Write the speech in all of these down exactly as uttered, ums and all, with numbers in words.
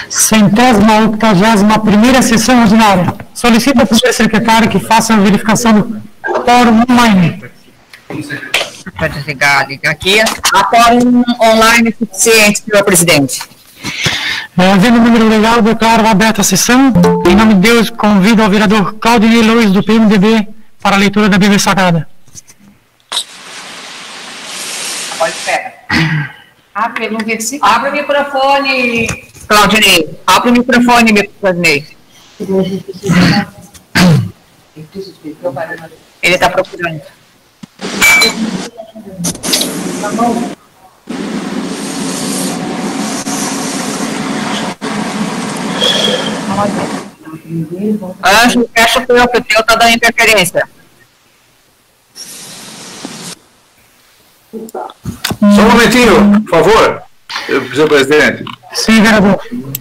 Centésima octagésima primeira sessão ordinária. Solicito ao senhor secretário que faça a verificação do quórum online. Para desligar, liga aqui. A quórum online suficiente, senhor presidente. É, havendo o número legal, declaro aberta a sessão. Em nome de Deus, convido ao vereador Claudinei Luiz, do P M D B, para a leitura da Bíblia Sagrada. Pode esperar. Abre no versículo. Abre o microfone, Claudinei. Abre o microfone, Claudinei. Ele está procurando. Anjo, fecha o teu, que o teu está dando interferência. Só um momentinho, por favor, senhor presidente. Sim, vereador.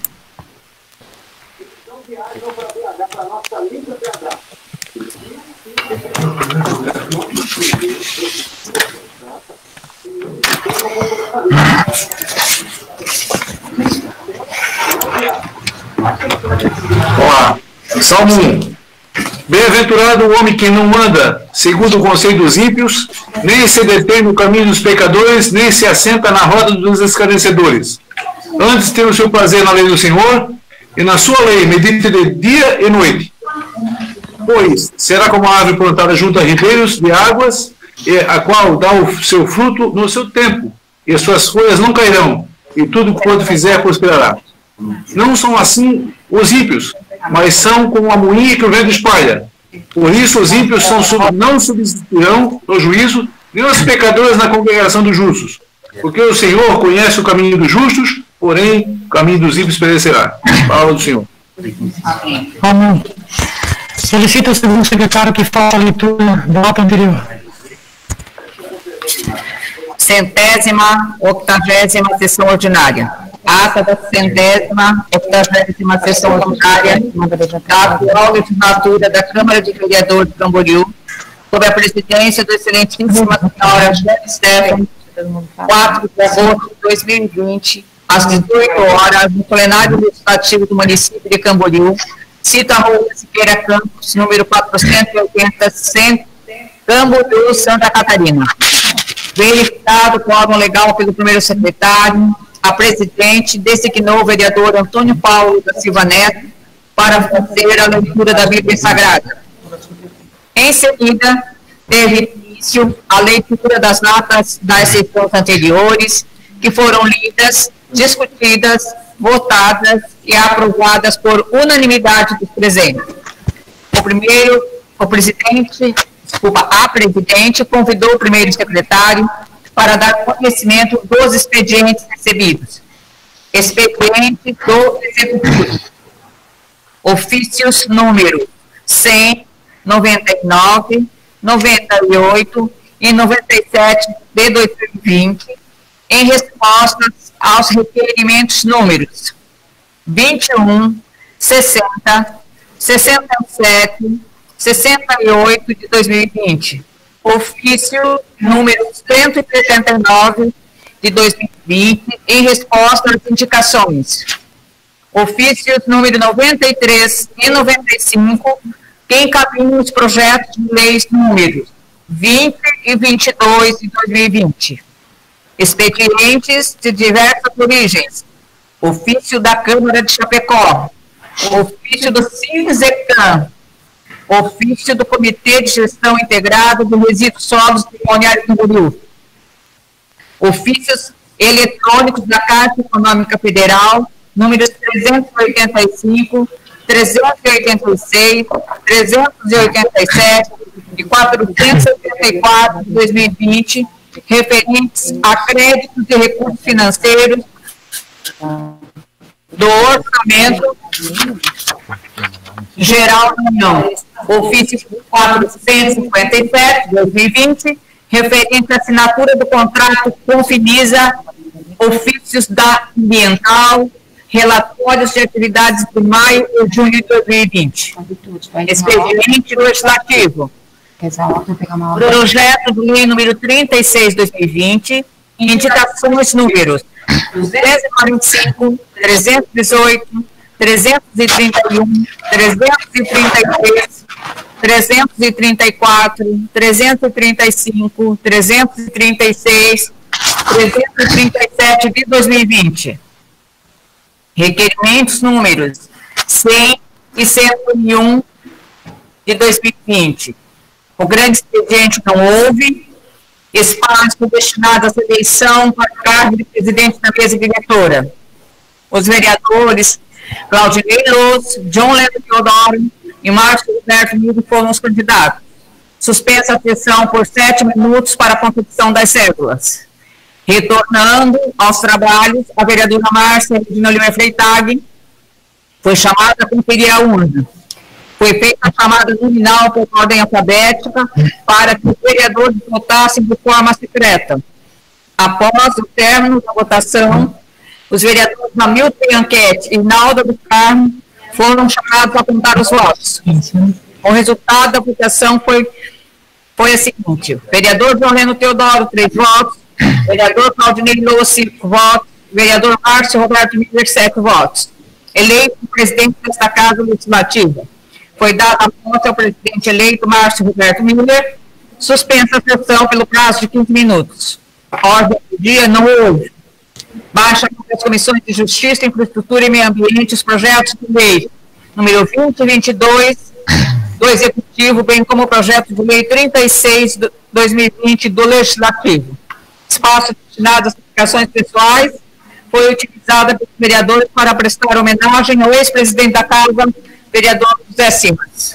Vamos lá. Salmo um. Bem-aventurado o homem que não anda segundo o conselho dos ímpios, nem se detém no caminho dos pecadores, nem se assenta na roda dos escarnecedores. Antes tem o seu prazer na lei do Senhor, e na sua lei medite de dia e noite. Pois será como a árvore plantada junto a ribeiros de águas, a qual dá o seu fruto no seu tempo, e as suas folhas não cairão, e tudo quanto fizer prosperará. Não são assim os ímpios, mas são como a moinha que o vento espalha. Por isso os ímpios são, não subsistirão no juízo, nem os pecadores na congregação dos justos. Porque o Senhor conhece o caminho dos justos, porém o caminho dos ímpios perecerá. Palavra do Senhor. Amém. Amém. Solicito ao segundo secretário que faça a leitura do ato anterior. Centésima octagésima sessão ordinária. Ata da centésima octagésima sessão ordinária da atual legislatura da Câmara de Vereadores de Camboriú, sob a presidência do excelentíssima senhora Jane Steffen, quatro de agosto de dois mil e vinte, às dezoito horas, no plenário legislativo do município de Camboriú, cita a Rua Siqueira Campos, número quatrocentos e oitenta, Camboriú, Santa Catarina. Verificado o quórum legal pelo primeiro secretário, a presidente designou o vereador Antônio Paulo da Silva Neto para fazer a leitura da Bíblia Sagrada. Em seguida, teve início a leitura das notas das sessões anteriores, que foram lidas, discutidas, votadas e aprovadas por unanimidade dos presentes. O primeiro, o presidente, desculpa, a presidente convidou o primeiro secretário para dar conhecimento dos expedientes recebidos. Expediente do Executivo. Ofícios número cem, noventa e nove, noventa e oito e noventa e sete de dois mil e vinte, em respostas aos requerimentos números vinte e um, sessenta, sessenta e sete, sessenta e oito de dois mil e vinte. Ofício número cento e setenta e nove de dois mil e vinte, em resposta às indicações. Ofícios número noventa e três e noventa e cinco, que encaminham os projetos de leis números vinte e vinte e dois de dois mil e vinte. Expedientes de diversas origens. Ofício da Câmara de Chapecó. Ofício do SINZECAM. Ofício do Comitê de Gestão Integrado do Resíduos Sólidos Patrimoniais do Camboriú. Ofícios eletrônicos da Caixa Econômica Federal, números trezentos e oitenta e cinco, trezentos e oitenta e seis, trezentos e oitenta e sete e quatrocentos e oitenta e quatro de dois mil e vinte, referentes a créditos e recursos financeiros do orçamento geral da União. Ofício quatrocentos e cinquenta e sete de dois mil e vinte, referente à assinatura do contrato com Finisa, ofícios da ambiental, relatórios de atividades de maio e junho de dois mil e vinte. Expediente legislativo. Projeto de lei número trinta e seis de dois mil e vinte, indicações números duzentos e quarenta e cinco, trezentos e dezoito, trezentos e trinta e um, trezentos e trinta e três, trezentos e trinta e quatro, trezentos e trinta e cinco, trezentos e trinta e seis, trezentos e trinta e sete de dois mil e vinte. Requerimentos números cem e cento e um de dois mil e vinte. O grande expediente não houve. Espaço destinado à eleição para o cargo de presidente da mesa diretora. Os vereadores Claudinei Loz, John Leandro Teodoro e Márcio Roberto Milho foram os candidatos. Suspensa a sessão por sete minutos para a competição das cédulas. Retornando aos trabalhos, a vereadora Márcia Regina Oliveira Freitag foi chamada a conferir a urna. Foi feita a chamada nominal por ordem alfabética para que os vereadores votassem de forma secreta. Após o término da votação, os vereadores Hamilton Anquete e Nalda do Carmo foram chamados a contar os votos. O resultado da votação foi, foi o seguinte: vereador João Leno Teodoro, três votos, vereador Claudinei Loz, cinco votos, vereador Márcio Roberto Miller, sete votos. Eleito presidente desta Casa Legislativa. Foi dada a posse ao presidente eleito Márcio Roberto Miller, suspensa a sessão pelo prazo de quinze minutos. Ordem do dia não houve. Baixa as comissões de Justiça, Infraestrutura e Meio Ambiente os projetos de lei número vinte e vinte e dois do Executivo, bem como o projeto de lei trinta e seis de dois mil e vinte do Legislativo. Espaço destinado às aplicações pessoais foi utilizado pelos vereadores para prestar homenagem ao ex-presidente da Casa, vereador José Simas,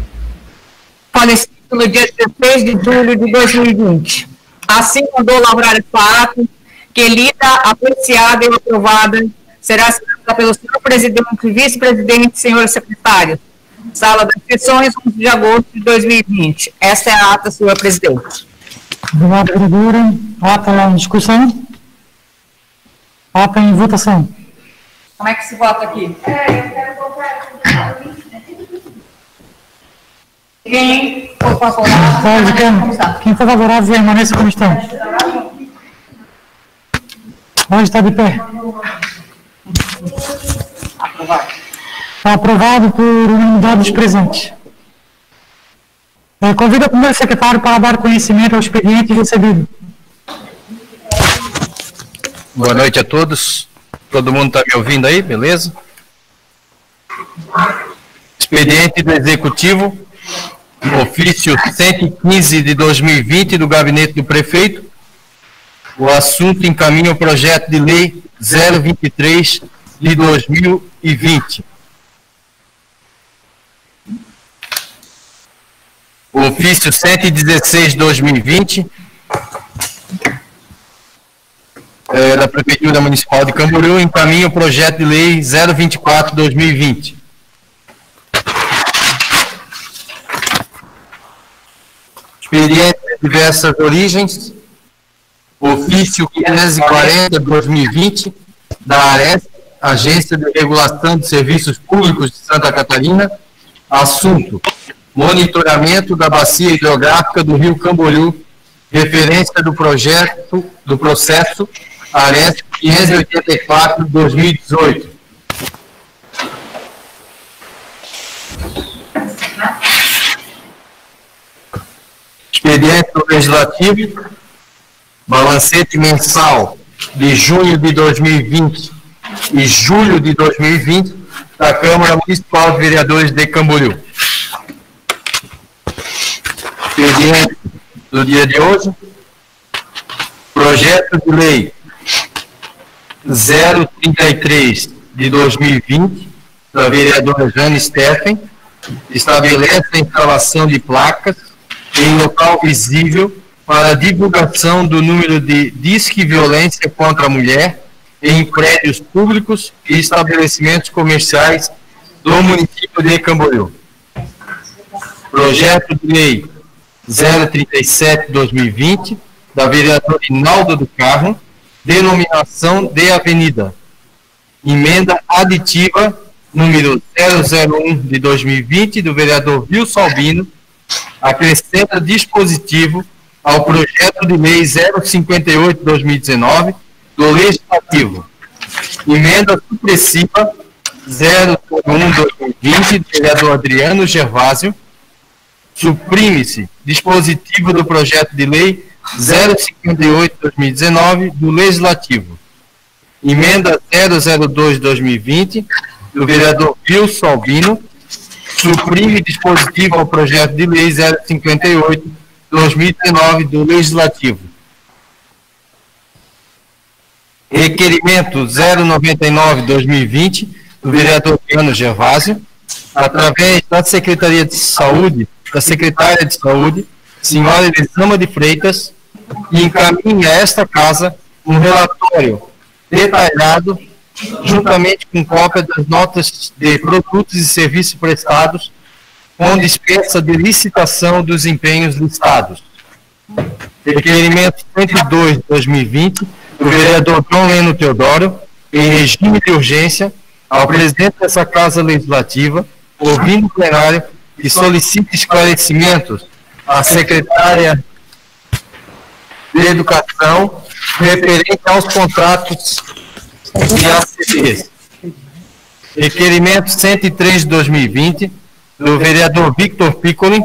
falecido no dia dezesseis de julho de dois mil e vinte. Assim mandou lavrar essa ata, que lida, apreciada e aprovada, será assinada pelo senhor presidente e vice-presidente e senhores secretários. Sala das Sessões, onze de agosto de dois mil e vinte. Essa é a ata, senhor presidente. Obrigado, vereadora. Ata em discussão. Ata em votação. Como é que se vota aqui? É, eu quero votar. Quem for favorável? Quem, quem for favorável, permaneça como estão. Pode estar de pé. Aprovado. Está aprovado por unanimidade dos presentes. É, convido o primeiro secretário para dar conhecimento ao expediente recebido. Boa noite a todos. Todo mundo está me ouvindo aí, beleza? Expediente do Executivo, ofício cento e quinze de dois mil e vinte do Gabinete do Prefeito. O assunto encaminha o projeto de lei zero vinte e três de dois mil e vinte. O ofício cento e dezesseis de dois mil e vinte é, da Prefeitura Municipal de Camboriú encaminha o projeto de lei zero vinte e quatro de dois mil e vinte. Expediente de diversas origens. Ofício quinhentos e quarenta de dois mil e vinte da ARES, Agência de Regulação de Serviços Públicos de Santa Catarina. Assunto: monitoramento da bacia hidrográfica do Rio Camboriú, referência do projeto, do processo ARES quinhentos e oitenta e quatro de dois mil e dezoito. Expediente do Legislativo, balancete mensal de junho de dois mil e vinte e julho de dois mil e vinte da Câmara Municipal de Vereadores de Camboriú. Expediente do dia de hoje, projeto de lei zero trinta e três de dois mil e vinte da vereadora Jane Steffen, estabelece a instalação de placas em local visível para a divulgação do número de disque violência contra a mulher em prédios públicos e estabelecimentos comerciais do município de Camboriú. Projeto de lei zero trinta e sete de dois mil e vinte da vereadora Inalda do Carmo, denominação de avenida. Emenda aditiva número zero zero um de dois mil e vinte do vereador Wilson Albino, acrescenta dispositivo ao projeto de lei zero cinquenta e oito de dois mil e dezenove, do Legislativo. Emenda supressiva zero um barra dois mil e vinte, do vereador Adriano Gervásio. Suprime-se dispositivo do projeto de lei zero cinquenta e oito barra dois mil e dezenove do Legislativo. Emenda zero zero dois barra dois mil e vinte, do vereador Wilson Albino. Suprime dispositivo ao projeto de lei zero cinquenta e oito barra dois mil e dezenove do Legislativo. Requerimento zero noventa e nove barra dois mil e vinte, do vereador Adriano Gervásio, através da Secretaria de Saúde, da Secretária de Saúde, senhora Elisama de Freitas, e encaminha a esta casa um relatório detalhado, juntamente com cópia das notas de produtos e serviços prestados, com dispensa de licitação dos empenhos listados. Requerimento cento e dois barra dois mil e vinte, do vereador João Leno Teodoro, em regime de urgência, ao presidente dessa Casa Legislativa, ouvindo o plenário, e solicita esclarecimentos à secretária de Educação referente aos contratos e A C Ps. Requerimento cento e três barra dois mil e vinte, do vereador Victor Piccoli,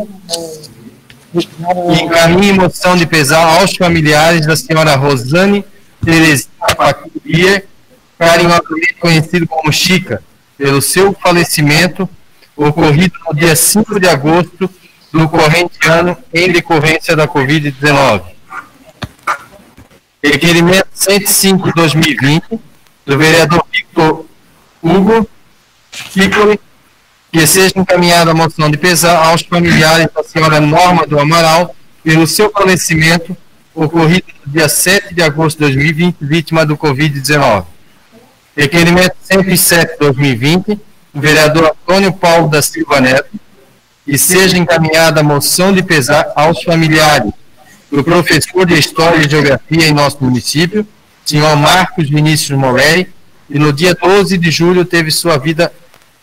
e encaminha moção de pesar aos familiares da senhora Rosane Terezinha Paquiria, carinhosamente conhecido como Chica, pelo seu falecimento ocorrido no dia cinco de agosto do corrente ano em decorrência da covid dezenove. Requerimento cento e cinco barra dois mil e vinte, do vereador Victor Hugo Piccoli, que seja encaminhada a moção de pesar aos familiares da senhora Norma do Amaral pelo seu falecimento ocorrido no dia sete de agosto de dois mil e vinte, vítima do covid dezenove. Requerimento cento e sete barra dois mil e vinte, do vereador Antônio Paulo da Silva Neto, que seja encaminhada a moção de pesar aos familiares do professor de História e Geografia em nosso município, senhor Marcos Vinícius Moleri, e no dia doze de julho teve sua vida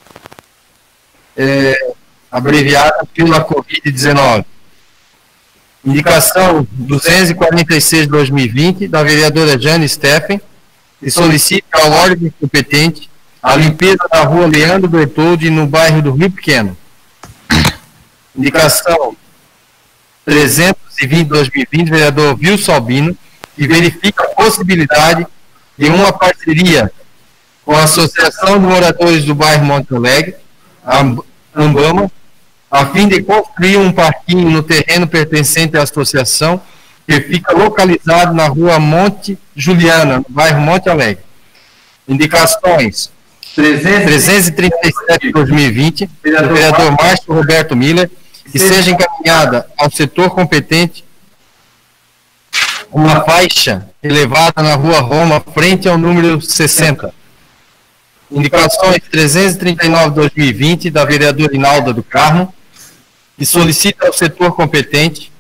é, abreviada pela covid dezenove. Indicação duzentos e quarenta e seis barra dois mil e vinte, da vereadora Jane Steffen, que solicita ao órgão competente a limpeza da rua Leandro Bertoldi, no bairro do Rio Pequeno. Indicação trezentos e vinte barra dois mil e vinte, vereador Wilson Albino, que verifica a possibilidade de uma parceria com a Associação de Moradores do Bairro Monte Alegre, a Ambama, a fim de construir um parquinho no terreno pertencente à associação, que fica localizado na rua Monte Juliana, no bairro Monte Alegre. Indicações trezentos e trinta e sete barra dois mil e vinte, do vereador Márcio Roberto Miller, que seja encaminhada ao setor competente uma faixa elevada na rua Roma, frente ao número sessenta. Indicações trezentos e trinta e nove barra dois mil e vinte, da vereadora Inalda do Carmo, que solicita ao setor competente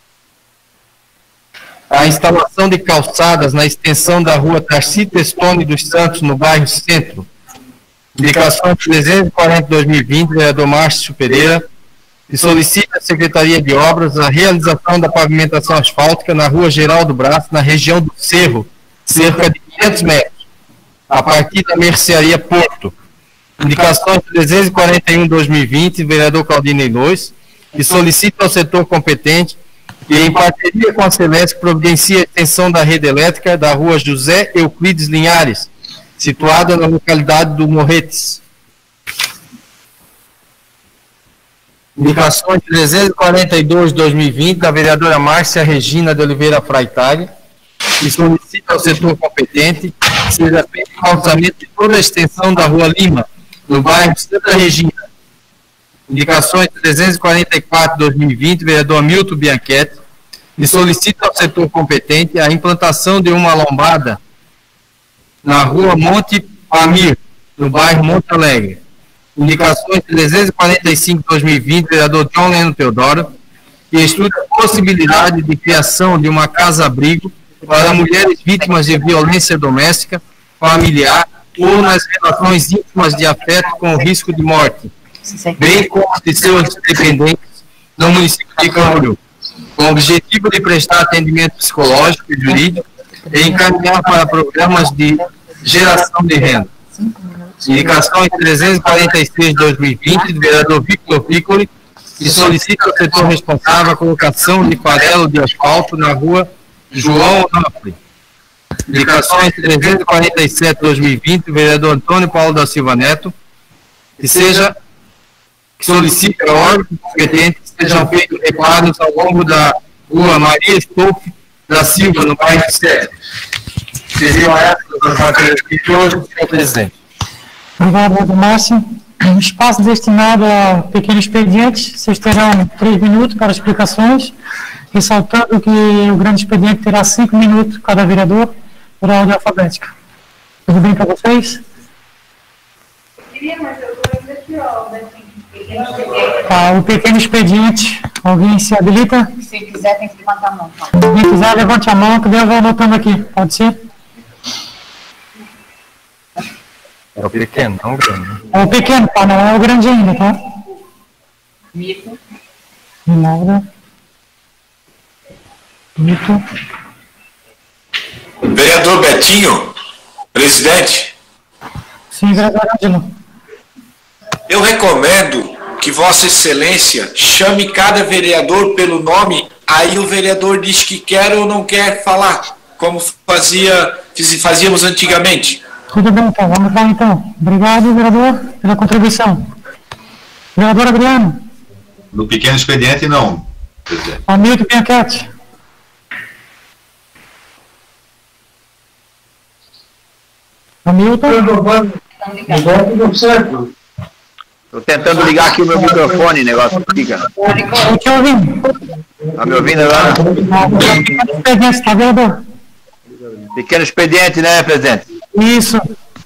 a instalação de calçadas na extensão da rua Tarcísio Testoni dos Santos, no bairro Centro. Indicação trezentos e quarenta barra dois mil e vinte, vereador Márcio Pereira, que solicita à Secretaria de Obras a realização da pavimentação asfáltica na rua Geraldo Brás, na região do Cerro, cerca de quinhentos metros, a partir da mercearia Porto. Indicações trezentos e quarenta e um barra dois mil e vinte, vereador Claudinei Lois, que solicita ao setor competente que, em parceria com a Celeste, providencie a extensão da rede elétrica da rua José Euclides Linhares, situada na localidade do Morretes. Indicações trezentos e quarenta e dois barra dois mil e vinte, da vereadora Márcia Regina de Oliveira Freitag, que solicita ao setor competente que seja feito o calçamento de toda a extensão da rua Lima, no bairro Santa Regina. Indicações trezentos e quarenta e quatro barra dois mil e vinte, vereador Milton Bianchetti, que solicita ao setor competente a implantação de uma lombada na rua Monte Pamir, no bairro Monte Alegre. Indicações trezentos e quarenta e cinco barra dois mil e vinte, vereador João Leno Teodoro, que estuda a possibilidade de criação de uma casa-abrigo para mulheres vítimas de violência doméstica, familiar ou nas relações íntimas de afeto com risco de morte, bem como de seus dependentes no município de Camboriú, com o objetivo de prestar atendimento psicológico e jurídico e encaminhar para programas de geração de renda. Indicações trezentos e quarenta e seis de dois mil e vinte, do vereador Victor Piccoli, que solicita ao setor responsável a colocação de farelo de asfalto na rua João Onofre. Indicações trezentos e quarenta e sete de dois mil e vinte, do vereador Antônio Paulo da Silva Neto, que seja, que solicita a órgão competente que sejam feitos reparos ao longo da rua Maria Estoufe da Silva, no bairro sete. Seriam essas as matérias de hoje, senhor presidente. Obrigado, vereador Márcio. Espaço destinado a pequenos expedientes, vocês terão três minutos para explicações, ressaltando que o grande expediente terá cinco minutos cada vereador, por ordem alfabética. Tudo bem para vocês? Tá, o pequeno expediente, alguém se habilita? Se quiser, tem que levantar a mão. Quem quiser, levante a mão, que eu vou anotando aqui, pode ser? É o pequeno, não o grande. É o pequeno, tá? Não é o grande ainda, tá? Mito. Minaura. Mito. Vereador Betinho, presidente, Sim, vereador Ângelo. eu recomendo que Vossa Excelência chame cada vereador pelo nome, aí o vereador diz que quer ou não quer falar, como fazia, fazíamos antigamente. Tudo bem, então. Vamos lá, então. Obrigado, vereador, pela contribuição. Vereador Adriano. No pequeno expediente, não, presidente. Hamilton Bianchetti. Hamilton. Estou tentando ligar aqui o meu microfone, negócio fica. Estou te ouvindo. Está me ouvindo agora? Expediente, tá, vereador? Pequeno expediente, né, presidente? Isso.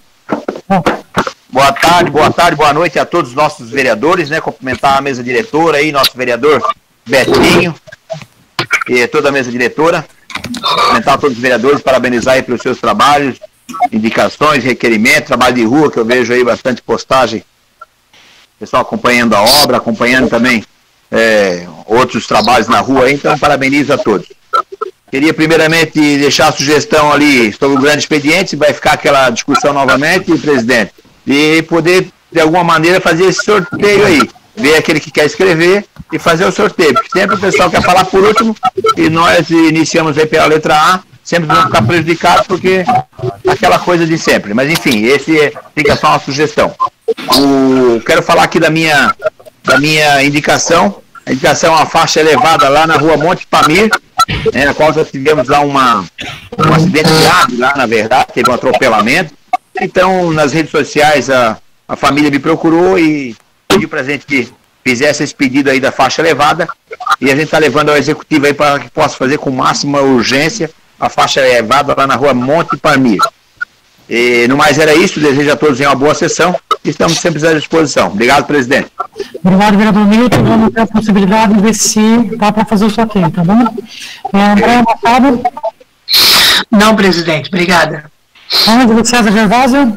Boa tarde, boa tarde, boa noite a todos os nossos vereadores, né? Cumprimentar a mesa diretora aí, nosso vereador Betinho e toda a mesa diretora. Cumprimentar a todos os vereadores, parabenizar aí pelos seus trabalhos, indicações, requerimentos, trabalho de rua, que eu vejo aí bastante postagem. Pessoal acompanhando a obra, acompanhando também é, outros trabalhos na rua aí, então parabenizo a todos. Queria primeiramente deixar a sugestão ali sobre o grande expediente, vai ficar aquela discussão novamente, presidente, e poder, de alguma maneira, fazer esse sorteio aí, ver aquele que quer escrever e fazer o sorteio, porque sempre o pessoal quer falar por último, e nós iniciamos aí pela letra A, sempre vamos ficar prejudicados, porque aquela coisa de sempre. Mas, enfim, esse fica só uma sugestão. O, quero falar aqui da minha, da minha indicação. A indicação é uma faixa elevada lá na rua Monte Pamir, né, na qual nós tivemos lá uma, um acidente grave lá, na verdade, teve um atropelamento. Então, nas redes sociais, a, a família me procurou e pediu para a gente que fizesse esse pedido aí da faixa elevada, e a gente está levando ao executivo aí para que possa fazer com máxima urgência a faixa elevada lá na rua Monte Pamir. E no mais era isso, desejo a todos uma boa sessão e estamos sempre à disposição. Obrigado, presidente. Obrigado, vereador Milton. Vamos ter a possibilidade de ver se dá para fazer o sorteio, tá bom? É, André Machado. Não, presidente. Obrigada. Ângelo César Gervásio.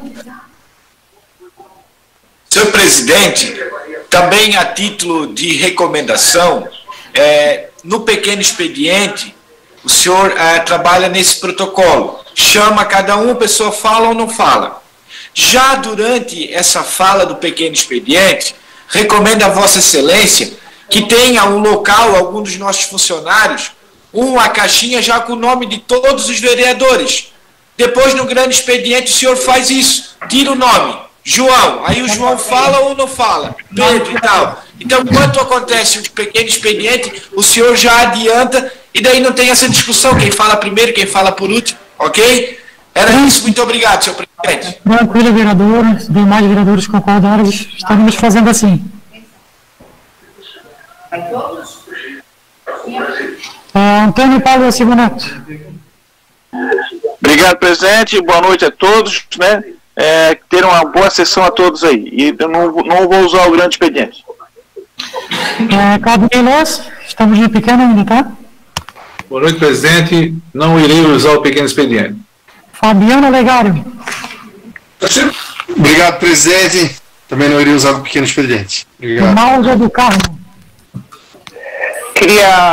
Senhor presidente, também a título de recomendação, é, no pequeno expediente, o senhor é, trabalha nesse protocolo. Chama cada um, a pessoa fala ou não fala. Já durante essa fala do pequeno expediente, recomendo a Vossa Excelência que tenha um local, algum dos nossos funcionários, uma caixinha já com o nome de todos os vereadores. Depois, no grande expediente, o senhor faz isso, tira o nome, João, aí o João fala ou não fala, Pedro e tal. Então, quando acontece o pequeno expediente, o senhor já adianta e daí não tem essa discussão, quem fala primeiro, quem fala por último, ok? Era isso, muito obrigado, senhor presidente. Tranquilo, vereador, se demais vereadores concordaram, estaremos fazendo assim. É, Antônio Paulo da Silva Neto. Obrigado, presidente. Boa noite a todos, né? É, ter uma boa sessão a todos aí. E eu não, não vou usar o grande expediente. É, Cláudio Queiroz, estamos no pequeno ainda, tá? Boa noite, presidente. Não irei usar o pequeno expediente. Fabiano Legário. Obrigado, presidente. Também não irei usar o pequeno expediente. Obrigado. Mauro do Carmo. Queria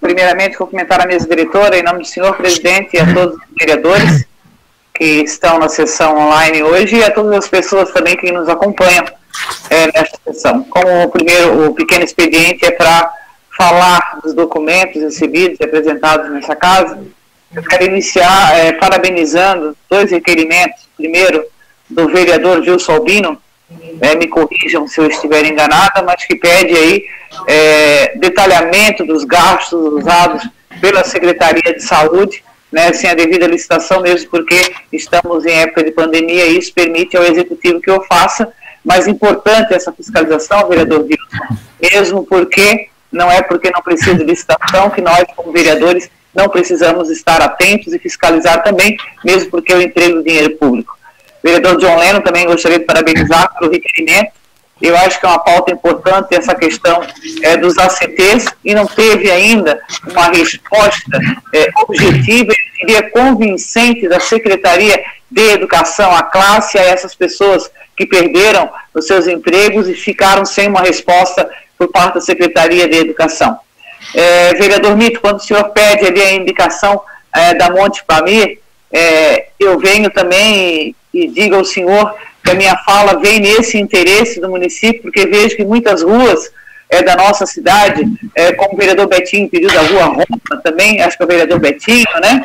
primeiramente, cumprimentar a mesa diretora, em nome do senhor presidente e a todos os vereadores que estão na sessão online hoje e a todas as pessoas também que nos acompanham é, nesta sessão. Como o primeiro, o pequeno expediente é para falar dos documentos recebidos e apresentados nessa casa, eu quero iniciar é, parabenizando dois requerimentos. Primeiro, do vereador Gilson Albino, é, me corrijam se eu estiver enganada, mas que pede aí é, detalhamento dos gastos usados pela Secretaria de Saúde, né, sem a devida licitação, mesmo porque estamos em época de pandemia e isso permite ao Executivo que eu faça, mas importante essa fiscalização, vereador Gilson, mesmo porque não é porque não precisa de licitação que nós, como vereadores, não precisamos estar atentos e fiscalizar também, mesmo porque eu entrego dinheiro público. O vereador John Leno também gostaria de parabenizar pelo requerimento. Eu acho que é uma pauta importante essa questão é, dos A C Ts e não teve ainda uma resposta é, objetiva e diria convincente da Secretaria de Educação à classe, a essas pessoas que perderam os seus empregos e ficaram sem uma resposta por parte da Secretaria de Educação. É, vereador Mito, quando o senhor pede ali a indicação é, da Monte Pamir, é, eu venho também e, e digo ao senhor que a minha fala vem nesse interesse do município, porque vejo que muitas ruas é, da nossa cidade, é, como o vereador Betinho pediu da Rua Roma também, acho que é o vereador Betinho, né?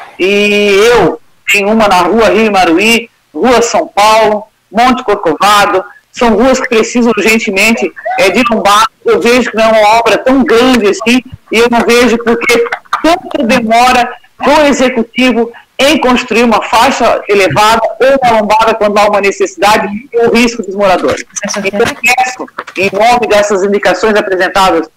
E eu tenho uma na Rua Rio Maruí, Rua São Paulo, Monte Corcovado, são ruas que precisam urgentemente é, de lombada. Eu vejo que não é uma obra tão grande assim, e eu não vejo porque tanta demora do Executivo em construir uma faixa elevada ou uma lombada quando há uma necessidade e o risco dos moradores. Então, eu peço, em nome dessas indicações apresentadas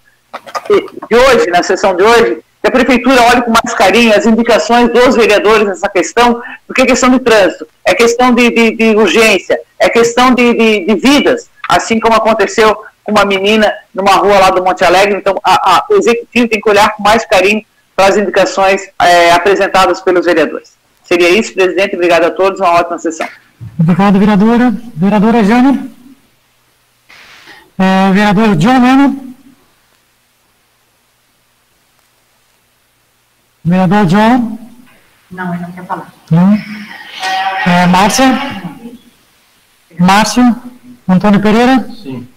de hoje, na sessão de hoje, que a Prefeitura olhe com mais carinho as indicações dos vereadores nessa questão, porque é questão de trânsito, é questão de, de, de urgência, é questão de, de, de vidas, assim como aconteceu com uma menina numa rua lá do Monte Alegre. Então, a, a, o Executivo tem que olhar com mais carinho para as indicações é, apresentadas pelos vereadores. Seria isso, presidente. Obrigado a todos. Uma ótima sessão. Obrigado, vereadora. Vereadora Jane. É, vereador John Leno. Vereador John. Não, ele não quer falar. Não. É, Márcia. Márcio. Antônio Pereira. Sim.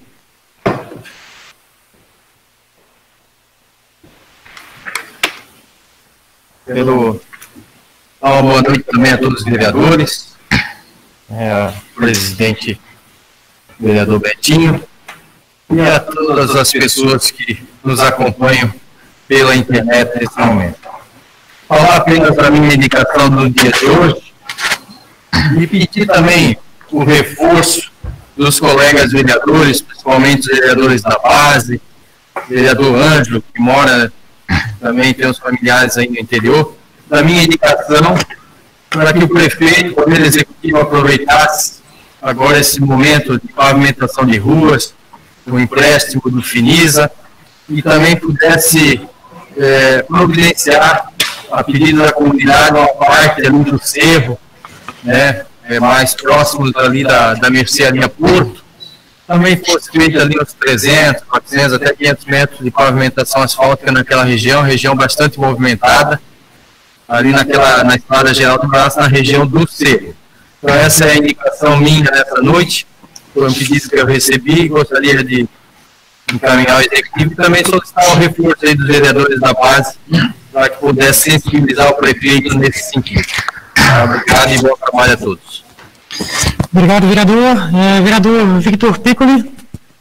Pelo, uma boa noite também a todos os vereadores, é, presidente vereador Betinho e a todas as pessoas que nos acompanham pela internet nesse momento. Falar apenas da minha indicação do dia de hoje e pedir também o reforço dos colegas vereadores, principalmente os vereadores da base, vereador Ângelo, que mora também, tem os familiares aí no interior, da minha indicação para que o prefeito, o Poder Executivo, aproveitasse agora esse momento de pavimentação de ruas, o empréstimo do Finisa, e também pudesse é, providenciar a pedido da comunidade uma parte ali do Cerro, né, é, mais próximos ali da, da Mercearia Porto, também fosse feito ali uns trezentos, quatrocentos, até quinhentos metros de pavimentação asfáltica naquela região, região bastante movimentada, ali naquela, na Estrada Geral do Braço, na região do Cerro. Então essa é a indicação minha nessa noite, foi um pedido que eu recebi, gostaria de encaminhar ao Executivo e também solicitar o reforço aí dos vereadores da base, para que pudesse sensibilizar o prefeito nesse sentido. Obrigado e bom trabalho a todos. Obrigado, vereador. É, vereador Victor Piccoli.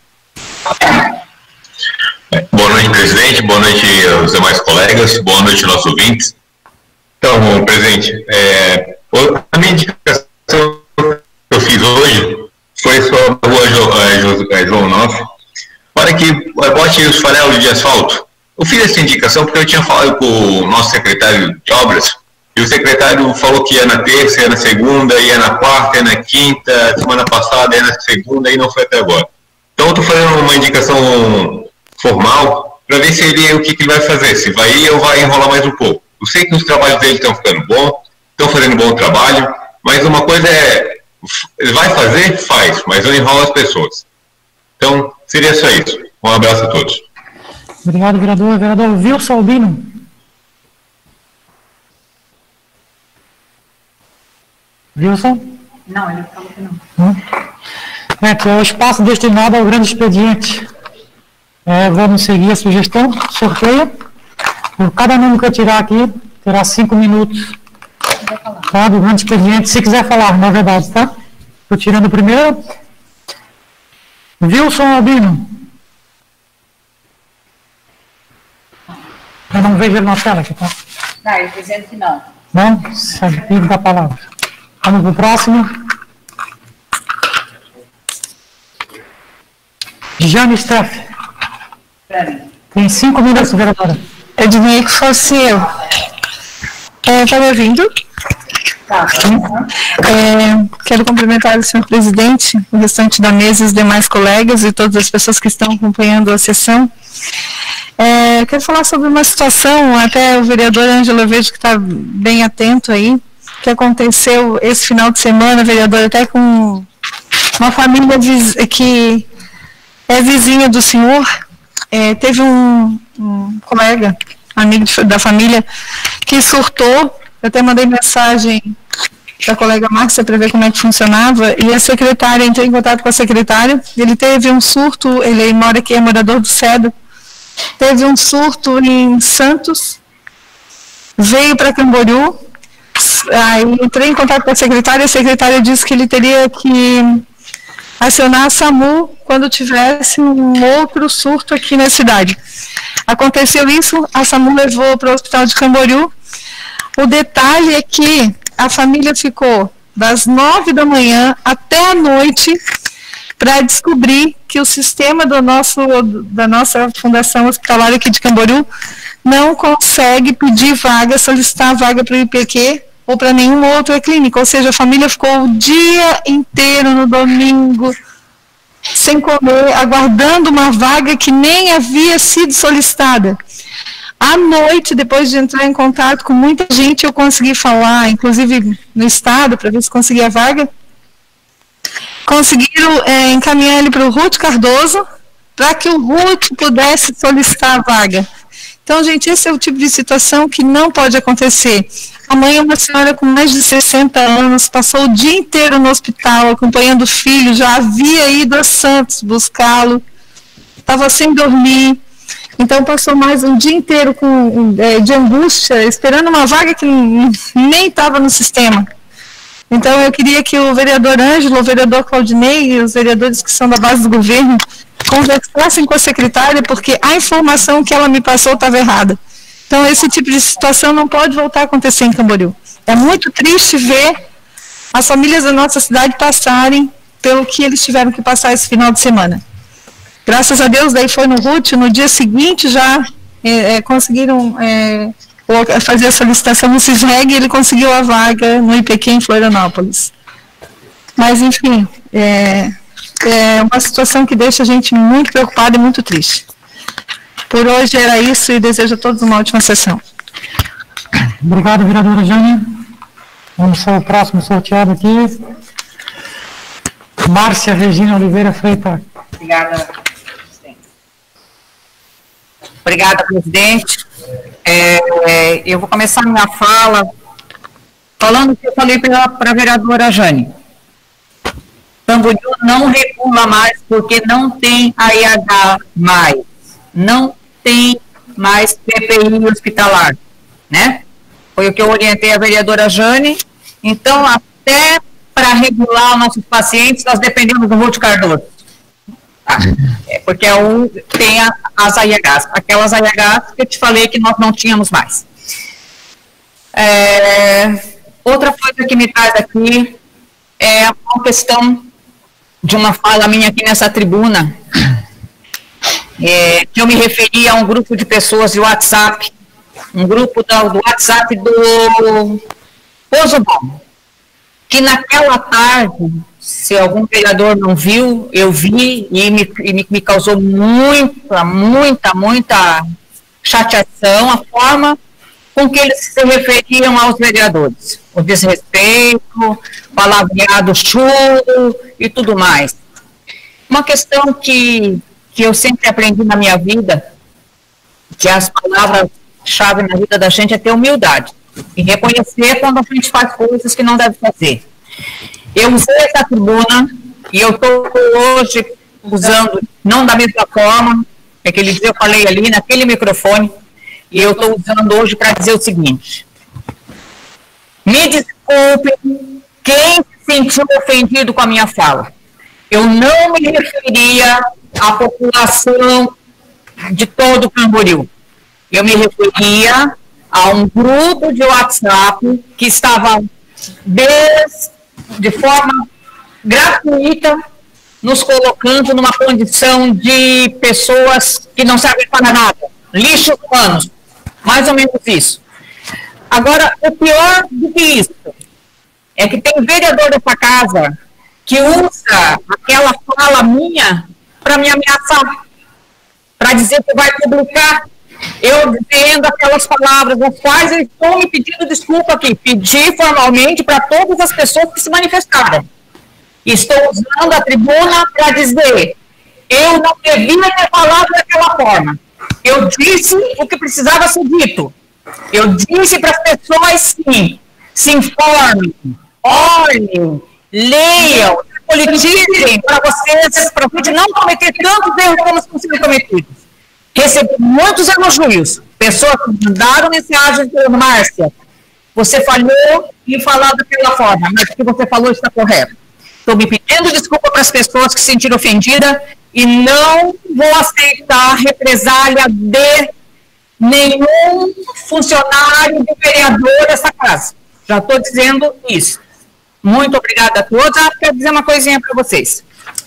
Boa noite, presidente. Boa noite aos demais colegas. Boa noite, nossos ouvintes. Então, presidente, é, a minha indicação que eu fiz hoje foi sobre a rua jo, é, João Noff, para que bote os farelos de asfalto. Eu fiz essa indicação porque eu tinha falado com o nosso secretário de obras, e o secretário falou que ia na terça, ia na segunda, ia na quarta, ia na quinta, semana passada ia na segunda e não foi até agora. Então eu estou fazendo uma indicação formal para ver se ele, o que, que ele vai fazer, se vai ir ou vai enrolar mais um pouco. Eu sei que os trabalhos dele estão ficando bons, estão fazendo bom trabalho, mas uma coisa é, ele vai fazer? Faz, mas não enrola as pessoas. Então, seria só isso. Um abraço a todos. Obrigado, vereador. Vereador Wilson Albino. Wilson? Não, ele falou que não. Hum. É, que é o espaço destinado ao grande expediente. É, vamos seguir a sugestão, sorteio. Por cada número que eu tirar aqui, terá cinco minutos. Tá, do grande expediente, se quiser falar, na verdade, tá? Estou tirando o primeiro. Wilson Albino. Eu não vejo ele na tela aqui, tá? Não, ele dizendo que não. Não? Segue da palavra. Vamos para o próximo. Jane Steff. Tem cinco minutos, vereadora. Eu diria que fosse eu. Está me ouvindo? Tá. É, quero cumprimentar o senhor presidente, o restante da mesa e os demais colegas e todas as pessoas que estão acompanhando a sessão. É, quero falar sobre uma situação, até o vereador Ângelo, eu vejo que está bem atento aí, que aconteceu esse final de semana, vereador, até com uma família que é vizinha do senhor. É, teve um, um colega, amigo de, da família, que surtou. Eu até mandei mensagem da colega Márcia para ver como é que funcionava, e a secretária, entrei em contato com a secretária, ele teve um surto, ele mora aqui, é morador do Cedro, teve um surto em Santos, veio para Camboriú, aí entrei em contato com a secretária, a secretária disse que ele teria que acionar a SAMU quando tivesse um outro surto aqui na cidade. Aconteceu isso, a SAMU levou para o hospital de Camboriú. O detalhe é que a família ficou das nove da manhã até a noite para descobrir que o sistema do nosso, da nossa Fundação Hospitalar aqui de Camboriú não consegue pedir vaga, solicitar vaga para o I P Q ou para nenhuma outra clínica. Ou seja, a família ficou o dia inteiro no domingo sem comer, aguardando uma vaga que nem havia sido solicitada. À noite, depois de entrar em contato com muita gente, eu consegui falar, inclusive no estado, para ver se conseguia a vaga. Conseguiram é, encaminhar ele para o Ruth Cardoso, para que o Ruth pudesse solicitar a vaga. Então, gente, esse é o tipo de situação que não pode acontecer. Amanhã, uma senhora com mais de sessenta anos, passou o dia inteiro no hospital, acompanhando o filho, já havia ido a Santos buscá-lo, estava sem dormir. Então, passou mais um dia inteiro com, é, de angústia, esperando uma vaga que nem estava no sistema. Então, eu queria que o vereador Ângelo, o vereador Claudinei e os vereadores que são da base do governo conversassem com a secretária, porque a informação que ela me passou estava errada. Então, esse tipo de situação não pode voltar a acontecer em Camboriú. É muito triste ver as famílias da nossa cidade passarem pelo que eles tiveram que passar esse final de semana. Graças a Deus, daí foi no Ruth, no dia seguinte já é, é, conseguiram é, fazer a solicitação no CISREG e ele conseguiu a vaga no I P Q em Florianópolis. Mas, enfim, é, é uma situação que deixa a gente muito preocupada e muito triste. Por hoje era isso e desejo a todos uma ótima sessão. Obrigado, vereadora Jane. Vamos ao próximo sorteado aqui. Márcia Regina Oliveira Freitas. Obrigada, presidente. Obrigada, presidente. É, é, eu vou começar minha fala falando o que eu falei para a vereadora Jane. Camboriú não regula mais porque não tem A I H mais, não tem mais P P I hospitalar, né? Foi o que eu orientei a vereadora Jane. Então, até para regular nossos pacientes, nós dependemos do Ruth Cardoso. Tá? É porque é o, tem a, as A I Hs, aquelas A I Hs que eu te falei que nós não tínhamos mais. É, outra coisa que me traz aqui é uma questão de uma fala minha aqui nessa tribuna, é, que eu me referi a um grupo de pessoas de WhatsApp, um grupo do, do WhatsApp do Pouso Bom, que naquela tarde, se algum vereador não viu, eu vi e me, e me causou muita, muita, muita chateação a forma com que eles se referiam aos vereadores. O desrespeito, palavreado chulo e tudo mais. Uma questão que, que eu sempre aprendi na minha vida que as palavras-chave na vida da gente é ter humildade e reconhecer quando a gente faz coisas que não deve fazer. Eu usei essa tribuna e eu estou hoje usando, não da mesma forma, aquele dia eu falei ali naquele microfone, e eu estou usando hoje para dizer o seguinte: me desculpe quem se sentiu ofendido com a minha fala. Eu não me referia à população de todo o Camboriú. Eu me referia a um grupo de WhatsApp que estava des, de forma gratuita nos colocando numa condição de pessoas que não servem para nada, lixos humanos, mais ou menos isso. Agora, o pior do que isso é que tem vereador dessa casa que usa aquela fala minha para me ameaçar, para dizer que vai publicar eu dizendo aquelas palavras, das quais eu estou me pedindo desculpa aqui, pedi formalmente para todas as pessoas que se manifestaram. Estou usando a tribuna para dizer, eu não devia ter falado daquela forma. Eu disse o que precisava ser dito. Eu disse para as pessoas, sim, se informem, olhem, leiam, politizem para vocês, para a gente não cometer tantos erros como estão sendo cometidos. Recebi muitos elogios, pessoas que mandaram mensagens para Márcia. Você falhou em falar daquela forma, mas o que você falou está correto. Estou me pedindo desculpa para as pessoas que se sentiram ofendidas e não vou aceitar represália de nenhum funcionário de vereador dessa casa. Já estou dizendo isso. Muito obrigada a todos. Ah, quero dizer uma coisinha para vocês.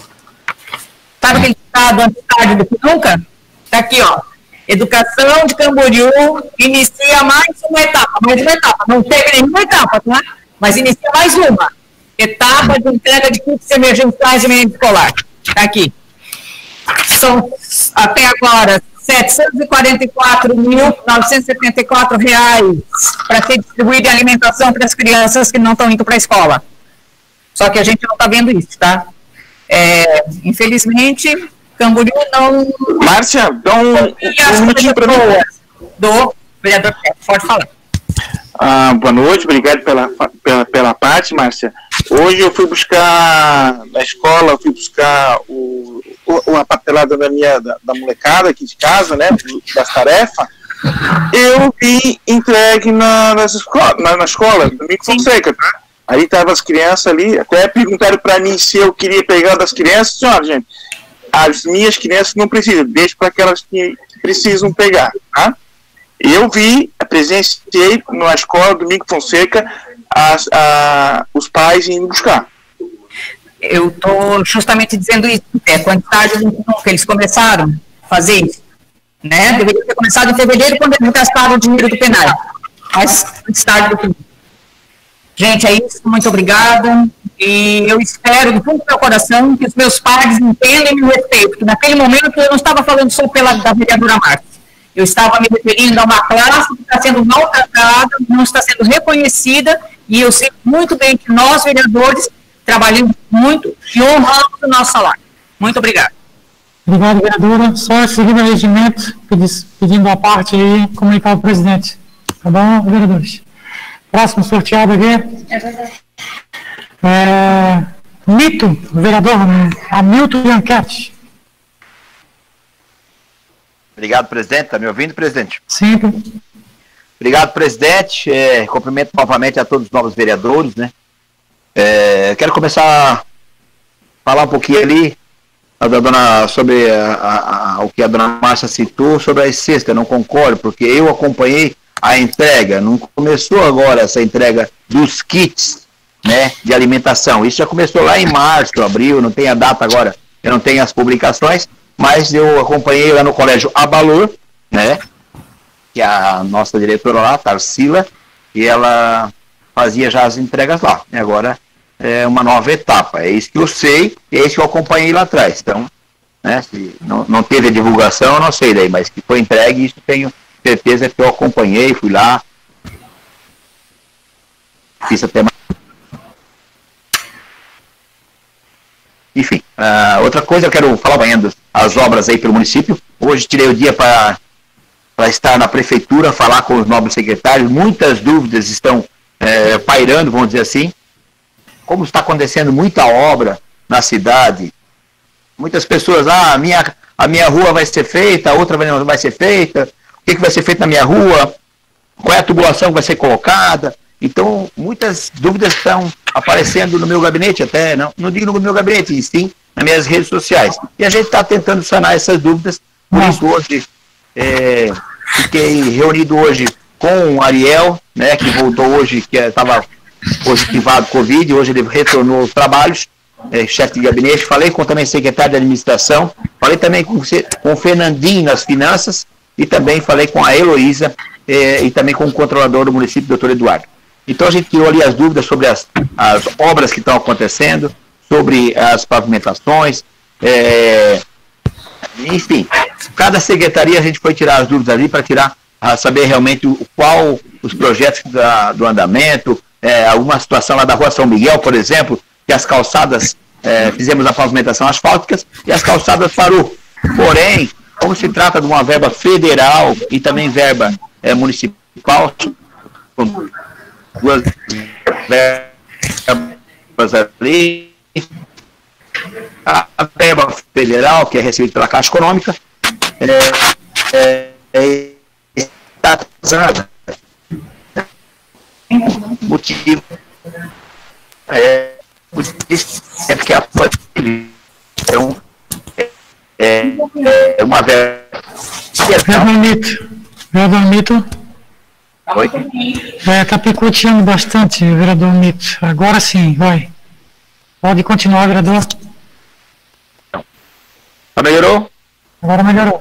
Sabe aquele estado antes tarde do que nunca? Está aqui, ó. Educação de Camboriú inicia mais uma etapa. Mais uma etapa. Não teve nenhuma etapa, tá? Mas inicia mais uma. Etapa de entrega de kits emergenciais de merenda escolar. Está aqui. São, até agora, setecentos e quarenta e quatro mil novecentos e setenta e quatro reais para ser distribuído em alimentação para as crianças que não estão indo para a escola. Só que a gente não está vendo isso, tá? É, infelizmente, Camboriú não... Márcia, dá um, um minutinho para mim. Do vereador Pepe, pode falar. Ah, boa noite, obrigado pela, pela, pela parte, Márcia. Hoje eu fui buscar, na escola, eu fui buscar o, o, a papelada da minha, da, da molecada aqui de casa, né, das tarefas. Eu vi entregue na, nas escola, na, na escola, do Mico Fonseca, tá? Aí estavam as crianças ali, até perguntaram para mim se eu queria pegar das crianças. Olha, gente, as minhas crianças não precisam, deixa para aquelas que precisam pegar, tá? Eu vi, presenciei na escola do Mico Fonseca as, a, os pais indo buscar. Eu estou justamente dizendo isso, é quantidade que eles começaram a fazer isso, né? Deveria ter começado em fevereiro, quando eles gastaram o dinheiro do penal. Mas antes tarde do que... Gente, é isso, muito obrigada. E eu espero, do fundo do meu coração, que os meus pais entendam e me respeitem, porque naquele momento eu não estava falando só pela da vereadora Márcia. Eu estava me referindo a uma classe que está sendo maltratada, não está sendo reconhecida, e eu sei muito bem que nós, vereadores, trabalhamos muito e honramos o nosso salário. Muito obrigada. Obrigado, vereadora. Só seguindo o regimento, pedindo a parte aí, comunicar ao presidente. Tá bom, vereadores? Próximo sorteado aqui. É, Mito, vereador Hamilton Bianchetti. Obrigado, presidente. Está me ouvindo, presidente? Sim. Obrigado, presidente. É, cumprimento novamente a todos os novos vereadores, né? É, quero começar a falar um pouquinho ali a da dona, sobre a, a, a, o que a dona Márcia citou sobre as cestas. Eu não concordo, porque eu acompanhei a entrega. Não começou agora essa entrega dos kits, né, de alimentação. Isso já começou lá em março, abril, não tem a data agora, eu não tenho as publicações, mas eu acompanhei lá no Colégio Abalor, né, que é a nossa diretora lá, Tarsila, e ela fazia já as entregas lá. E agora é uma nova etapa. É isso que eu sei, é isso que eu acompanhei lá atrás. Então, né, se não, não teve a divulgação, eu não sei daí, mas que foi entregue, isso tenho certeza que eu acompanhei, fui lá, fiz até mais. Enfim, uh, outra coisa, eu quero falar ainda as obras aí pelo município. Hoje tirei o dia para para estar na prefeitura, falar com os nobres secretários. Muitas dúvidas estão é, pairando, vamos dizer assim. Como está acontecendo muita obra na cidade, muitas pessoas, ah, a minha, a minha rua vai ser feita, a outra não vai ser feita, o que, que vai ser feito na minha rua, qual é a tubulação que vai ser colocada. Então, muitas dúvidas estão aparecendo no meu gabinete, até, não, não digo no meu gabinete, sim nas minhas redes sociais. E a gente está tentando sanar essas dúvidas. Por isso, hoje, é, fiquei reunido hoje com o Ariel, né, que voltou hoje, que estava positivado Covid, hoje ele retornou aos trabalhos, é, chefe de gabinete. Falei com também secretário de administração, falei também com, com o Fernandinho nas finanças, e também falei com a Heloísa, é, e também com o controlador do município, doutor Eduardo. Então a gente tirou ali as dúvidas sobre as, as obras que estão acontecendo, sobre as pavimentações, é, enfim, cada secretaria a gente foi tirar as dúvidas ali para tirar, a saber realmente o, qual os projetos da, do andamento, é, alguma situação lá da rua São Miguel, por exemplo, que as calçadas, é, fizemos a pavimentação asfálticas e as calçadas parou. Porém, como se trata de uma verba federal e também verba é, municipal, duas verbas ali, a verba federal, que é recebida pela Caixa Econômica, é, é, é, está atrasada. Motivo é, é porque a família então, é, é uma verba. Vereador Mito. Vereador Mito. Oi? É, tá picoteando bastante, vereador Mito. Agora sim, vai. Pode continuar, vereador. Melhorou? Agora melhorou.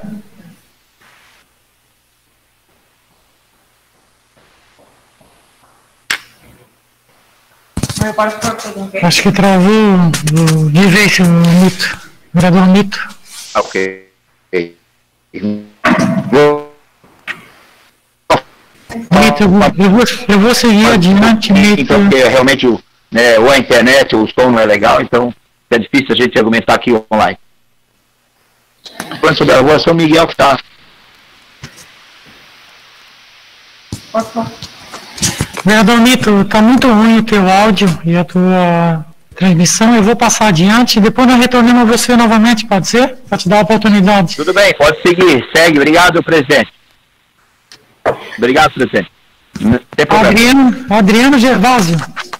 Acho que travou de vez o Mito. Vereador Mito. Ok. Mito, eu vou, eu vou, eu vou seguir adiante, Mito. Então, porque realmente né, ou a internet ou o som não é legal, então é difícil a gente argumentar aqui online. Falando sobre a rua São Miguel, que está. Vereador Mito, está muito ruim o teu áudio e a tua transmissão. Eu vou passar adiante e depois nós retornamos a você novamente, pode ser? Para te dar a oportunidade. Tudo bem, pode seguir. Segue. Obrigado, presidente. Obrigado, presidente. Não tem problema. Adriano, Adriano Gervásio.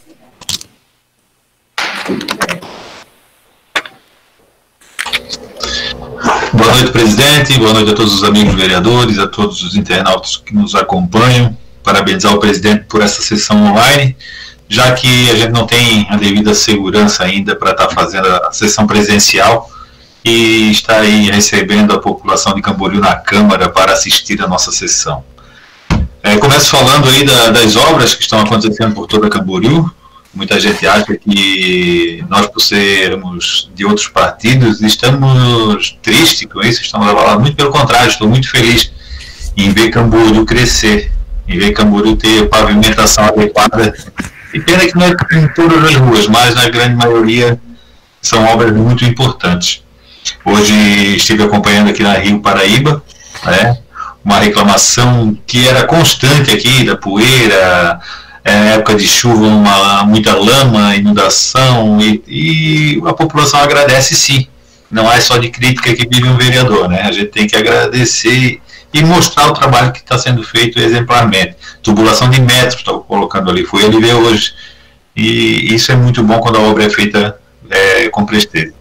Boa noite, presidente. Boa noite a todos os amigos vereadores, a todos os internautas que nos acompanham. Parabenizar o presidente por essa sessão online, já que a gente não tem a devida segurança ainda para estar fazendo a sessão presencial e está aí recebendo a população de Camboriú na Câmara para assistir a nossa sessão. É, começo falando aí da, das obras que estão acontecendo por toda Camboriú. Muita gente acha que nós, por sermos de outros partidos, estamos tristes com isso, estamos abalados. Muito pelo contrário, estou muito feliz em ver Camboriú crescer, em ver Camboriú ter pavimentação adequada. E pena que não é em todas as ruas, mas na grande maioria são obras muito importantes. Hoje estive acompanhando aqui na Rio Paraíba, né, uma reclamação que era constante aqui, da poeira, é, época de chuva, uma, muita lama, inundação, e, e a população agradece sim. Não é só de crítica que vive um vereador, né? A gente tem que agradecer e mostrar o trabalho que está sendo feito exemplarmente. Tubulação de metros, estou colocando ali, fui ali ver hoje. E isso é muito bom quando a obra é feita é, com presteza.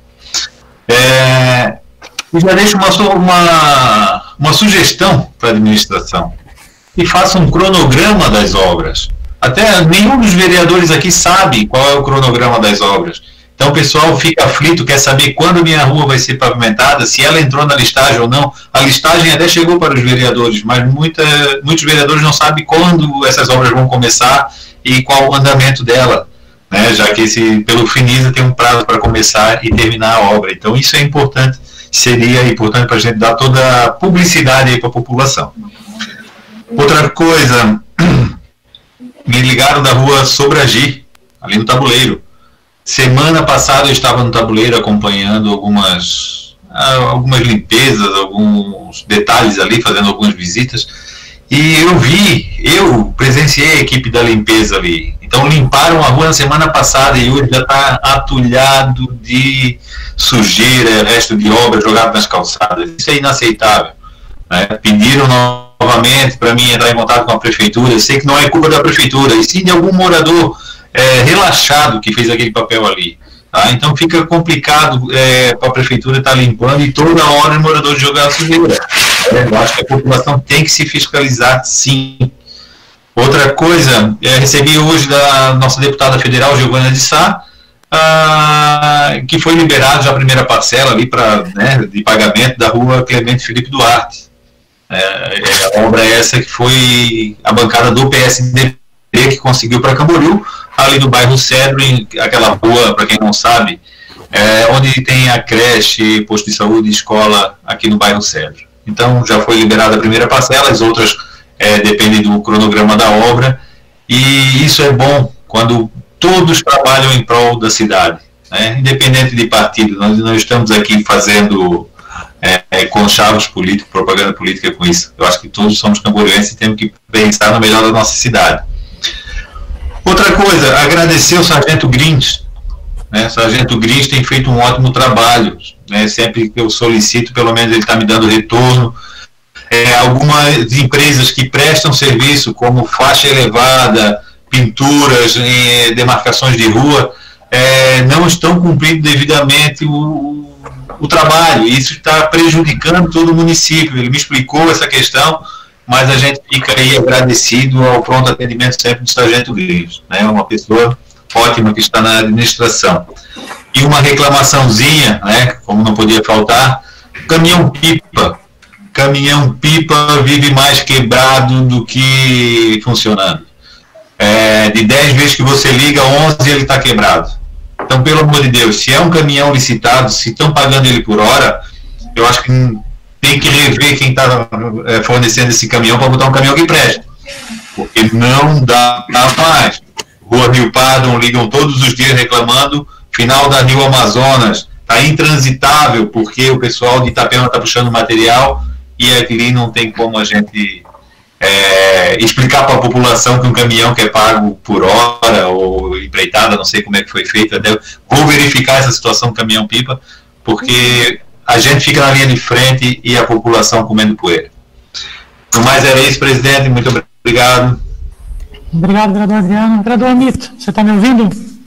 É, e já deixo uma, uma, uma sugestão para a administração, que faça um cronograma das obras. Até nenhum dos vereadores aqui sabe qual é o cronograma das obras. Então o pessoal fica aflito, quer saber quando a minha rua vai ser pavimentada, se ela entrou na listagem ou não. A listagem até chegou para os vereadores, mas muita, muitos vereadores não sabem quando essas obras vão começar e qual o andamento dela, né? Já que esse, pelo Finisa tem um prazo para começar e terminar a obra. Então isso é importante, seria importante para a gente dar toda a publicidade aí para a população. Outra coisa, me ligaram da rua Sobragi, ali no Tabuleiro. Semana passada eu estava no Tabuleiro acompanhando algumas, algumas limpezas, alguns detalhes ali, fazendo algumas visitas, e eu vi, eu presenciei a equipe da limpeza ali. Então limparam a rua na semana passada e hoje já está atulhado de sujeira, resto de obra jogado nas calçadas. Isso é inaceitável, né? Pediram novamente para mim entrar em contato com a prefeitura. Eu sei que não é culpa da prefeitura, e sim de algum morador é, relaxado que fez aquele papel ali. Tá? Então fica complicado é, para a prefeitura estar tá limpando e toda hora o morador jogar a sujeira. É, eu acho que a população tem que se fiscalizar, sim. Outra coisa, é, recebi hoje da nossa deputada federal, Giovana de Sá, ah, que foi liberado já a primeira parcela ali pra, né, de pagamento da rua Clemente Felipe Duarte. É, é, a obra essa que foi a bancada do P S D B que conseguiu para Camboriú, ali no bairro Cedro, em aquela rua, para quem não sabe, é, onde tem a creche, posto de saúde, escola, aqui no bairro Cedro. Então já foi liberada a primeira parcela, as outras é, dependem do cronograma da obra, e isso é bom quando todos trabalham em prol da cidade, né? Independente de partido. Nós não estamos aqui fazendo é, é, conchavos políticos, propaganda política com isso. Eu acho que todos somos camborienses e temos que pensar no melhor da nossa cidade. Outra coisa, agradecer ao Sargento Grins, né? O Sargento Grins tem feito um ótimo trabalho, né? Sempre que eu solicito, pelo menos ele está me dando retorno. É, algumas empresas que prestam serviço, como faixa elevada, pinturas, em demarcações de rua, é, não estão cumprindo devidamente o, o trabalho. Isso está prejudicando todo o município. Ele me explicou essa questão, mas a gente fica aí agradecido ao pronto atendimento sempre do Sargento Grins, né? Uma pessoa ótima que está na administração. E uma reclamaçãozinha, né, como não podia faltar, caminhão-pipa. Caminhão-pipa vive mais quebrado do que funcionando. É, de dez vezes que você liga, onze ele está quebrado. Então, pelo amor de Deus, se é um caminhão licitado, se estão pagando ele por hora, eu acho que tem que rever quem está é, fornecendo esse caminhão para botar um caminhão que preste. Porque não dá, dá mais. Rua Rio Pardon, ligam todos os dias reclamando, final da Rio Amazonas está intransitável porque o pessoal de Itapema está puxando material e aqui não tem como a gente é, explicar para a população que um caminhão que é pago por hora ou empreitada, não sei como é que foi feito, até vou verificar essa situação do caminhão-pipa, porque a gente fica na linha de frente e a população comendo poeira. No mais era isso, presidente, muito obrigado. Obrigado, vereador Adriano. Vereador Amito, você está me ouvindo?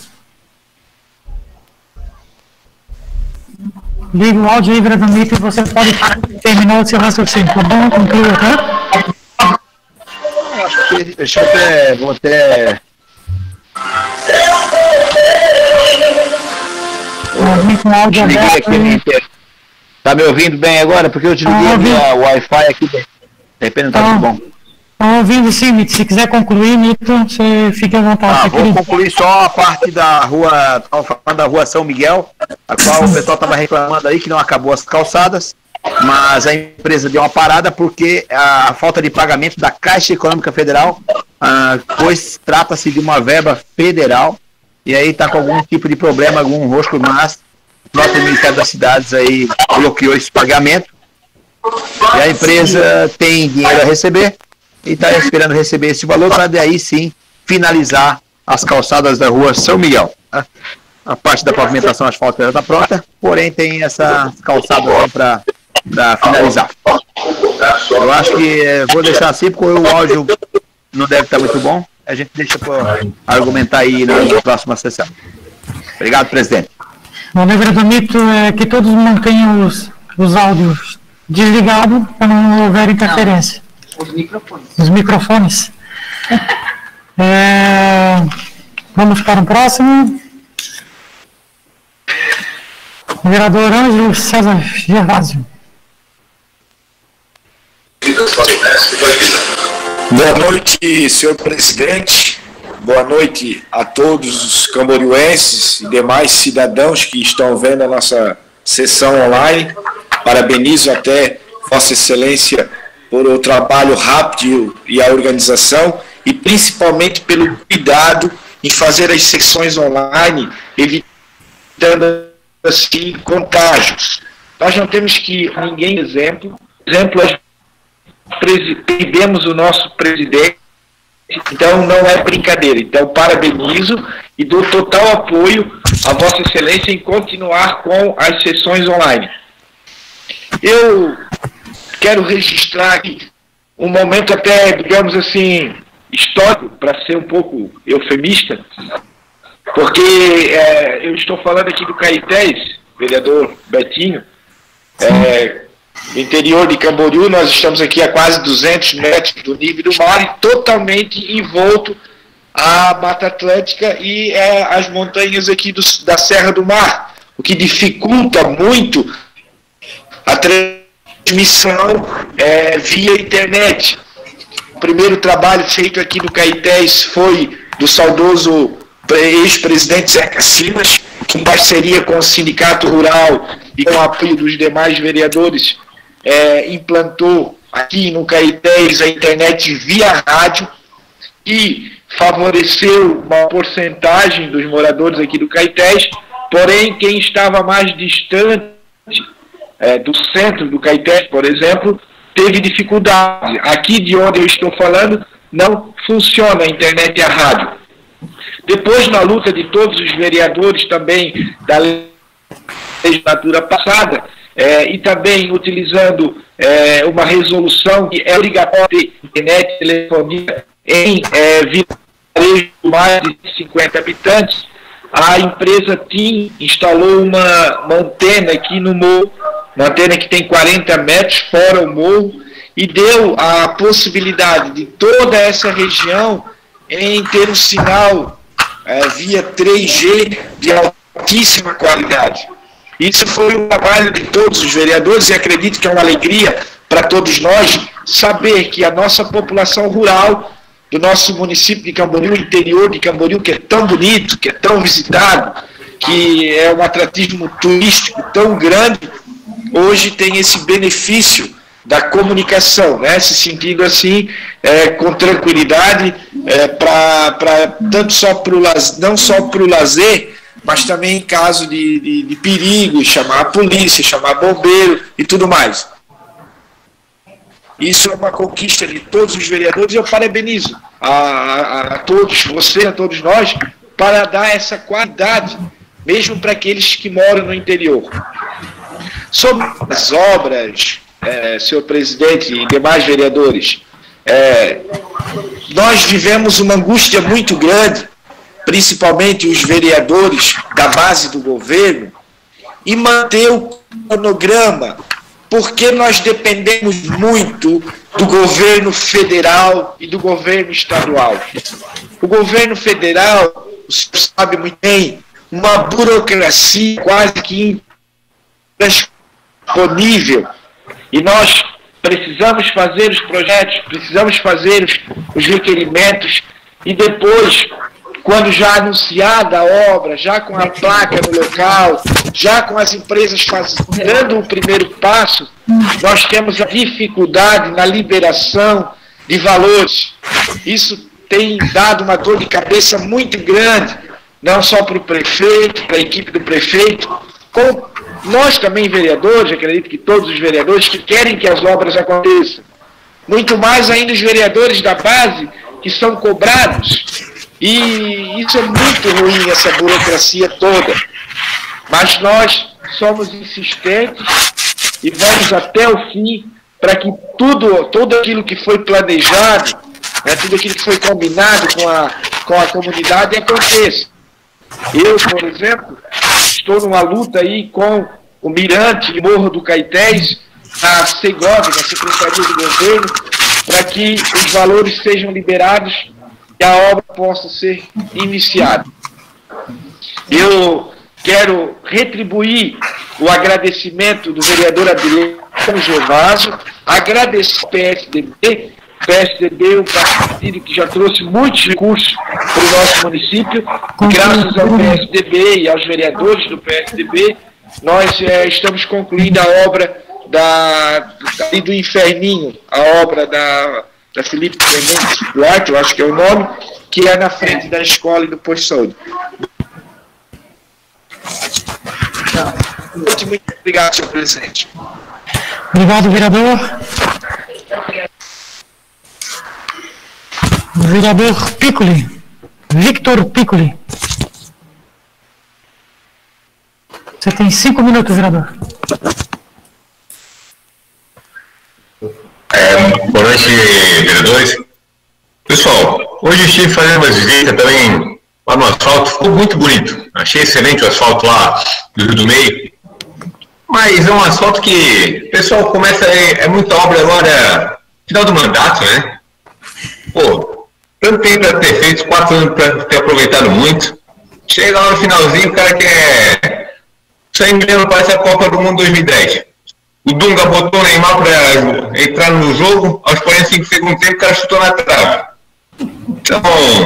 Liga o áudio aí, vereador Amito, e você pode terminar o seu raciocínio, tá bom? Conclua, tá? Acho que deixa eu até, vou até... Desliguei aqui a minha internet. Tá me ouvindo bem agora? Porque eu desliguei ah, o Wi-Fi aqui, de repente não tá ah, muito bom. Estou ouvindo sim, Mito. Se quiser concluir, Mito, você fica à vontade. Ah, vou concluir só a parte da rua, da rua São Miguel, a qual o pessoal estava reclamando aí que não acabou as calçadas, mas a empresa deu uma parada porque a falta de pagamento da Caixa Econômica Federal, ah, pois trata-se de uma verba federal, e aí está com algum tipo de problema, algum rosco, mas o próprio Ministério das Cidades aí bloqueou esse pagamento, e a empresa tem dinheiro a receber, e está esperando receber esse valor para daí sim finalizar as calçadas da rua São Miguel. A parte da pavimentação asfáltica já está pronta, porém tem essa calçada para finalizar. Eu acho que é, vou deixar assim porque o áudio não deve estar muito bom. A gente deixa para argumentar aí na, na próxima sessão. Obrigado, presidente. Valeu, vereador Mito. É que todos mantenham os, os áudios desligados para não houver interferência. Os microfones. Os microfones. É, vamos para o próximo. Vereador Ângelo César Gervásio. Boa noite, senhor presidente. Boa noite a todos os camborienses e demais cidadãos que estão vendo a nossa sessão online. Parabenizo até Vossa Excelência por o trabalho rápido e a organização, e principalmente pelo cuidado em fazer as sessões online, evitando assim contágios. nós não temos que ninguém exemplo. Exemplo, nós perdemos o nosso presidente, então não é brincadeira. Então, parabenizo e dou total apoio a Vossa Excelência em continuar com as sessões online. Eu quero registrar aqui um momento até, digamos assim, histórico, para ser um pouco eufemista, porque é, eu estou falando aqui do Caetés, vereador Betinho, é, no interior de Camboriú. Nós estamos aqui a quase duzentos metros do nível do mar e totalmente envolto a Mata Atlântica e é, as montanhas aqui do, da Serra do Mar, o que dificulta muito a transmissão é, via internet. O primeiro trabalho feito aqui no Caetés foi do saudoso ex-presidente Zeca Simas, que em parceria com o Sindicato Rural e com o apoio dos demais vereadores, é, implantou aqui no Caetés a internet via rádio e favoreceu uma porcentagem dos moradores aqui do Caetés, porém quem estava mais distante é, do centro do Caetés, por exemplo, teve dificuldade. Aqui de onde eu estou falando, não funciona a internet e a rádio. Depois, na luta de todos os vereadores também da legislatura passada, é, e também utilizando é, uma resolução que é obrigatória ter internet e telefonia em é, vilarejo de mais de cinquenta habitantes, a empresa TIM instalou uma, uma antena aqui no morro, uma antena que tem quarenta metros fora o morro, e deu a possibilidade de toda essa região em ter um sinal é, via três G de altíssima qualidade. Isso foi um trabalho de todos os vereadores e acredito que é uma alegria para todos nós saber que a nossa população rural do nosso município de Camboriú, interior de Camboriú, que é tão bonito, que é tão visitado, que é um atrativo turístico tão grande, hoje tem esse benefício da comunicação, né? Se sentindo assim, é, com tranquilidade, é, pra, pra, tanto só pro, não só para o lazer, mas também em caso de, de, de perigo, chamar a polícia, chamar bombeiro e tudo mais. Isso é uma conquista de todos os vereadores e eu parabenizo a, a, a todos, você, a todos nós, para dar essa qualidade, mesmo para aqueles que moram no interior. Sobre as obras, é, senhor presidente e demais vereadores, é, nós vivemos uma angústia muito grande, principalmente os vereadores da base do governo, e manter o cronograma, porque nós dependemos muito do governo federal e do governo estadual. O governo federal, o senhor sabe muito bem, uma burocracia quase que indisponível, e nós precisamos fazer os projetos, precisamos fazer os, os requerimentos, e depois, quando já anunciada a obra, já com a placa no local, já com as empresas fazendo o primeiro passo, nós temos a dificuldade na liberação de valores. Isso tem dado uma dor de cabeça muito grande, não só para o prefeito, para a equipe do prefeito, como nós também vereadores, acredito que todos os vereadores que querem que as obras aconteçam. Muito mais ainda os vereadores da base que são cobrados. E isso é muito ruim, essa burocracia toda. Mas nós somos insistentes e vamos até o fim para que tudo, tudo aquilo que foi planejado, né, tudo aquilo que foi combinado com a, com a comunidade aconteça. Eu, por exemplo, estou numa luta aí com o Mirante e Morro do Caetés, a SEGOV, na Secretaria do Governo, para que os valores sejam liberados e a obra possa ser iniciada. Eu quero retribuir o agradecimento do vereador Adriano Gervaso, agradecer ao P S D B, o P S D B é um partido que já trouxe muitos recursos para o nosso município, graças ao P S D B e aos vereadores do P S D B, nós é, estamos concluindo a obra da, da, do Inferninho, a obra da... da Felipe Clemente Duarte, eu acho que é o nome, que é na frente da escola e do posto de saúde. Muito, muito obrigado, senhor presidente. Obrigado, vereador. Vereador Piccoli. Victor Piccoli. Você tem cinco minutos, vereador. É, boa noite, vereadores. Pessoal, hoje eu estive fazendo uma visita também lá no asfalto, ficou muito bonito. Achei excelente o asfalto lá do Rio do Meio. Mas é um asfalto que o pessoal começa, é, é muita obra agora, final do mandato, né? Pô, tanto tempo para ter feito, quatro anos para ter aproveitado muito. Chega lá no finalzinho, o cara quer. Isso aí me lembra, parece a Copa do Mundo dois mil e dez. O Dunga botou o Neymar para entrar no jogo, aos quarenta e cinco segundos tempo, o cara chutou na trave. Então,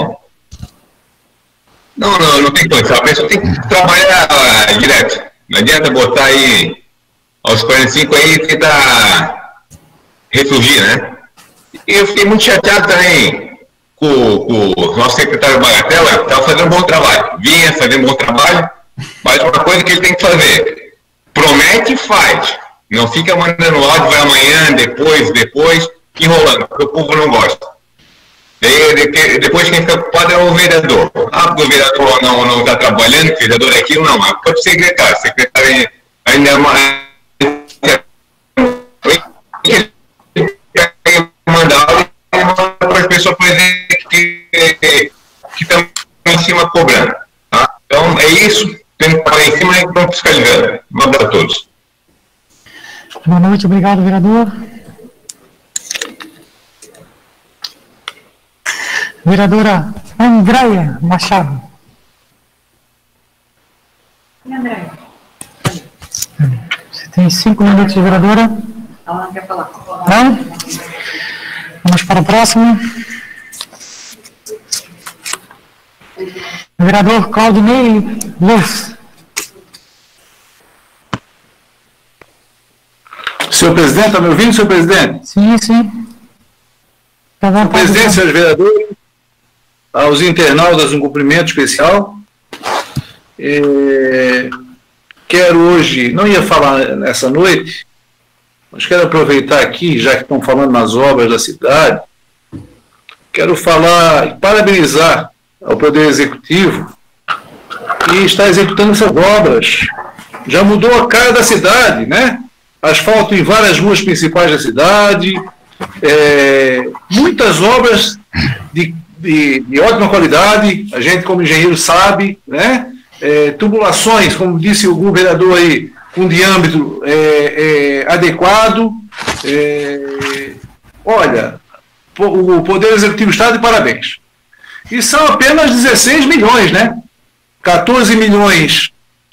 não, não, não tem condição. A pessoa tem que trabalhar uh, direto. Não adianta botar aí aos quarenta e cinco aí e tentar ressurgir, né? E eu fiquei muito chateado também com, com o nosso secretário Bagatella, que estava fazendo um bom trabalho. Vinha fazendo um bom trabalho, mas uma coisa que ele tem que fazer: promete e faz. Não fica mandando áudio, vai amanhã, depois, depois, enrolando, porque o povo não gosta. E depois quem fica culpado é o vereador. Ah, porque o vereador não está trabalhando, o vereador é aquilo, não, mas pode ser secretário. O secretário ainda mais. Mandar para as pessoas que estão em cima cobrando. Tá? Então é isso, tem que estar em cima e estão fiscalizando. Manda a todos. Boa noite, obrigado, vereador. Vereadora Andréia Machado. Andréia. Você tem cinco minutos, vereadora. Ela não quer falar. Não? Vamos para a próxima. Vereador Claudinei Luz. Senhor presidente, está me ouvindo, senhor presidente? Sim, sim. Senhor presidente, senhores vereadores, aos internautas, um cumprimento especial. É, quero hoje, não ia falar nessa noite, mas quero aproveitar aqui, já que estão falando nas obras da cidade, quero falar e parabenizar ao Poder Executivo que está executando essas obras. Já mudou a cara da cidade, né? Asfalto em várias ruas principais da cidade, é, muitas obras de, de, de ótima qualidade, a gente como engenheiro sabe, né? É, tubulações, como disse o vereador aí, com diâmetro é, é, adequado. É, olha, o Poder Executivo está de parabéns. E são apenas dezesseis milhões, né? quatorze milhões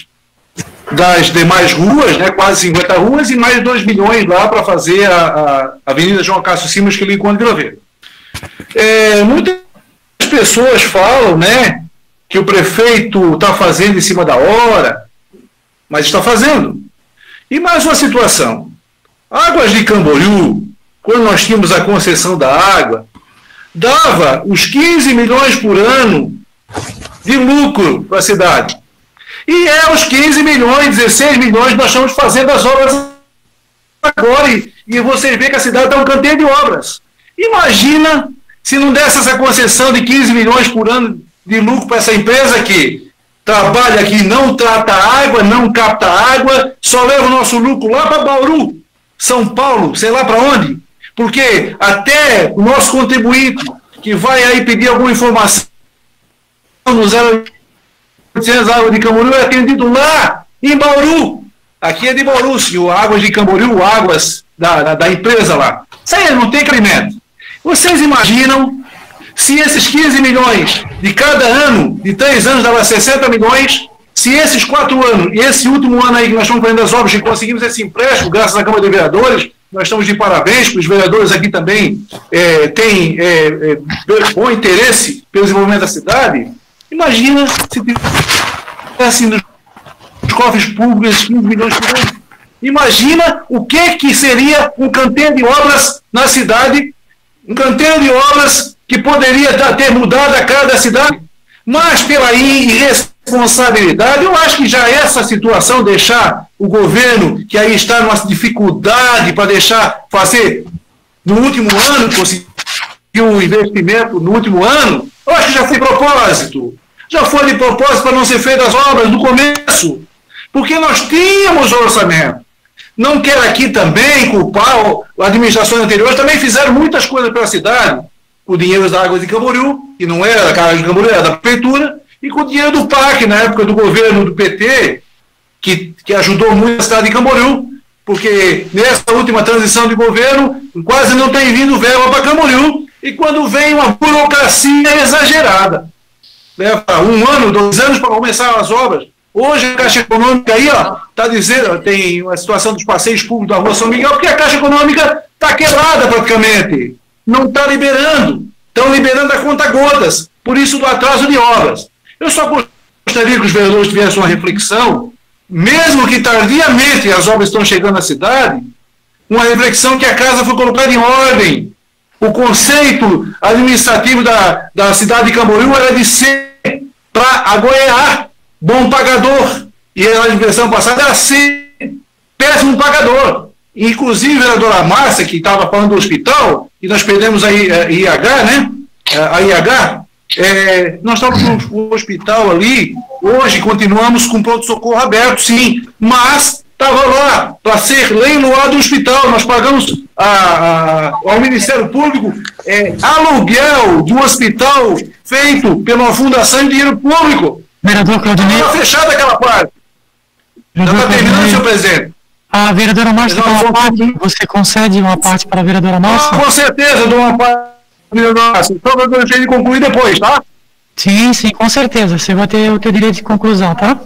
das demais ruas, né, quase cinquenta ruas, e mais dois milhões lá para fazer a, a Avenida João Cássio Simas, que ele encontra Vila Verde. É, muitas pessoas falam, né, que o prefeito está fazendo em cima da hora, mas está fazendo. E mais uma situação. Águas de Camboriú, quando nós tínhamos a concessão da água, dava os quinze milhões por ano de lucro para a cidade. E é os quinze milhões, dezesseis milhões que nós estamos fazendo as obras agora. E, e vocês veem que a cidade está um canteiro de obras. Imagina se não desse essa concessão de quinze milhões por ano de lucro para essa empresa que trabalha aqui, não trata água, não capta água, só leva o nosso lucro lá para Bauru, São Paulo, sei lá para onde. Porque até o nosso contribuinte que vai aí pedir alguma informação no zero oitocentos Água de Camboriú é atendido lá em Bauru. Aqui é de Bauru, senhor. Águas de Camboriú, águas da, da, da empresa lá. Isso aí não tem cabimento. Vocês imaginam se esses quinze milhões de cada ano, de três anos, dava sessenta milhões, se esses quatro anos, e esse último ano aí que nós estamos fazendo as obras, que conseguimos esse empréstimo, graças à Câmara de Vereadores, nós estamos de parabéns, porque os vereadores aqui também é, têm é, é, bom interesse pelo desenvolvimento da cidade. Imagina se tivesse nos cofres públicos quinze milhões por ano. Imagina o que, que seria um canteiro de obras na cidade, um canteiro de obras que poderia ter mudado a cara da cidade, mas pela irresponsabilidade responsabilidade. Eu acho que já essa situação, deixar o governo, que aí está numa dificuldade para deixar fazer no último ano, conseguir um investimento no último ano, eu acho que já foi propósito. Já foi de propósito para não ser feitas as obras no começo, porque nós tínhamos orçamento. Não quero aqui também culpar a administração anterior, também fizeram muitas coisas pela cidade, com o dinheiro da Água de Camboriú, que não era da Casa de Camboriú, era da Prefeitura, e com o dinheiro do P A C, na época do governo do P T, que, que ajudou muito a cidade de Camboriú, porque nessa última transição de governo, quase não tem vindo verba para Camboriú, e quando vem uma burocracia exagerada. Leva um ano, dois anos para começar as obras. Hoje a Caixa Econômica aí, ó, está dizendo, tem uma situação dos passeios públicos da Rua São Miguel, porque a Caixa Econômica está quebrada praticamente. Não está liberando. Estão liberando a conta gotas. Por isso do atraso de obras. Eu só gostaria que os vereadores tivessem uma reflexão, mesmo que tardiamente as obras estão chegando na cidade, uma reflexão que a casa foi colocada em ordem. O conceito administrativo da, da cidade de Camboriú era de ser para agoiar bom pagador. E a impressão passada era ser péssimo pagador. Inclusive, a vereadora Márcia, que estava falando do hospital, e nós perdemos a I H, né? A I H, é, nós estávamos com o hospital ali, hoje continuamos com o pronto-socorro aberto, sim, mas estava lá para ser leiloado o hospital. Nós pagamos a, a, ao Ministério Público é, aluguel de um hospital feito pela fundação de dinheiro público. Vereador Claudinei. Está fechada aquela parte. Já está terminando, senhor presidente. A vereadora Márcia tem uma parte. Você concede uma parte para a vereadora Márcia? Ah, com certeza, eu dou uma parte para a vereadora Márcia. Só eu deixei de concluir depois, tá? Sim, sim, com certeza. Você vai ter o teu direito de conclusão, tá?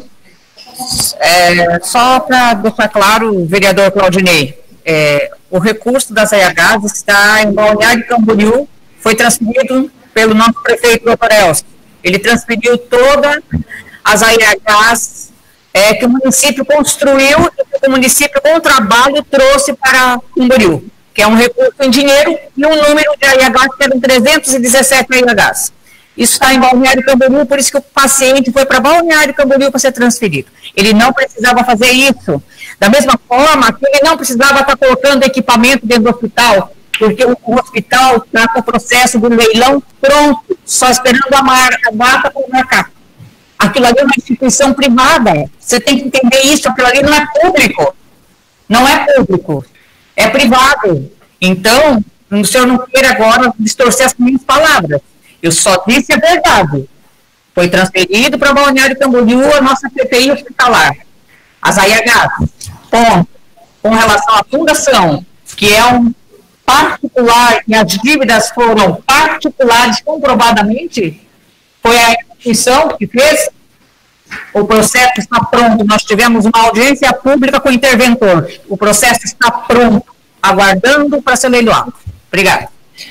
É, só para deixar claro, vereador Claudinei, é, o recurso das A Hs está em Balneário Camboriú, foi transferido pelo nosso prefeito, doutor Elcio. Ele transferiu todas as A Hs é, que o município construiu e que o município, com trabalho, trouxe para Camboriú, que é um recurso em dinheiro e um número de A Hs que eram trezentos e dezessete A Hs. Isso está em Balneário Camboriú, por isso que o paciente foi para Balneário Camboriú para ser transferido. Ele não precisava fazer isso. Da mesma forma que ele não precisava estar colocando equipamento dentro do hospital, porque o, o hospital está com o processo do leilão pronto, só esperando a, mar, a data para marcar. Aquilo ali é uma instituição privada. Você tem que entender isso, aquilo ali não é público. Não é público. É privado. Então, o senhor não queira agora distorcer as minhas palavras. Eu só disse a verdade. Foi transferido para Balneário Camboriú a nossa C P I hospitalar. As A Hs, ponto. Com relação à fundação, que é um particular, e as dívidas foram particulares comprovadamente, foi a instituição que fez. O processo está pronto. Nós tivemos uma audiência pública com o interventor. O processo está pronto, aguardando para ser leiloado. Obrigada.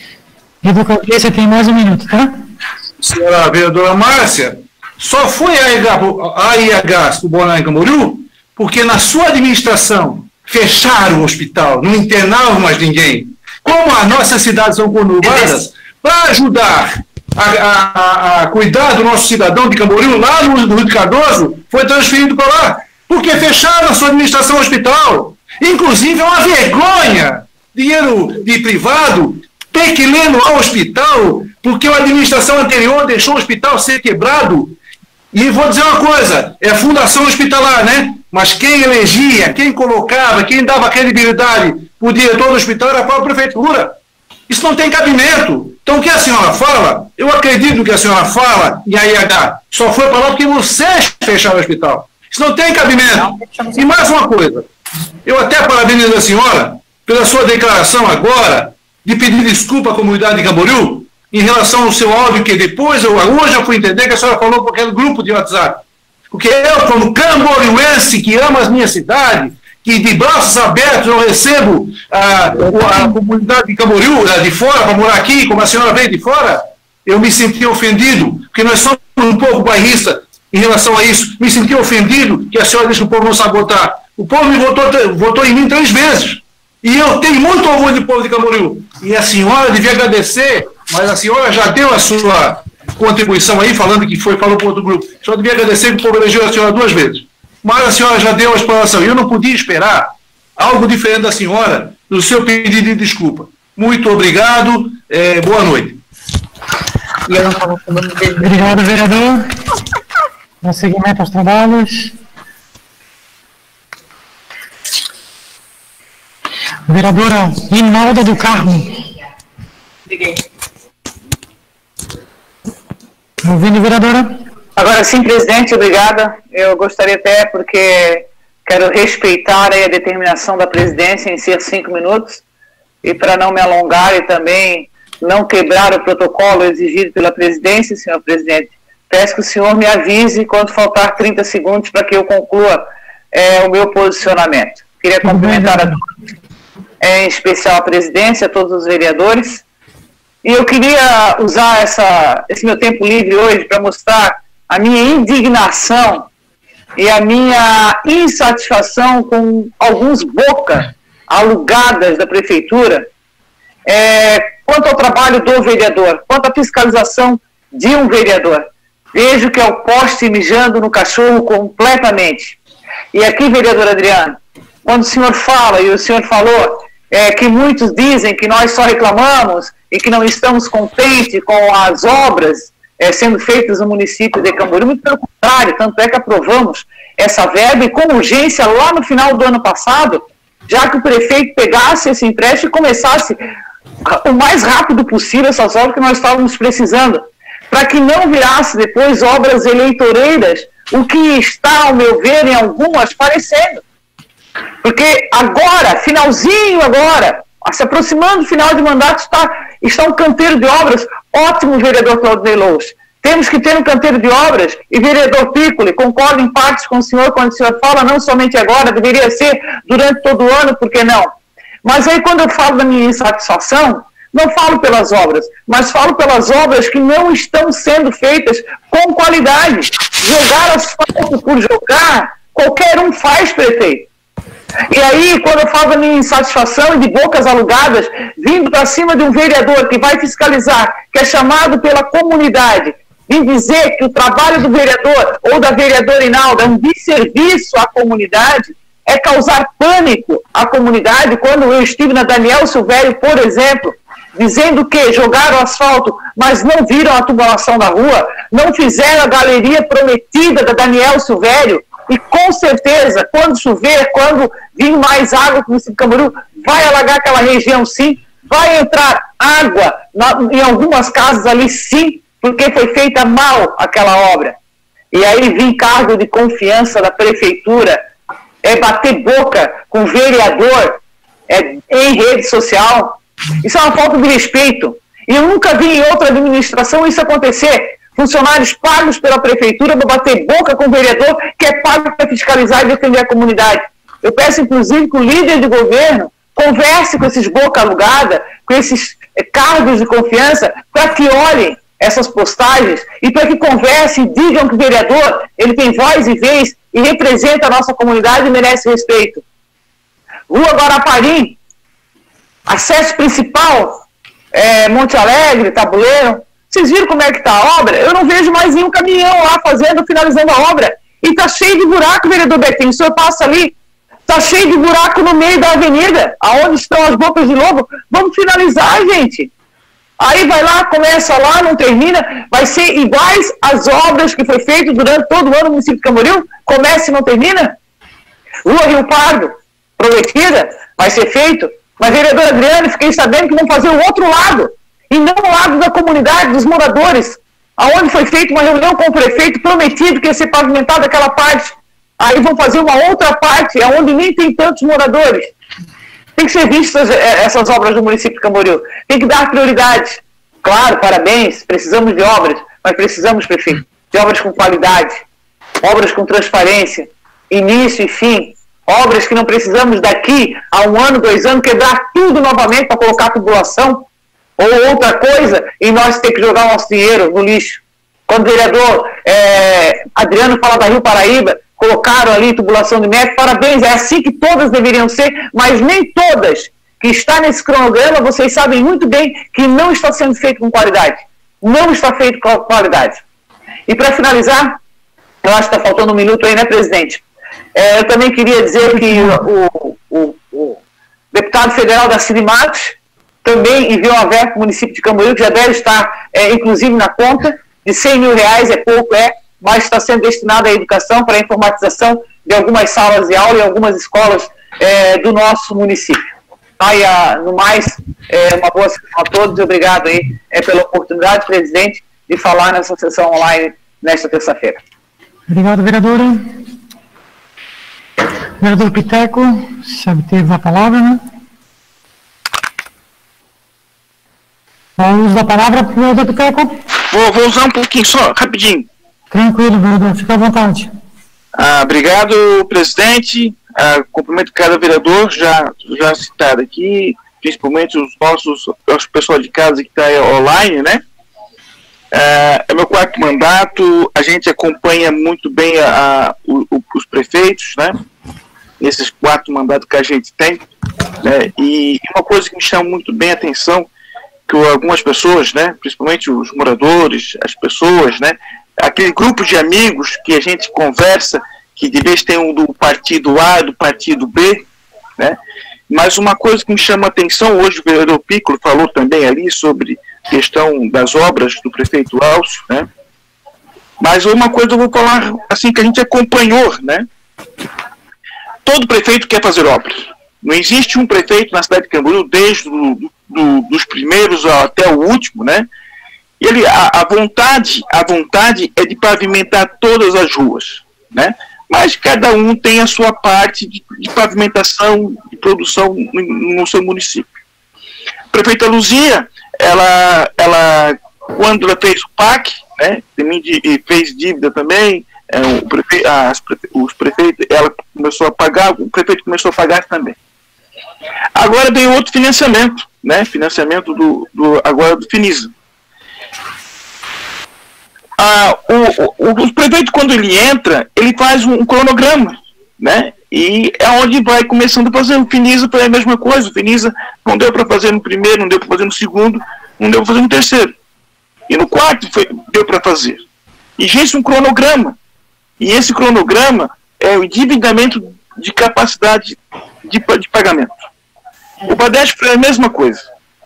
Você tem mais um minuto, tá? Senhora vereadora Márcia, só foi a I H do Balneário Camboriú porque na sua administração fecharam o hospital, não internavam mais ninguém. Como as nossas cidades são conurbadas, para ajudar a, a, a cuidar do nosso cidadão de Camboriú, lá no, no Rio de Cardoso, foi transferido para lá, porque fecharam a sua administração hospital. Inclusive, é uma vergonha, dinheiro de privado, ter que leiloar o hospital, porque a administração anterior deixou o hospital ser quebrado. E vou dizer uma coisa, é a fundação hospitalar, né? Mas quem elegia, quem colocava, quem dava credibilidade para o diretor do hospital era a própria prefeitura. Isso não tem cabimento. Então o que a senhora fala, eu acredito no que a senhora fala em A I H, só foi para lá porque vocês fecharam o hospital. Isso não tem cabimento. E mais uma coisa, eu até parabenizo a senhora pela sua declaração agora, de pedir desculpa à comunidade de Camboriú em relação ao seu áudio, que depois, eu, hoje eu fui entender que a senhora falou por aquele grupo de WhatsApp. Porque eu, como camboriuense, que ama a minha cidade, que de braços abertos eu recebo a, a comunidade de Camboriú, de fora, para morar aqui, como a senhora veio de fora, eu me senti ofendido, porque nós somos um pouco bairristas em relação a isso. Me senti ofendido que a senhora disse que o povo não sabe votar. O povo me votou, votou em mim três vezes. E eu tenho muito orgulho do povo de Camboriú. E a senhora devia agradecer, mas a senhora já deu a sua, contribuição aí, falando que foi, falou para outro grupo. Só devia agradecer que o povo elegeu a senhora duas vezes. Mas a senhora já deu a explanação. E eu não podia esperar algo diferente da senhora no seu pedido de desculpa. Muito obrigado. É, boa noite. Obrigado, vereador. No seguimento aos trabalhos. Vereadora Rinalda do Carmo. Ouvindo, vereadora? Agora sim, presidente, obrigada. Eu gostaria até, porque quero respeitar aí a determinação da presidência em ser cinco minutos, e para não me alongar e também não quebrar o protocolo exigido pela presidência, senhor presidente, peço que o senhor me avise quando faltar trinta segundos para que eu conclua é, o meu posicionamento. Queria cumprimentar a todos, é, em especial a presidência, a todos os vereadores, e eu queria usar essa, esse meu tempo livre hoje para mostrar a minha indignação e a minha insatisfação com alguns bocas alugadas da prefeitura, é, quanto ao trabalho do vereador, quanto à fiscalização de um vereador. Vejo que é o poste mijando no cachorro completamente. E aqui, vereador Adriano, quando o senhor fala, e o senhor falou, é, que muitos dizem que nós só reclamamos e que não estamos contentes com as obras é, sendo feitas no município de Camboriú, muito pelo contrário, tanto é que aprovamos essa verba e com urgência lá no final do ano passado, já que o prefeito pegasse esse empréstimo e começasse o mais rápido possível essas obras que nós estávamos precisando, para que não virasse depois obras eleitoreiras, o que está, ao meu ver, em algumas parecendo. Porque agora, finalzinho agora, se aproximando do final de mandato, está, está um canteiro de obras. Ótimo, vereador Claudinei Loures. Temos que ter um canteiro de obras, e vereador Piccoli, concordo em partes com o senhor quando o senhor fala, não somente agora, deveria ser durante todo o ano, por que não? Mas aí quando eu falo da minha insatisfação, não falo pelas obras, mas falo pelas obras que não estão sendo feitas com qualidade. Jogar asfalto por jogar, qualquer um faz, prefeito. E aí, quando eu falo da minha insatisfação e de bocas alugadas, vindo para cima de um vereador que vai fiscalizar, que é chamado pela comunidade, e dizer que o trabalho do vereador ou da vereadora Rinalda é um desserviço à comunidade, é causar pânico à comunidade. Quando eu estive na Daniel Silvério, por exemplo, dizendo que jogaram asfalto, mas não viram a tubulação da rua, não fizeram a galeria prometida da Daniel Silvério, e com certeza, quando chover, quando vir mais água no município de Camboriú, vai alagar aquela região sim, vai entrar água na, em algumas casas ali sim, porque foi feita mal aquela obra. E aí vem cargo de confiança da prefeitura, é bater boca com vereador é, em rede social. Isso é uma falta de respeito. E eu nunca vi em outra administração isso acontecer. Funcionários pagos pela prefeitura para bater boca com o vereador que é pago para fiscalizar e defender a comunidade. Eu peço, inclusive, que o líder de governo converse com esses boca alugada, com esses é, cargos de confiança, para que olhem essas postagens e para que conversem e digam que o vereador ele tem voz e vez e representa a nossa comunidade e merece respeito. Rua Guaraparim, acesso principal, é, Monte Alegre, Tabuleiro. Vocês viram como é que está a obra? Eu não vejo mais nenhum caminhão lá fazendo, finalizando a obra. E está cheio de buraco, vereador Betinho. O senhor passa ali, está cheio de buraco no meio da avenida, aonde estão as bocas de lobo. Vamos finalizar, gente. Aí vai lá, começa lá, não termina. Vai ser iguais às obras que foi feito durante todo o ano no município de Camboriú? Começa e não termina? Rua Rio Pardo, prometida, vai ser feito. Mas, vereador Adriano, fiquei sabendo que vão fazer o outro lado. E não o lado da comunidade, dos moradores, aonde foi feita uma reunião com o prefeito, prometido que ia ser pavimentada aquela parte. Aí vão fazer uma outra parte, aonde nem tem tantos moradores. Tem que ser vistas essas obras do município de Camboriú. Tem que dar prioridade. Claro, parabéns, precisamos de obras, mas precisamos, prefeito, de obras com qualidade, obras com transparência, início e fim, obras que não precisamos daqui a um ano, dois anos, quebrar tudo novamente para colocar tubulação, ou outra coisa, e nós ter que jogar o nosso dinheiro no lixo. Quando o vereador é, Adriano fala da Rio Paraíba, colocaram ali tubulação de metro, parabéns, é assim que todas deveriam ser, mas nem todas que está nesse cronograma, vocês sabem muito bem que não está sendo feito com qualidade. não está feito com qualidade. E para finalizar, eu acho que está faltando um minuto aí, né, presidente? É, eu também queria dizer que o, o, o deputado federal da Cine Matos também enviou uma verba para o município de Camboriú, que já deve estar, é, inclusive, na conta, de cem mil reais, é pouco, é, mas está sendo destinado à educação, para a informatização de algumas salas de aula e algumas escolas é, do nosso município. Aí, a, no mais, é, uma boa semana a todos e obrigado aí é, pela oportunidade, presidente, de falar nessa sessão online nesta terça-feira. Obrigado, vereadora. Vereador Piteco, se obteve a palavra, né? O uso da palavra, vereador Piteco. Vou, vou usar um pouquinho só, rapidinho. Tranquilo, vereador, fica à vontade. Ah, obrigado, presidente. Ah, cumprimento cada vereador já, já citado aqui, principalmente os nossos, os pessoal de casa que está online, né? Ah, é meu quarto mandato, a gente acompanha muito bem a, a, o, os prefeitos, né? Nesses quatro mandatos que a gente tem, né? E uma coisa que me chama muito bem a atenção, que algumas pessoas, né? Principalmente os moradores, as pessoas, né? Aquele grupo de amigos que a gente conversa, que de vez tem um do partido A, do partido B, né? Mas uma coisa que me chama a atenção, hoje o vereador Piccolo falou também ali sobre a questão das obras do prefeito Elcio, né? Mas uma coisa eu vou falar, assim, que a gente acompanhou, né? Todo prefeito quer fazer obras. Não existe um prefeito na cidade de Camboriú, desde do, do, dos primeiros até o último, né? Ele, a, a vontade, a vontade é de pavimentar todas as ruas, né? Mas cada um tem a sua parte de, de pavimentação e produção no, no seu município. A prefeita Luzia, ela, ela, quando ela fez o P A C, né, e fez dívida também, é, o prefe, as, os prefeitos, ela começou a pagar, o prefeito começou a pagar também. Agora vem outro financiamento, né, financiamento do, do, agora do Finisa. Ah, o, o, o prefeito, quando ele entra, ele faz um, um cronograma, né? E é onde vai começando a fazer. O Finisa foi a mesma coisa. O Finisa não deu para fazer no primeiro, não deu para fazer no segundo, não deu para fazer no terceiro. E no quarto foi, deu para fazer. E existe um cronograma. E esse cronograma é o endividamento de capacidade de, de pagamento. O Badesp foi a mesma coisa.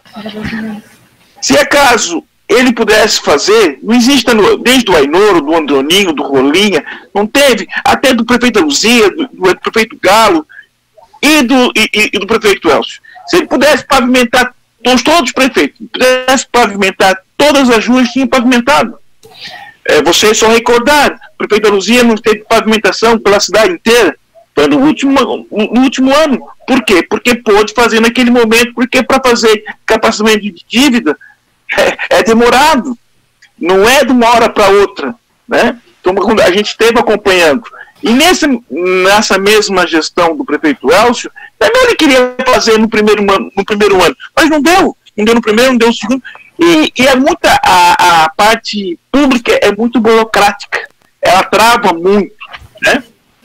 Se acaso ele pudesse fazer, não existe desde o Ainoro, do Androninho, do Rolinha, não teve, até do prefeito Luzia, do, do prefeito Galo e do, e, e do prefeito Elcio. Se ele pudesse pavimentar, todos, todos os prefeitos, pudesse pavimentar todas as ruas, tinham pavimentado. É, vocês só recordaram, o prefeito Luzia não teve pavimentação pela cidade inteira, foi no último, no último ano. Por quê? Porque pôde fazer naquele momento, porque para fazer capacidade de dívida, É, é demorado, não é de uma hora para outra, né? Então a gente esteve acompanhando. E nesse, nessa mesma gestão do prefeito Elcio, também ele queria fazer no primeiro ano, no primeiro ano, mas não deu, não deu no primeiro, não deu no segundo. E, e é muita, a, a parte pública é muito burocrática, ela trava muito, né?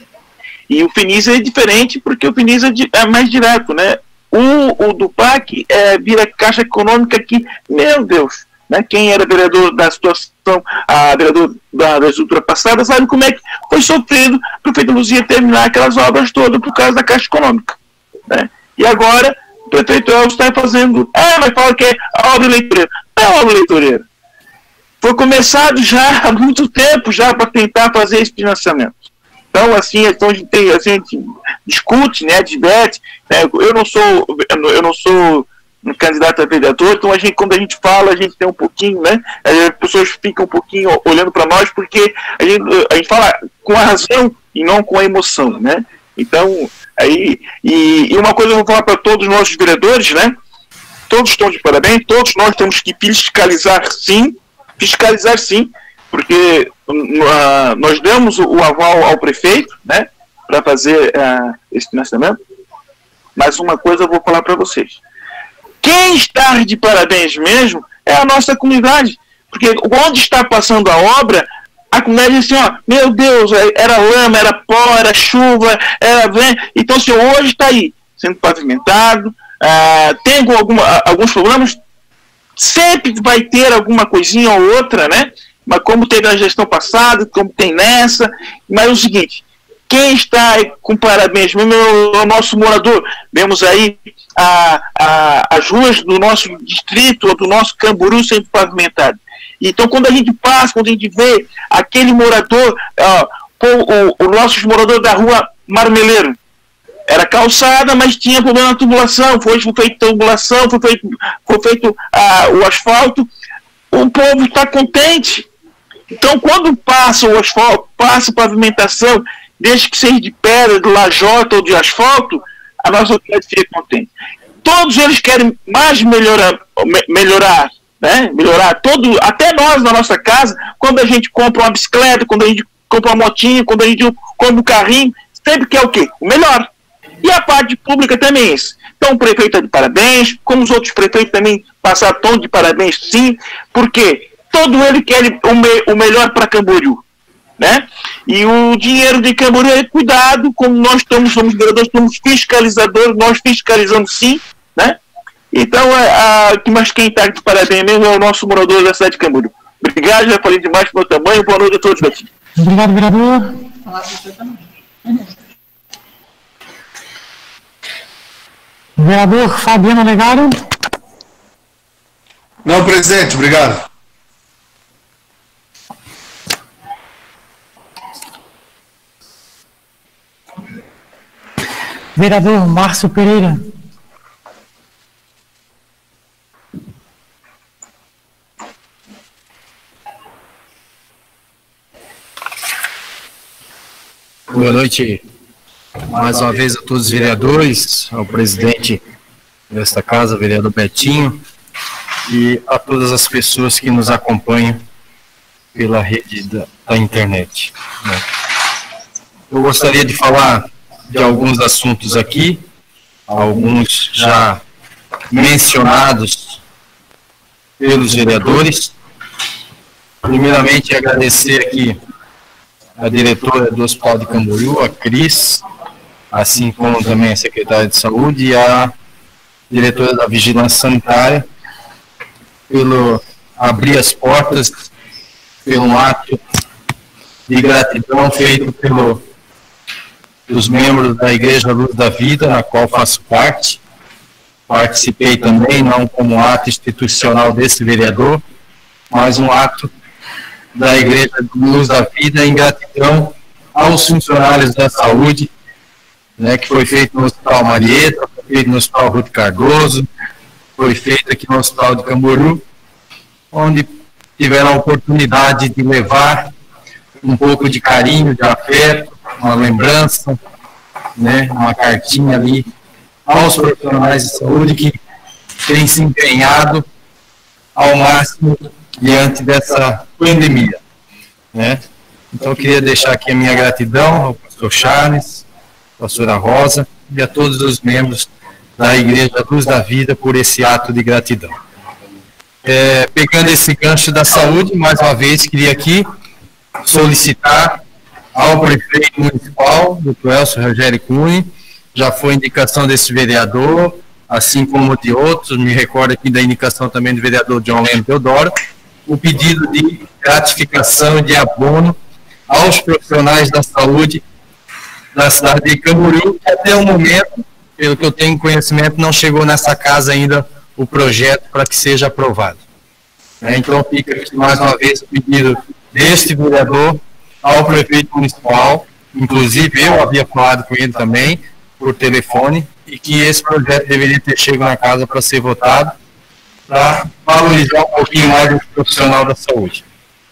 E o Finisa é diferente, porque o Finisa é mais direto, né? O, o do P A C é, vira Caixa Econômica que, meu Deus, né, quem era vereador da situação, a vereador da legislatura passada, sabe como é que foi sofrido o prefeito Luzia terminar aquelas obras todas por causa da Caixa Econômica, né? E agora o prefeito Elcio está fazendo, ah, mas fala que é a obra eleitoreira. Não é obra eleitoreira. Foi começado já há muito tempo já para tentar fazer esse financiamento. Então, assim, então a gente, tem, assim, a gente discute, né, diverte, né, eu não sou, eu não sou um candidato a vereador, então a gente, quando a gente fala, a gente tem um pouquinho, né, as pessoas ficam um pouquinho olhando para nós, porque a gente, a gente fala com a razão e não com a emoção, né, então, aí, e, e uma coisa eu vou falar para todos os nossos vereadores, né, todos estão de parabéns, todos nós temos que fiscalizar sim, fiscalizar sim, porque uh, nós demos o, o aval ao prefeito, né, para fazer uh, esse financiamento, mas uma coisa eu vou falar para vocês. Quem está de parabéns mesmo é a nossa comunidade, porque onde está passando a obra, a comunidade diz assim, ó, meu Deus, era lama, era pó, era chuva, era vento, então assim, hoje está aí, sendo pavimentado, uh, tem alguma, alguns problemas, sempre vai ter alguma coisinha ou outra, né? Mas como tem na gestão passada, como tem nessa, mas é o seguinte, quem está com parabéns, mesmo o nosso morador, vemos aí a, a, as ruas do nosso distrito, ou do nosso Camboriú sempre pavimentadas. Então, quando a gente passa, quando a gente vê aquele morador, ó, o, o, o nosso morador da rua Marmeleiro, era calçada, mas tinha problema na tubulação, foi, foi feita tubulação, foi feito, foi feito ah, o asfalto, o povo está contente. Então, quando passa o asfalto, passa a pavimentação, desde que seja de pedra, de lajota ou de asfalto, a nossa autoridade fica contente. Todos eles querem mais melhorar, melhorar, né? Melhorar, todo, até nós na nossa casa, quando a gente compra uma bicicleta, quando a gente compra uma motinha, quando a gente compra um carrinho, sempre quer o quê? O melhor. E a parte pública também é isso. Então o prefeito está de parabéns, como os outros prefeitos também passaram tom de parabéns, sim, porque todo ele quer o, me, o melhor para Camboriú, né? E o dinheiro de Camboriú é cuidado, como nós estamos, somos vereadores, somos fiscalizadores, nós fiscalizamos sim, né? Então, a, a, mas quem está de parabéns mesmo é o nosso morador da cidade de Camboriú. Obrigado, já falei demais pro meu tamanho, boa noite a todos aqui. Obrigado, vereador. Vereador Fabiano Legaro. Não, presidente, obrigado. Vereador Márcio Pereira. Boa noite mais uma vez a todos os vereadores, ao presidente desta casa, vereador Betinho, e a todas as pessoas que nos acompanham pela rede da, da internet. Eu gostaria de falar de alguns assuntos aqui, alguns já mencionados pelos vereadores. Primeiramente, agradecer aqui a diretora do Hospital de Camboriú, a Cris, assim como também a secretária de Saúde e a diretora da Vigilância Sanitária, pelo abrir as portas, pelo ato de gratidão feito pelo, pelos membros da Igreja Luz da Vida, na qual faço parte. Participei também, não como ato institucional desse vereador, mas um ato da Igreja Luz da Vida em gratidão aos funcionários da saúde, né, que foi feito no Hospital Marieta, foi feito no Hospital Ruth Cardoso, foi feito aqui no Hospital de Camboriú, onde tiveram a oportunidade de levar um pouco de carinho, de afeto, uma lembrança, né, uma cartinha ali aos profissionais de saúde que têm se empenhado ao máximo diante dessa pandemia, né? Então eu queria deixar aqui a minha gratidão ao pastor Charles, à pastora Rosa e a todos os membros da Igreja Luz da Vida por esse ato de gratidão. É, pegando esse gancho da saúde, mais uma vez queria aqui solicitar ao prefeito municipal, doutor Elcio Rogério Cunha, já foi indicação desse vereador, assim como de outros, me recordo aqui da indicação também do vereador John Leno Teodoro, o pedido de gratificação e de abono aos profissionais da saúde da cidade de Camboriú, que até o momento, pelo que eu tenho conhecimento, não chegou nessa casa ainda o projeto para que seja aprovado. É, então fica aqui mais uma vez o pedido deste vereador ao prefeito municipal, inclusive eu havia falado com ele também, por telefone, e que esse projeto deveria ter chegado na casa para ser votado, para valorizar um pouquinho mais o profissional da saúde.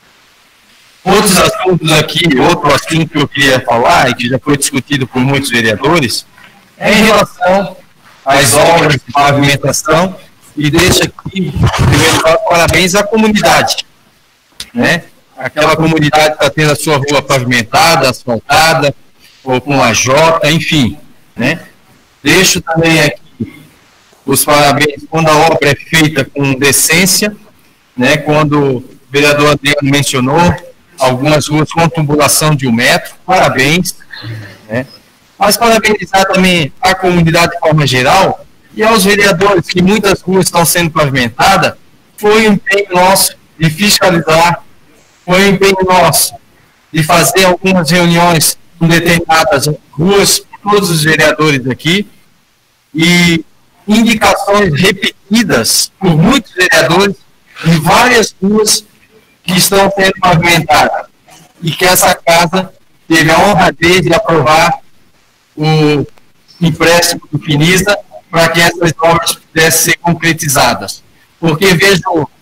Outros assuntos aqui, outro assunto que eu queria falar, e que já foi discutido por muitos vereadores, é em relação às obras de pavimentação, e deixo aqui, primeiro, parabéns à comunidade, né? Aquela comunidade que está tendo a sua rua pavimentada, asfaltada, ou com a jota, enfim, né? Deixo também aqui os parabéns quando a obra é feita com decência, né? Quando o vereador Adriano mencionou algumas ruas com tubulação de um metro, parabéns, né? Mas parabenizar também a comunidade de forma geral e aos vereadores que muitas ruas estão sendo pavimentadas foi um empenho nosso de fiscalizar, foi um empenho nosso de fazer algumas reuniões com determinadas ruas, todos os vereadores aqui, e indicações repetidas por muitos vereadores em várias ruas que estão sendo pavimentadas, e que essa casa teve a honradez de aprovar o empréstimo do Finisa para que essas obras pudessem ser concretizadas. Porque vejo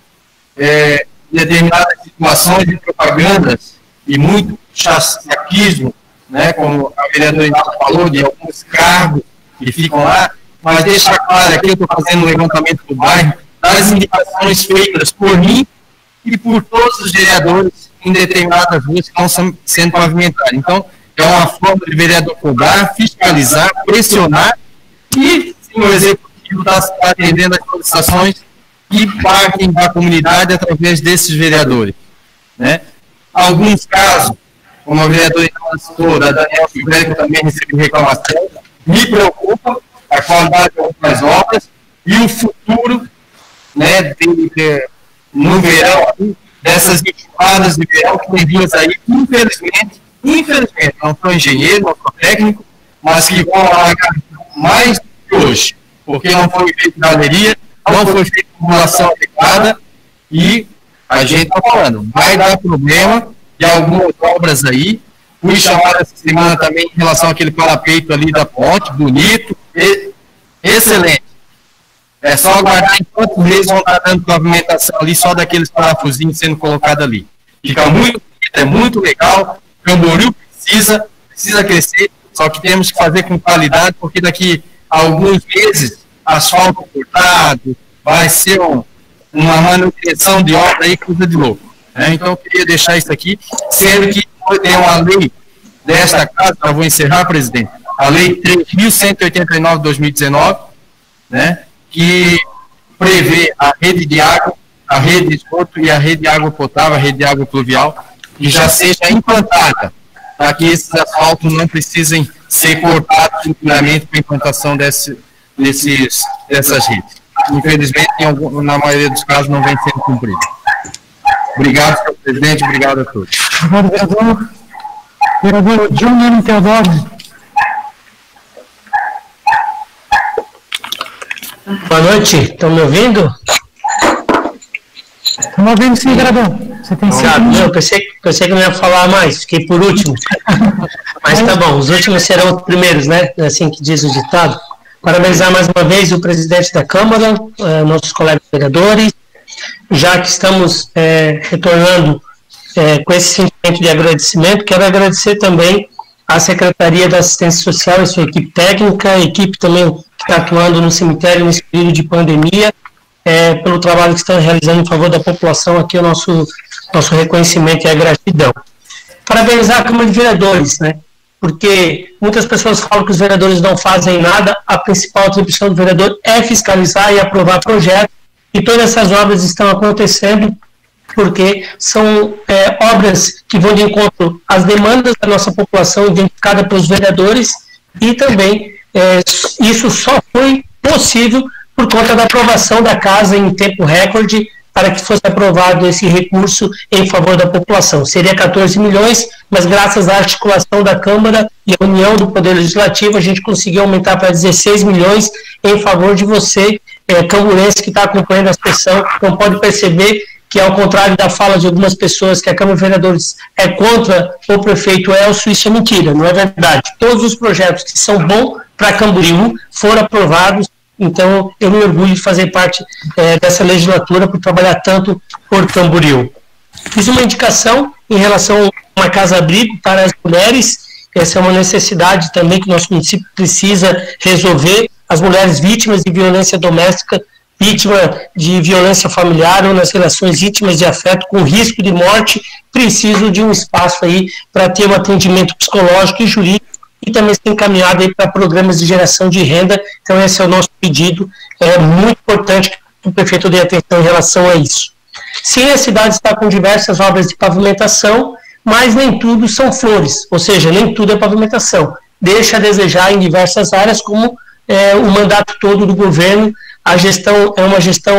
é, determinadas situações de propagandas e muito chacismo, né, como a vereadora Inaldo falou, de alguns cargos que ficam lá, mas deixa claro aqui, eu estou fazendo um levantamento do bairro, das indicações feitas por mim e por todos os vereadores em determinadas ruas que estão sendo pavimentadas. Então, é uma forma de vereador cobrar, fiscalizar, pressionar e, sim, o executivo está atendendo as solicitações que partem da comunidade através desses vereadores, né? Alguns casos, como a vereadora citou, da Daniel Silveira, que também recebeu reclamação, me preocupa a qualidade das obras e o futuro, né, de, de, no verão, dessas enxurradas de verão que tem vindo aí, infelizmente, infelizmente, não sou engenheiro, não sou técnico, mas que vão alagar mais que hoje, porque não foi feita galeria, não foi feita formulação adequada e a gente está falando, vai dar problema de algumas obras aí. Fui chamado essa semana também em relação àquele parapeito ali da ponte, bonito, e, excelente. É só aguardar enquanto eles vão estar dando pavimentação ali, só daqueles parafusinhos sendo colocados ali. Fica muito bonito, é muito legal. Camboriú precisa, precisa crescer, só que temos que fazer com qualidade, porque daqui a alguns meses, asfalto cortado, vai ser um, uma manutenção de obra aí, coisa de louco. Né? Então, eu queria deixar isso aqui, sendo que tem uma lei desta casa, eu vou encerrar, presidente, a lei três mil cento e oitenta e nove de dois mil e dezenove, né, que prevê a rede de água, a rede de esgoto e a rede de água potável, a rede de água pluvial, que já seja implantada, para que esses asfaltos não precisem ser cortados futuramente para a implantação desse, desses, dessas redes. Infelizmente, em algum, na maioria dos casos, não vem sendo cumprido. Obrigado, senhor presidente, obrigado a todos. Obrigado, vereador. Vereador Júnior Teodoro. Boa noite, estão me ouvindo? Estamos ouvindo sim, vereador. Você tem Obrigado. Não, eu pensei, pensei que não ia falar mais, fiquei por último. Mas tá bom, os últimos serão os primeiros, né? Assim que diz o ditado. Parabenizar mais uma vez o presidente da Câmara, eh, nossos colegas vereadores, já que estamos eh, retornando eh, com esse sentimento de agradecimento, quero agradecer também à Secretaria da Assistência Social e sua equipe técnica, a equipe também que está atuando no cemitério nesse período de pandemia, é, pelo trabalho que estão realizando em favor da população, aqui o nosso, nosso reconhecimento e a gratidão. Parabenizar a Câmara de Vereadores, né, porque muitas pessoas falam que os vereadores não fazem nada, a principal atribuição do vereador é fiscalizar e aprovar projetos, e todas essas obras estão acontecendo porque são é, obras que vão de encontro às demandas da nossa população identificada pelos vereadores, e também é, isso só foi possível por conta da aprovação da casa em tempo recorde para que fosse aprovado esse recurso em favor da população. Seria quatorze milhões, mas graças à articulação da Câmara e à união do Poder Legislativo, a gente conseguiu aumentar para dezesseis milhões em favor de você, é, camburense, que está acompanhando a sessão. Então pode perceber que, ao contrário da fala de algumas pessoas que a Câmara de Vereadores é contra o prefeito Elcio, isso é mentira, não é verdade. Todos os projetos que são bons para Camboriú foram aprovados, então eu me orgulho de fazer parte é, dessa legislatura por trabalhar tanto por Camboriú. Fiz uma indicação em relação a uma casa-abrigo para as mulheres, essa é uma necessidade também que o nosso município precisa resolver, as mulheres vítimas de violência doméstica, vítima de violência familiar ou nas relações íntimas de afeto com risco de morte, precisam de um espaço aí para ter um atendimento psicológico e jurídico e também ser encaminhado aí para programas de geração de renda. Então esse é o nosso pedido, é muito importante que o prefeito dê atenção em relação a isso. Sim, a cidade está com diversas obras de pavimentação, mas nem tudo são flores, ou seja, nem tudo é pavimentação. Deixa a desejar em diversas áreas, como é, o mandato todo do governo. A gestão é uma gestão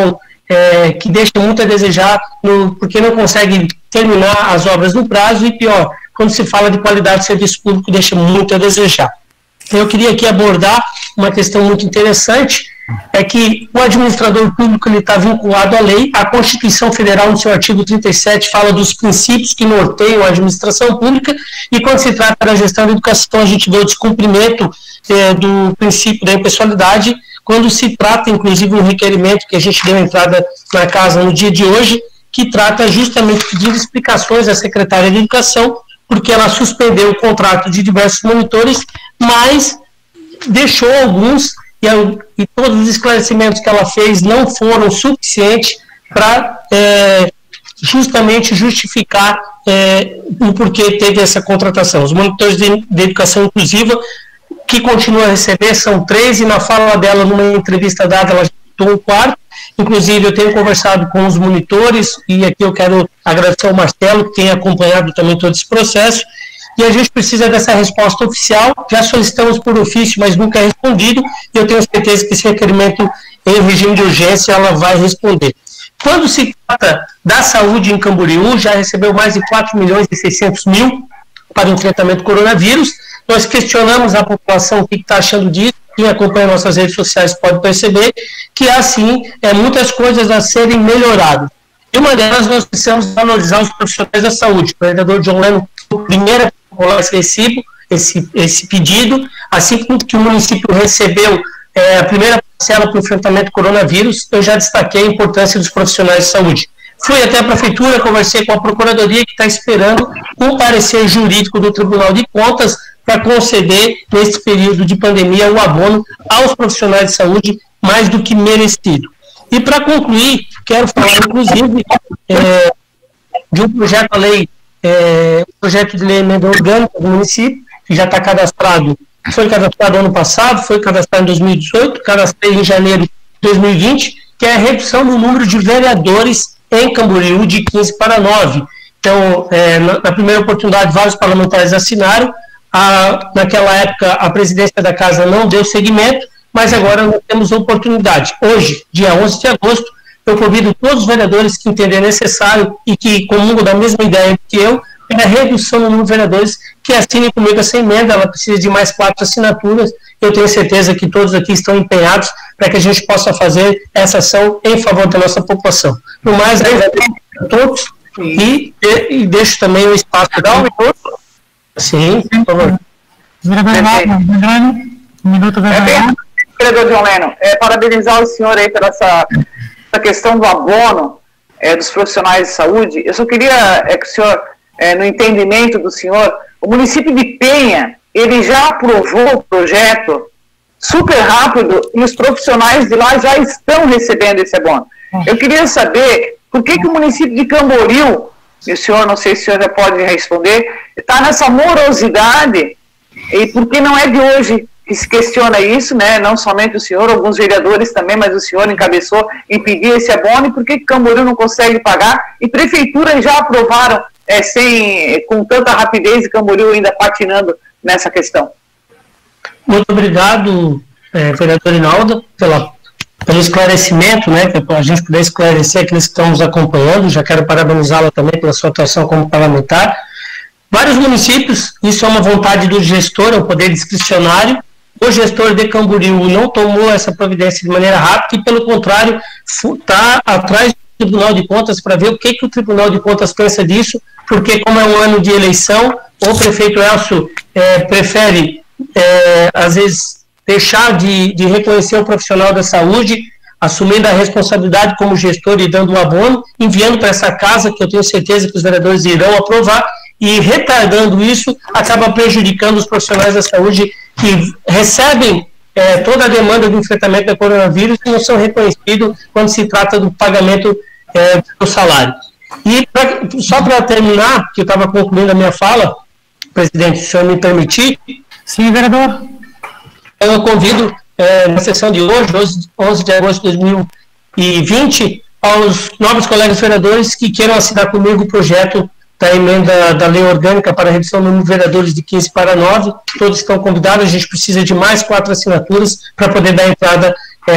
é, que deixa muito a desejar, no, porque não consegue terminar as obras no prazo, e pior, quando se fala de qualidade de serviço público, deixa muito a desejar. Eu queria aqui abordar uma questão muito interessante, é que o administrador público está vinculado à lei. A Constituição Federal, no seu artigo trinta e sete, fala dos princípios que norteiam a administração pública, e quando se trata da gestão da educação, a gente vê o descumprimento é, do princípio da impessoalidade, quando se trata, inclusive, um requerimento que a gente deu entrada na casa no dia de hoje, que trata justamente de pedir explicações à secretária de Educação, porque ela suspendeu o contrato de diversos monitores, mas deixou alguns, e, e todos os esclarecimentos que ela fez não foram suficientes para é, justamente justificar é, o porquê teve essa contratação. Os monitores de, de educação inclusiva, que continua a receber, são três, e na fala dela, numa entrevista dada, ela já botou um quarto. Inclusive, eu tenho conversado com os monitores, e aqui eu quero agradecer ao Marcelo, que tem acompanhado também todo esse processo, e a gente precisa dessa resposta oficial. Já solicitamos por ofício, mas nunca é respondido, e eu tenho certeza que esse requerimento, em regime de urgência, ela vai responder. Quando se trata da saúde em Camboriú, já recebeu mais de quatro milhões e seiscentos mil para o enfrentamento do coronavírus. Nós questionamos a população o que está achando disso. Quem acompanha nossas redes sociais pode perceber que há, sim, é, muitas coisas a serem melhoradas. E uma delas, nós precisamos valorizar os profissionais da saúde. O vereador John Leno foi o primeiro a rolar esse recibo, esse, esse pedido, assim que o município recebeu é, a primeira parcela para o enfrentamento do coronavírus, eu já destaquei a importância dos profissionais de saúde. Fui até a prefeitura, conversei com a procuradoria, que está esperando um parecer jurídico do Tribunal de Contas para conceder, nesse período de pandemia, o abono aos profissionais de saúde mais do que merecido. E, para concluir, quero falar, inclusive, é, de um projeto de lei, é, um projeto de lei emenda orgânica do município, que já está cadastrado, foi cadastrado ano passado, foi cadastrado em dois mil e dezoito, cadastrei em janeiro de dois mil e vinte, que é a redução do número de vereadores em Camboriú de quinze para nove. Então, é, na, na primeira oportunidade, vários parlamentares assinaram. A, naquela época, a presidência da casa não deu seguimento, mas agora nós temos a oportunidade. Hoje, dia onze de agosto, eu convido todos os vereadores que entenderem necessário e que comungam da mesma ideia que eu, é a redução do número de vereadores, que assinem comigo essa emenda. Ela precisa de mais quatro assinaturas. Eu tenho certeza que todos aqui estão empenhados para que a gente possa fazer essa ação em favor da nossa população. No mais, agradeço a todos e, e, e deixo também o espaço. Dá um minuto. Sim, por favor. Um minuto, vereador. Vereador John Leno, é, parabenizar o senhor aí pela essa, essa questão do abono é, dos profissionais de saúde. Eu só queria é, que o senhor, é, no entendimento do senhor, o município de Penha, ele já aprovou o projeto super rápido e os profissionais de lá já estão recebendo esse abono. Eu queria saber por que, que o município de Camboriú, e o senhor, não sei se o senhor já pode responder, está nessa morosidade, e por que não é de hoje que se questiona isso, né? Não somente o senhor, alguns vereadores também, mas o senhor encabeçou em pedir esse abono, e por que que Camboriú não consegue pagar? E prefeituras já aprovaram é, sem, com tanta rapidez, e Camboriú ainda patinando nessa questão. Muito obrigado, é, vereador Inalda, pela, pelo esclarecimento, né, que a gente puder esclarecer aqueles que estão nos acompanhando. Já quero parabenizá-la também pela sua atuação como parlamentar. Vários municípios, isso é uma vontade do gestor, é um poder discricionário. O gestor de Camboriú não tomou essa providência de maneira rápida e, pelo contrário, está atrás do Tribunal de Contas para ver o que, que o Tribunal de Contas pensa disso, porque, como é um ano de eleição, o prefeito Elcio é, prefere, é, às vezes, deixar de, de reconhecer o profissional da saúde, assumindo a responsabilidade como gestor e dando um abono, enviando para essa casa, que eu tenho certeza que os vereadores irão aprovar, e retardando isso, acaba prejudicando os profissionais da saúde que recebem é, toda a demanda do enfrentamento do coronavírus e não são reconhecidos quando se trata do pagamento é, do salário. E pra, só para terminar, que eu estava concluindo a minha fala, presidente, se o senhor me permitir. Sim, vereador. Eu convido, é, na sessão de hoje, onze de agosto de dois mil e vinte, aos novos colegas vereadores que queiram assinar comigo o projeto da emenda da lei orgânica para a redução do número de vereadores de quinze para nove. Todos estão convidados. A gente precisa de mais quatro assinaturas para poder dar entrada é, na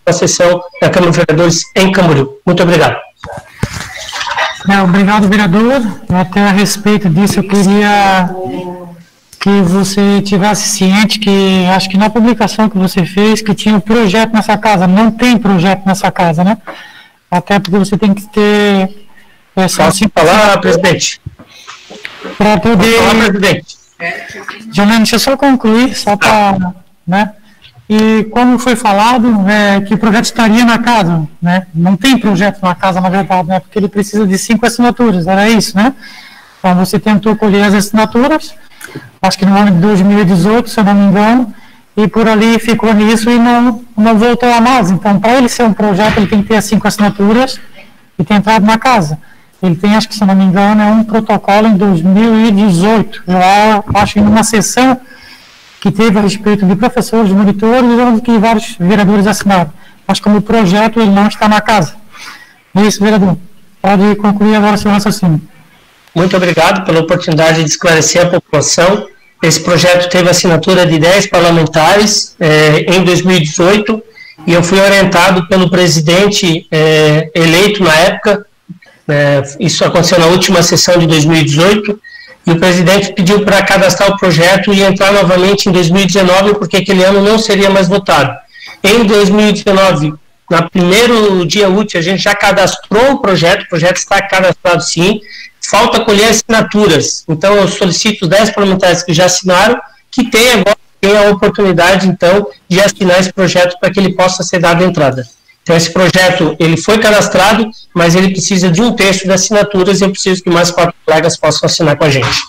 a sessão da Câmara de Vereadores em Camboriú. Muito obrigado. É, obrigado, vereador. Até a respeito disso, eu queria que você tivesse ciente que, acho que na publicação que você fez, que tinha um projeto nessa casa. Não tem projeto nessa casa, né? Até porque você tem que ter... É, só assim falar, presidente. Para poder... Falar, presidente. Janine, deixa eu só concluir, só para... Né? E como foi falado, é, que o projeto estaria na casa, né? Não tem projeto na casa, na verdade, né? Porque ele precisa de cinco assinaturas, era isso, né? Então você tentou colher as assinaturas, acho que no ano de dois mil e dezoito, se eu não me engano, e por ali ficou nisso e não, não voltou a mais. Então, para ele ser um projeto, ele tem que ter as cinco assinaturas e ter entrado na casa. Ele tem, acho que se eu não me engano, é um protocolo em dois mil e dezoito, já acho em uma sessão que teve a respeito de professores, de monitores, onde que vários vereadores assinaram. Mas como projeto, ele não está na casa. É isso, vereador. Pode concluir agora o seu raciocínio. Muito obrigado pela oportunidade de esclarecer a população. Esse projeto teve assinatura de dez parlamentares eh, em dois mil e dezoito e eu fui orientado pelo presidente eh, eleito na época, eh, isso aconteceu na última sessão de dois mil e dezoito, e o presidente pediu para cadastrar o projeto e entrar novamente em dois mil e dezenove, porque aquele ano não seria mais votado. Em dois mil e dezenove, no primeiro dia útil, a gente já cadastrou o projeto, o projeto está cadastrado sim, falta colher assinaturas. Então, eu solicito os dez parlamentares que já assinaram, que tenham agora tenham a oportunidade, então, de assinar esse projeto para que ele possa ser dado entrada. Então, esse projeto, ele foi cadastrado, mas ele precisa de um terço de assinaturas e eu preciso que mais quatro colegas possam assinar com a gente.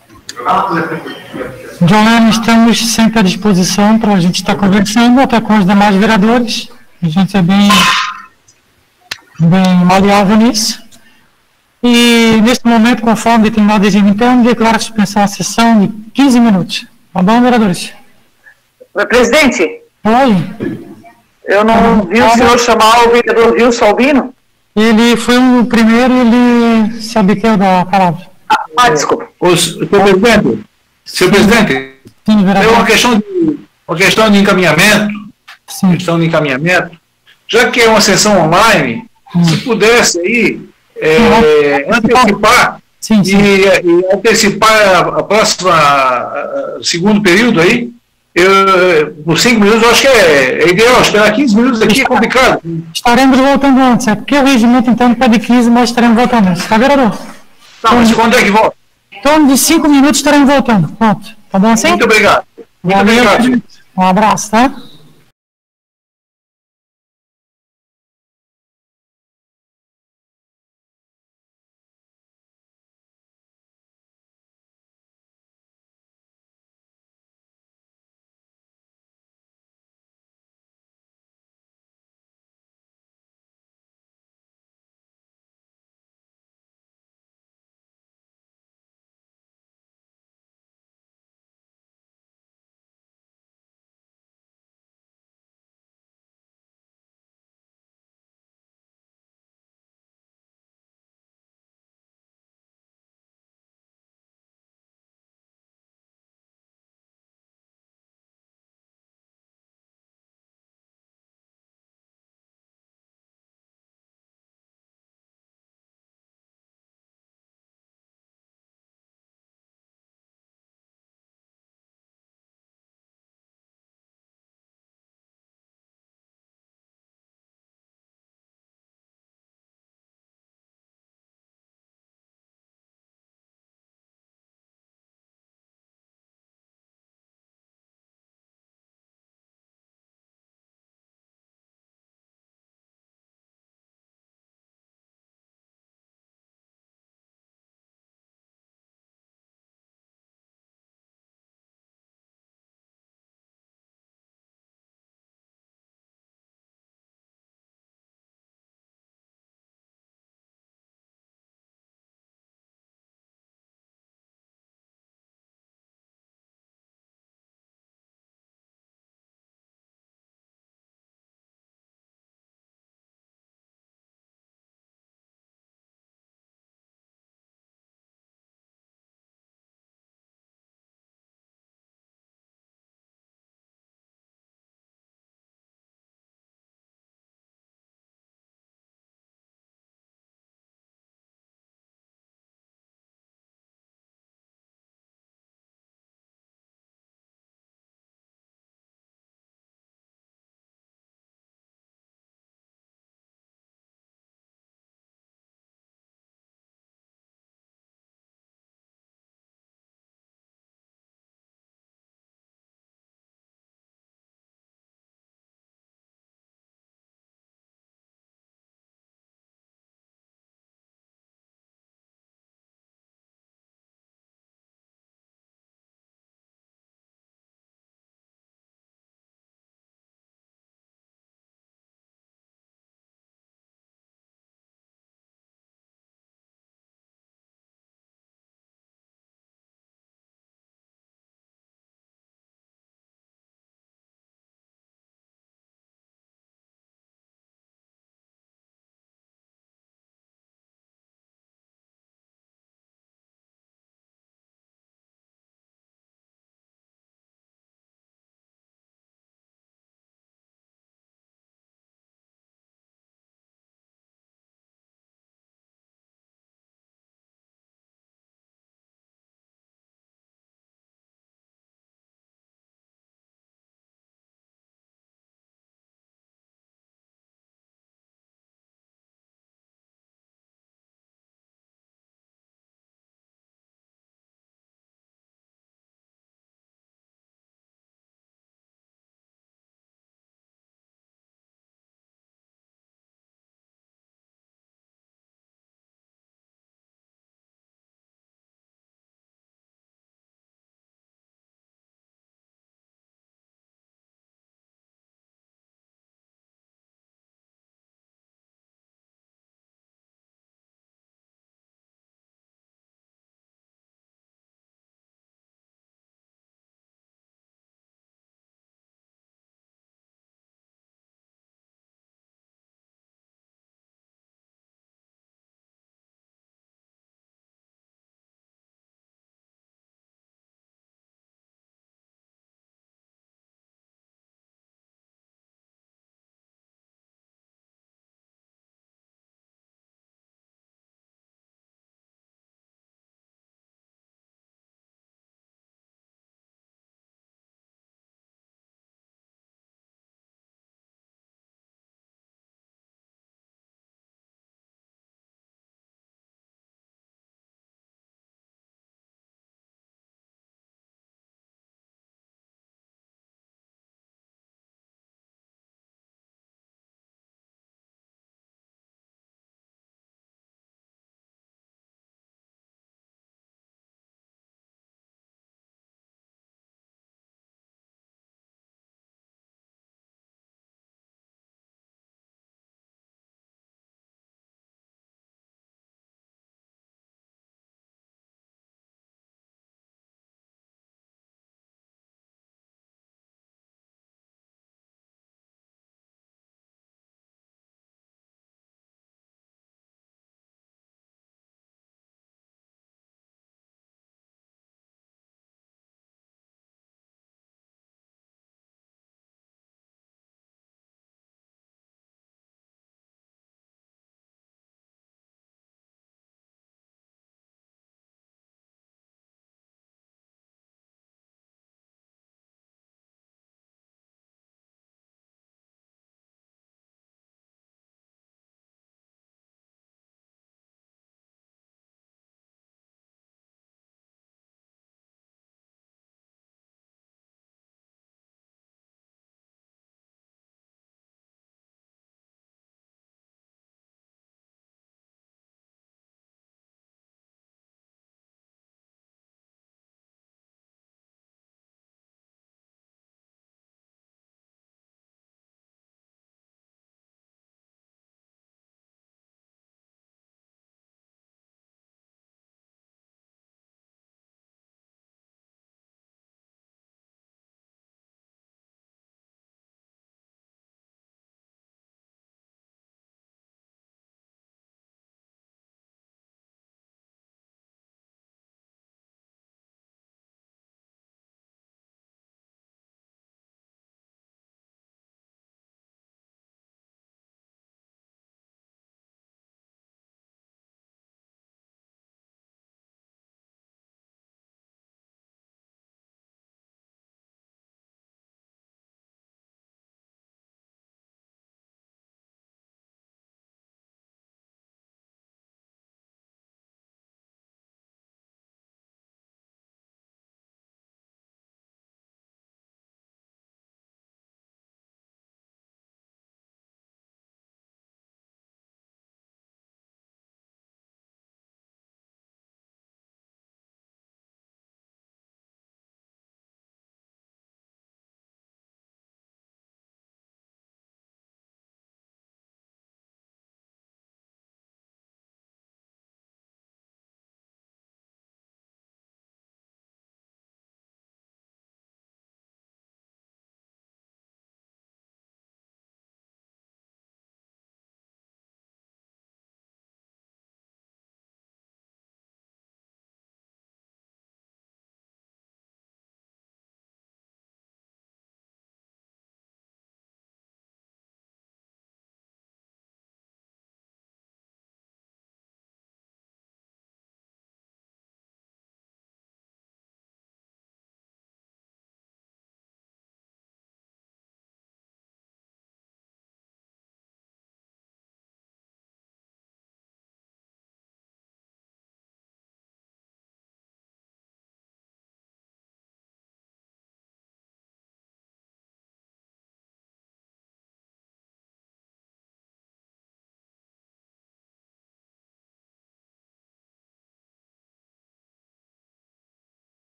Jolene, estamos sempre à disposição para a gente estar conversando, até com os demais vereadores. A gente é bem, bem maleável nisso. E, neste momento, conforme determinado regime interno, declaro a suspensão a sessão de quinze minutos. Tá bom, vereadores? Presidente? Oi. Eu não vi o senhor chamar o vereador Wilson Albino? Ele foi o primeiro e ele se abdicou da palavra. Ah, ah desculpa. O senhor presidente, senhor presidente, Sim, é uma questão de, uma questão de encaminhamento, Sim. questão de encaminhamento, já que é uma sessão online, hum. se pudesse aí é, antecipar sim, sim. E, e antecipar a, a próxima a, a segundo período aí, eu, por cinco minutos eu acho que é, é ideal, esperar quinze minutos aqui é complicado. Estaremos voltando antes, é porque o regimento então pede quinze, mas estaremos voltando antes, tá, vereador? Tá, mas quando é que volta? Em torno de cinco minutos estaremos voltando, pronto, tá bom assim? Muito obrigado. Muito Valeu, obrigado. Um abraço, tá?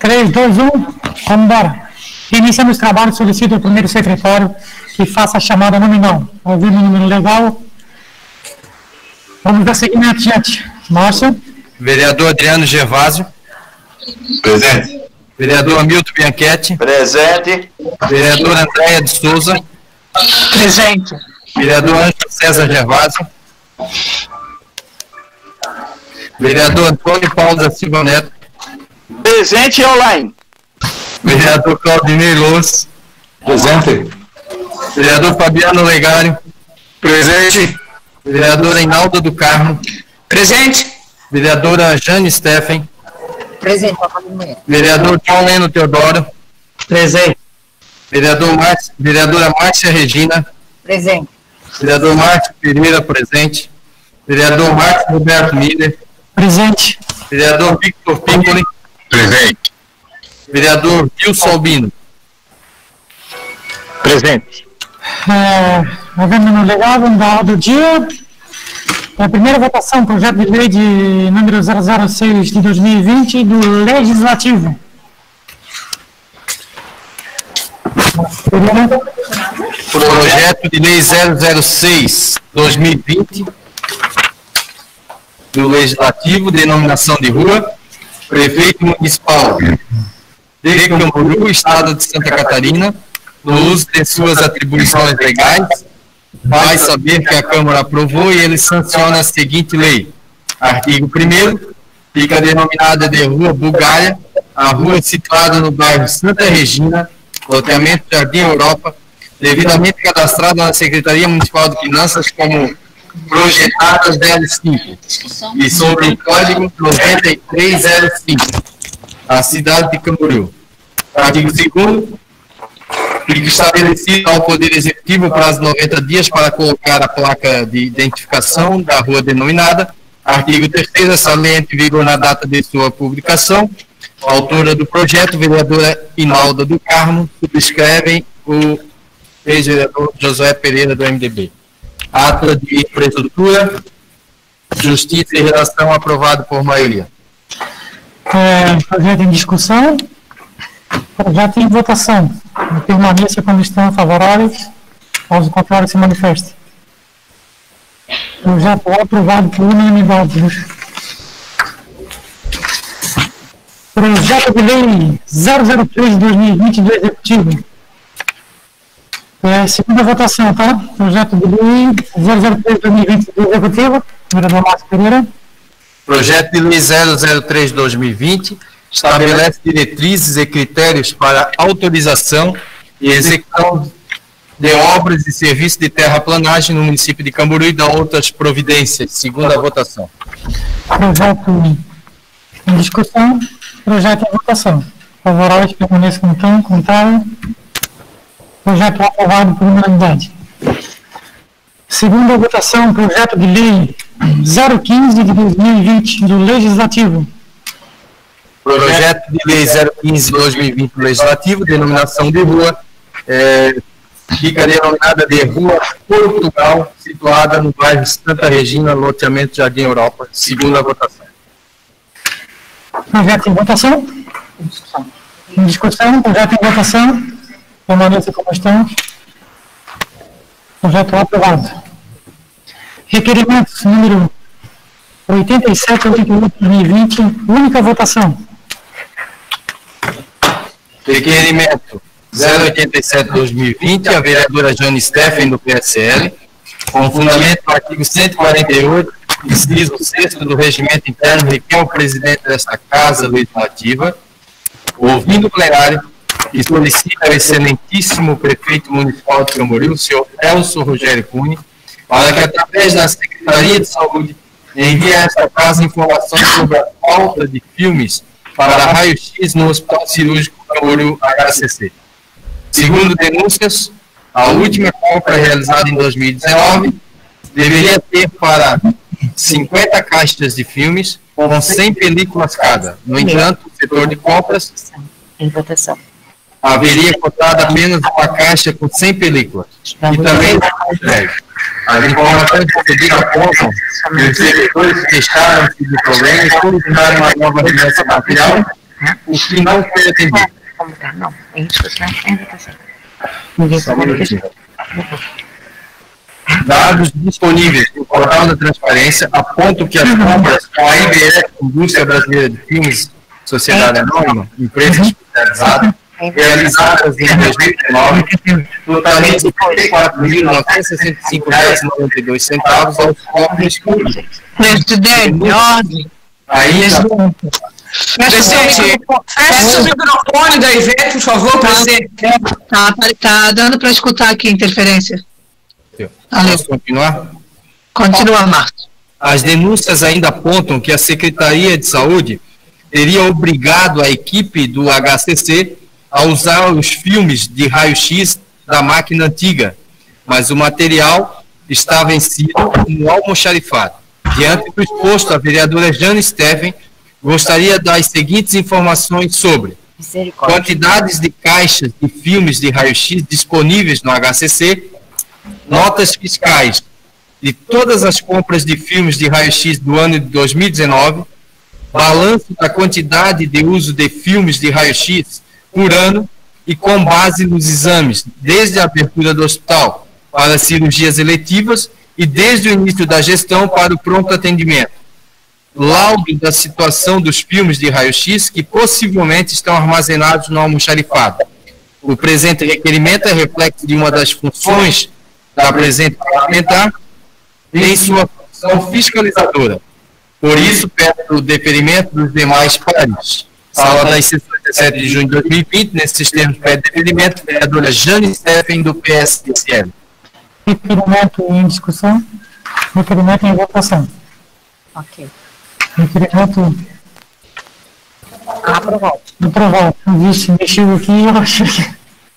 três, dois, um, vamos embora. Iniciando os trabalhos, solicito ao primeiro secretário que faça a chamada nominal. Ouvindo o número legal. Vamos dar seguimento, gente. Márcio. Vereador Adriano Gervásio. Presente. Vereador Hamilton Bianchetti. Presente. Vereador Andréia de Souza. Presente. Vereador Ângelo César Gervásio. Vereador Antônio Paulo da Silva Neto. Presente e online. Vereador Claudinei Loos. Presente. Vereador Fabiano Legário. Presente. Vereadora Inalda do Carmo. Presente. Vereadora Jane Steffen. Presente. Vereador João Leno Teodoro. Presente. Vereador Márcio, vereadora Márcia Regina. Presente. Vereador Márcio Pereira, presente. Vereador Márcio Roberto Miller. Presente. Vereador Victor Pimpoli. Presente. Vereador Wilson Albino. Presente. É, havendo no legal, vamos dar ordem do dia. A primeira votação, projeto de lei de número zero zero seis de dois mil e vinte do Legislativo. Projeto de lei zero zero seis de dois mil e vinte do Legislativo, denominação de rua, Prefeito Municipal de Camboriú, Estado de Santa Catarina, no uso de suas atribuições legais, vai saber que a Câmara aprovou e ele sanciona a seguinte lei. Artigo primeiro, fica denominada de Rua Bulgária, a rua situada no bairro Santa Regina, loteamento Jardim Europa, devidamente cadastrada na Secretaria Municipal de Finanças como projetadas zero cinco e sobre o código noventa e três zero cinco, a cidade de Camboriú. Artigo segundo, fica estabelecido ao Poder Executivo prazo de noventa dias para colocar a placa de identificação da rua denominada. Artigo terceiro, essa lei entra em vigor na data de sua publicação. A autora do projeto, vereadora Inalda do Carmo, subscrevem o ex-vereador Josué Pereira, do M D B. Ata de infraestrutura, justiça e redação aprovado por maioria. É, projeto em discussão. Projeto em votação. Permaneça como estão favoráveis. Caso contrário, se manifeste. Projeto aprovado por unanimidade. Projeto de lei zero zero três de dois mil e vinte do Executivo. É, segunda votação, tá? Projeto de lei zero zero três de dois mil e vinte do Executivo. Vereador Márcio Pereira. Projeto de lei zero zero três de dois mil e vinte estabelece diretrizes e critérios para autorização e execução de obras e serviços de terraplanagem no município de Camboriú e da outras providências. Segunda votação. Projeto em discussão. Projeto em votação. Favoráveis permaneçam como estão, contrário. Projeto aprovado por unanimidade. Segunda votação, projeto de lei zero quinze de dois mil e vinte do Legislativo. Projeto de lei zero quinze de dois mil e vinte do Legislativo, denominação de rua, é, fica denominada de Rua Portugal, situada no bairro Santa Regina, loteamento Jardim Europa. Segunda votação. Projeto em votação. Em discussão, projeto em votação. Permaneça como estão. Projeto aprovado. Requerimentos número oitenta e sete, oitenta e oito de dois mil e vinte, única votação. Requerimento zero oitenta e sete de dois mil e vinte, a vereadora Jane Steffen, do P S L, com fundamento no artigo cento e quarenta e oito, inciso sexto do Regimento Interno, requer ao presidente desta Casa Legislativa, ouvindo o plenário, e solicita ao excelentíssimo prefeito municipal de Camboriú, o senhor Elcio Rogério Cunha, para que, através da Secretaria de Saúde, envie a esta casa informações sobre a falta de filmes para raio-x no Hospital Cirúrgico Camboriú H C C. Segundo denúncias, a última compra realizada em dois mil e dezenove deveria ter para cinquenta caixas de filmes com cem películas cada. No entanto, o setor de compras Em votação. haveria cotado apenas uma caixa com cem películas. E também as informações recebidas apontam que os servidores fecharam-se do problema e solicitaram uma nova remessa material, o que não foi atendido. Como tá? Não, em discussão ainda está certo. Dados disponíveis no portal da transparência apontam que as compras com a I B S, Indústria Brasileira de Filmes, Sociedade Anônima, empresa especializada, realizadas em dois mil e dezenove, totalizam cinquenta e quatro mil novecentos e sessenta e cinco reais e noventa e dois centavos aos cofres públicos. Presidente, ordem. Aí, Presidente, fecha o microfone da Ivete, por favor, presidente. Tá, tá, tá dando para escutar aqui a interferência. Posso continuar? Continua, Marcos. As denúncias ainda apontam que a Secretaria de Saúde teria obrigado a equipe do H C C a usar os filmes de raio-x da máquina antiga, mas o material está vencido no almoxarifado. Diante do exposto, a vereadora Jane Steffen gostaria das seguintes informações sobre quantidades de caixas de filmes de raio-x disponíveis no H C C, notas fiscais de todas as compras de filmes de raio-x do ano de dois mil e dezenove, balanço da quantidade de uso de filmes de raio-x por ano e com base nos exames, desde a abertura do hospital para cirurgias eletivas e desde o início da gestão para o pronto atendimento. Laudo da situação dos filmes de raio-x que possivelmente estão armazenados no almoxarifado. O presente requerimento é reflexo de uma das funções da presente parlamentar em sua função fiscalizadora. Por isso, peço o deferimento dos demais pares. Sala das sessões de sete de junho de dois mil e vinte, nesses termos, pede deferimento, vereadora Jane Steffen, do P S D C L. Requerimento em discussão. Requerimento em votação. Ok. Requerimento. Aprovado. Aprovado. Vixe, mexeu aqui e eu achei que.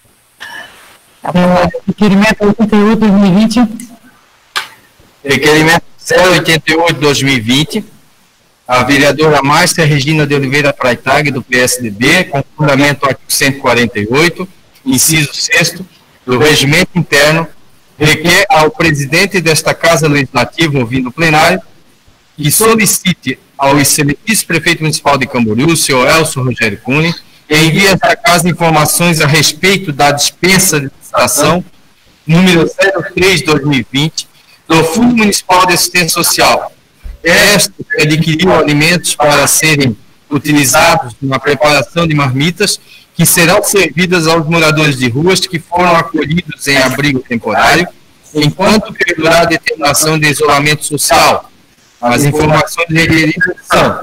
É, requerimento oitenta e oito de dois mil e vinte. Requerimento zero oitenta e oito de dois mil e vinte. A vereadora Márcia Regina de Oliveira Freitag, do P S D B, com fundamento no artigo cento e quarenta e oito, inciso sexto, do Regimento Interno, requer ao presidente desta Casa Legislativa, ouvindo o plenário, que solicite ao excelentíssimo prefeito municipal de Camboriú, o senhor Elcio Rogério Cunha, que envie a esta casa informações a respeito da dispensa de licitação número zero três de dois mil e vinte do Fundo Municipal de Assistência Social. Esta adquiriu alimentos para serem utilizados na preparação de marmitas que serão servidas aos moradores de ruas que foram acolhidos em abrigo temporário, enquanto perdurar a determinação de isolamento social. As informações requeridas são: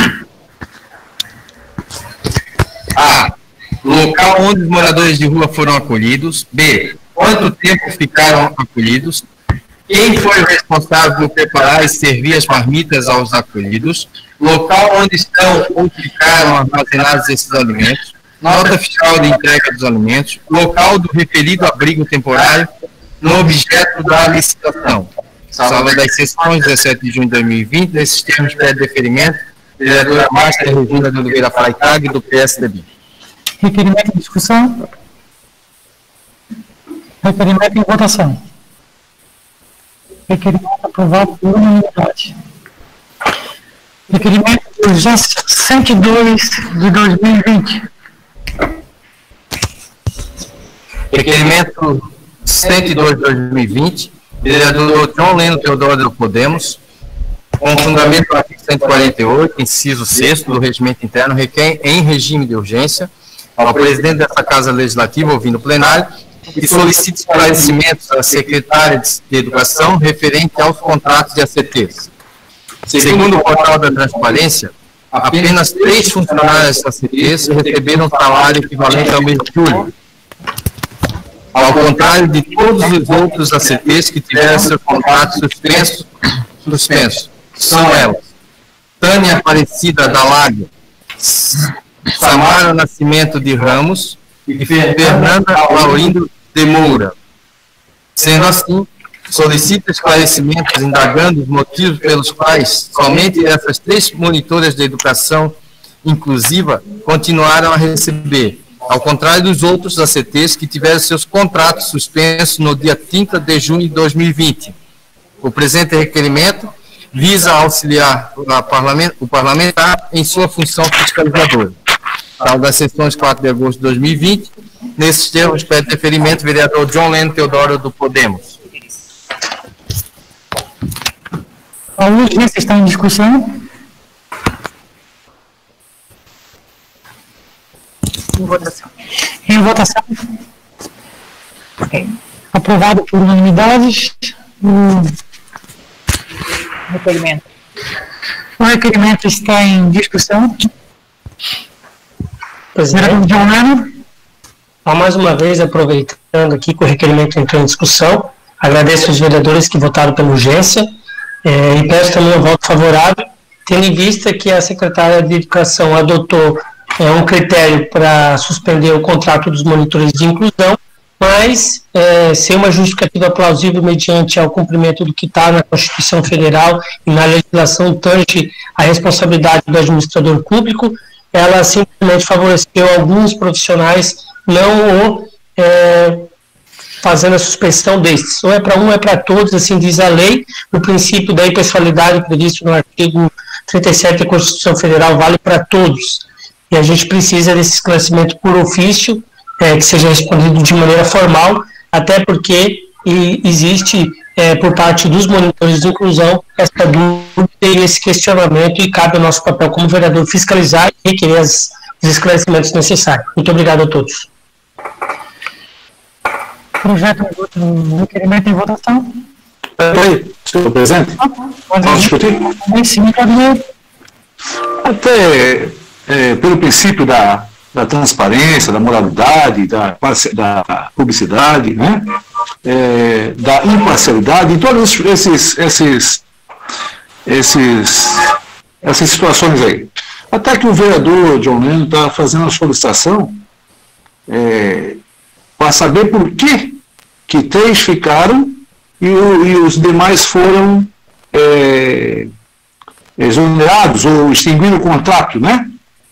A. Local onde os moradores de rua foram acolhidos. B. Quanto tempo ficaram acolhidos. Quem foi o responsável por preparar e servir as marmitas aos acolhidos. Local onde estão ou ficaram armazenados esses alimentos. Nota fiscal de entrega dos alimentos. Local do referido abrigo temporário no objeto da licitação. Sala das sessões, dezessete de junho de dois mil e vinte, nesses termos, pede deferimento, vereadora Márcia Regina de Oliveira Freitag, do P S D B. Requerimento em discussão. Requerimento em votação. Requerimento aprovado por unanimidade. Requerimento urgência cento e dois de dois mil e vinte. Requerimento cento e dois de dois mil e vinte, vereador John Leno Teodoro do Podemos, com fundamento no artigo cento e quarenta e oito, inciso sexto do Regimento Interno, requer em regime de urgência ao presidente dessa Casa Legislativa, ouvindo o plenário, que solicite esclarecimentos à secretária de Educação referente aos contratos de A C Ts. Segundo o portal da Transparência, apenas três funcionários da A C Ts receberam salário equivalente ao mês de julho, ao contrário de todos os outros A C Ts que tiveram seu contrato suspenso, suspenso. São elas: Tânia Aparecida da Lago, Samara Nascimento de Ramos e Fernanda Laurindo de Moura. Sendo assim, solicito esclarecimentos indagando os motivos pelos quais somente essas três monitoras de educação inclusiva continuaram a receber, ao contrário dos outros A C Ts que tiveram seus contratos suspensos no dia trinta de junho de dois mil e vinte. O presente requerimento visa auxiliar o parlamentar em sua função fiscalizadora. digital das sessões quatro de agosto de dois mil e vinte. Nesses termos, pede deferimento o vereador John Leno Teodoro do Podemos. A urgência está em discussão. Em votação. Em votação. Ok. Aprovado por unanimidade. O Requerimento. O requerimento está em discussão. Presidente, John Leno. mais uma vez, aproveitando aqui que o requerimento entrou em discussão, agradeço aos vereadores que votaram pela urgência eh, e peço também um voto favorável, tendo em vista que a secretária de Educação adotou eh, um critério para suspender o contrato dos monitores de inclusão, mas eh, sem uma justificativa plausível mediante ao cumprimento do que está na Constituição Federal e na legislação tange a responsabilidade do administrador público, ela simplesmente favoreceu alguns profissionais, não o, é, fazendo a suspensão destes. Ou é para um, ou é para todos, assim diz a lei. O princípio da impessoalidade previsto no artigo trinta e sete da Constituição Federal vale para todos. E a gente precisa desse esclarecimento por ofício, é, que seja respondido de maneira formal, até porque e, existe, é, por parte dos monitores de inclusão, essa dúvida e esse questionamento, e cabe ao nosso papel como vereador fiscalizar e requerer as, os esclarecimentos necessários. Muito obrigado a todos. Projeto de requerimento em votação. Oi, senhor presidente. Vamos discutir? Sim, pode. Até é, pelo princípio da, da transparência, da moralidade, da, da publicidade, né? É, da imparcialidade, e todos esses, esses, esses, essas situações aí. Até que o vereador John Leno está fazendo a solicitação é, para saber por que que três ficaram e, o, e os demais foram é, exonerados ou extinguiram o contrato, né?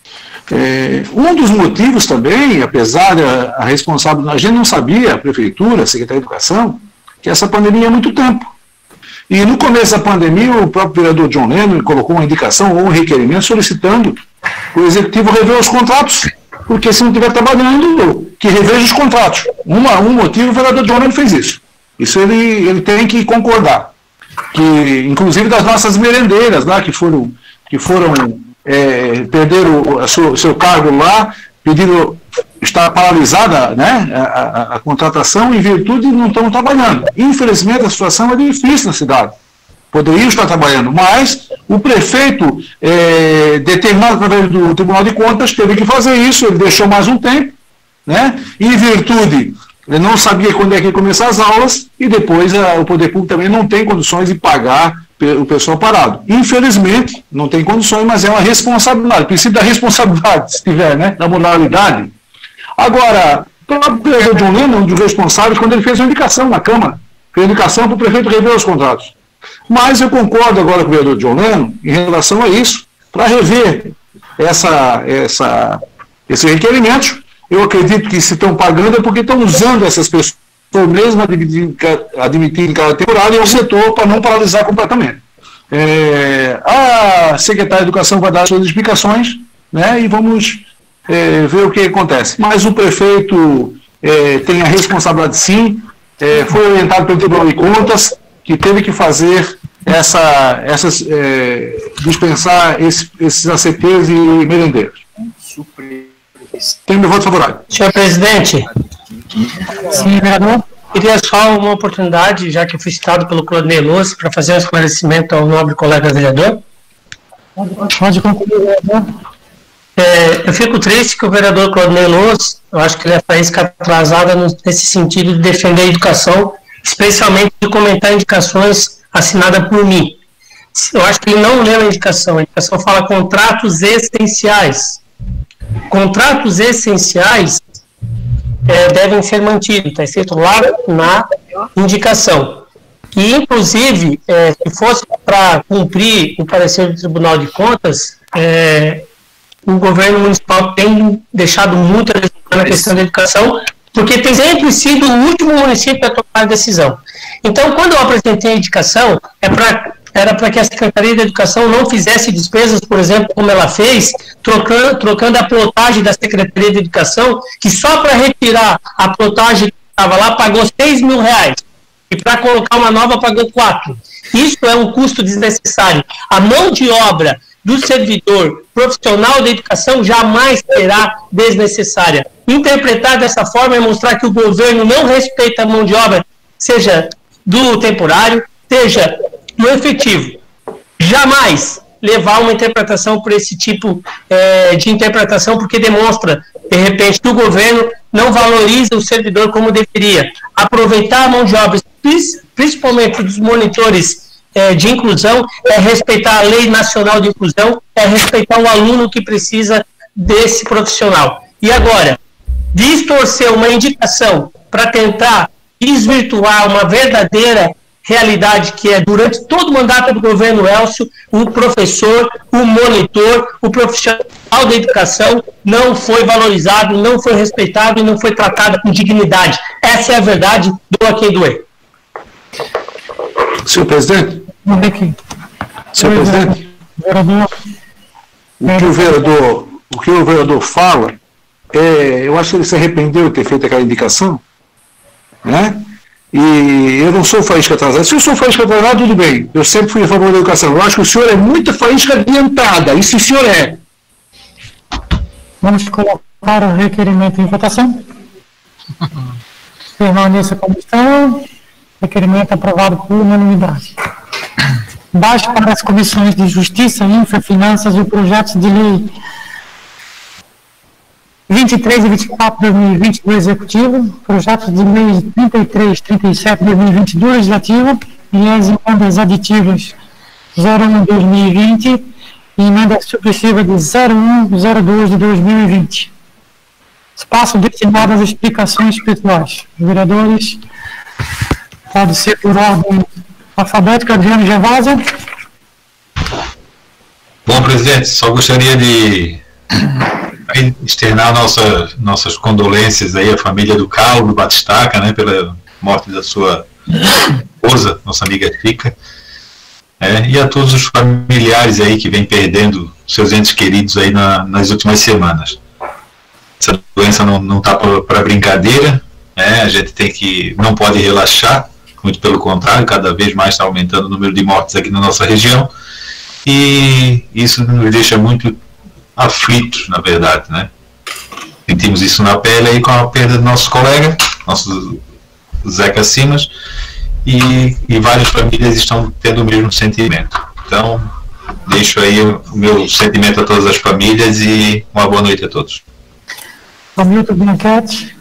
É, um dos motivos também, apesar da a responsável, a gente não sabia, a Prefeitura, a Secretaria de Educação, que essa pandemia é muito tempo. E no começo da pandemia, o próprio vereador John Leno colocou uma indicação ou um requerimento solicitando o Executivo rever os contratos, porque se não estiver trabalhando, que reveja os contratos. Uma, um motivo, o vereador John Leno fez isso. Isso ele, ele tem que concordar. Que, inclusive das nossas merendeiras lá, que foram, que foram é, perderam o seu, seu cargo lá, pediram, está paralisada, né, a, a, a contratação em virtude de não estão trabalhando. Infelizmente a situação é difícil na cidade. Poderiam estar trabalhando, mas o prefeito, é, determinado através do Tribunal de Contas, teve que fazer isso, ele deixou mais um tempo, né, em virtude, ele não sabia quando é que ia começar as aulas, e depois a, o poder público também não tem condições de pagar o pessoal parado. Infelizmente, não tem condições, mas é uma responsabilidade, princípio da responsabilidade, se tiver, né, da moralidade. Agora, o próprio vereador John Leno, um dos responsáveis, quando ele fez uma indicação na Câmara, fez uma indicação para o prefeito rever os contratos. Mas eu concordo agora com o vereador John Leno em relação a isso, para rever essa, essa, esse requerimento. Eu acredito que se estão pagando é porque estão usando essas pessoas, mesmo admitindo em cada temporada, e é o setor para não paralisar completamente. É, a secretária de Educação vai dar suas explicações, né, e vamos é, ver o que acontece. Mas o prefeito é, tem a responsabilidade, sim, é, foi orientado pelo Tribunal de Contas, que teve que fazer essa, essas, é, dispensar esse, esses A C Ps e merendeiros. Tem meu voto favorável. Senhor presidente, sim, vereador. Queria só uma oportunidade, já que eu fui citado pelo Claudinei Luz, para fazer um esclarecimento ao nobre colega vereador. Pode concluir, vereador. É, eu fico triste que o vereador Claudinei Luz, eu acho que ele é faísca atrasada nesse sentido de defender a educação, especialmente de comentar indicações assinadas por mim. Eu acho que ele não leu a indicação. A indicação fala contratos essenciais. Contratos essenciais é, devem ser mantidos, está escrito lá na indicação. E, inclusive, é, se fosse para cumprir o parecer do Tribunal de Contas, é, o governo municipal tem deixado muito a desejar na questão da educação, porque tem sempre sido o último município a tomar a decisão. Então, quando eu apresentei a indicação, é para era para que a Secretaria de Educação não fizesse despesas, por exemplo, como ela fez, trocando, trocando a plotagem da Secretaria de Educação, que só para retirar a plotagem que estava lá pagou seis mil reais, e para colocar uma nova pagou quatro. Isso é um custo desnecessário. A mão de obra do servidor profissional da educação jamais será desnecessária. Interpretar dessa forma é mostrar que o governo não respeita a mão de obra, seja do temporário, seja do efetivo. Jamais levar uma interpretação por esse tipo é, de interpretação, porque demonstra, de repente, que o governo não valoriza o servidor como deveria. Aproveitar a mão de obra, principalmente dos monitores é, de inclusão, é respeitar a Lei Nacional de Inclusão, é respeitar o aluno que precisa desse profissional. E agora, distorcer uma indicação para tentar desvirtuar uma verdadeira realidade que é, durante todo o mandato do governo Elcio, o professor, o monitor, o profissional da educação não foi valorizado, não foi respeitado e não foi tratado com dignidade. Essa é a verdade, doa quem doer. Senhor presidente? Senhor presidente? O que o vereador, o que o vereador fala, é, eu acho que ele se arrependeu de ter feito aquela indicação, né? E eu não sou faísca atrasada. Se eu sou faísca atrasada, tudo bem. Eu sempre fui a favor da educação. Eu acho que o senhor é muita faísca adiantada. Isso o senhor é. Vamos colocar o requerimento em votação. Permaneça como estão. Requerimento aprovado por unanimidade. Baixe para as comissões de Justiça, Infra, Finanças e projetos de lei vinte e três e vinte e quatro de dois mil e vinte do Executivo, projetos de lei trinta e três, trinta e sete de dois mil e vinte do Legislativo e as emendas aditivas zero um de dois mil e vinte e emenda supressiva de zero um zero dois de dois mil e vinte. Espaço destinado às explicações pessoais. Os vereadores, pode ser por ordem alfabética. Adriano Gervásio. Bom, presidente, só gostaria de externar nossa, nossas condolências aí à família do Carlos do Batistaca, né, pela morte da sua esposa, nossa amiga Chica, é, e a todos os familiares aí que vêm perdendo seus entes queridos aí na, nas últimas semanas. Essa doença não está para brincadeira, né, a gente tem que, não pode relaxar, muito pelo contrário, cada vez mais está aumentando o número de mortes aqui na nossa região, e isso nos deixa muito aflitos, na verdade, né? Sentimos isso na pele aí com a perda do nosso colega, nosso Zeca Simas, e, e várias famílias estão tendo o mesmo sentimento. Então, deixo aí o meu sentimento a todas as famílias e uma boa noite a todos. Hamilton Bianchetti.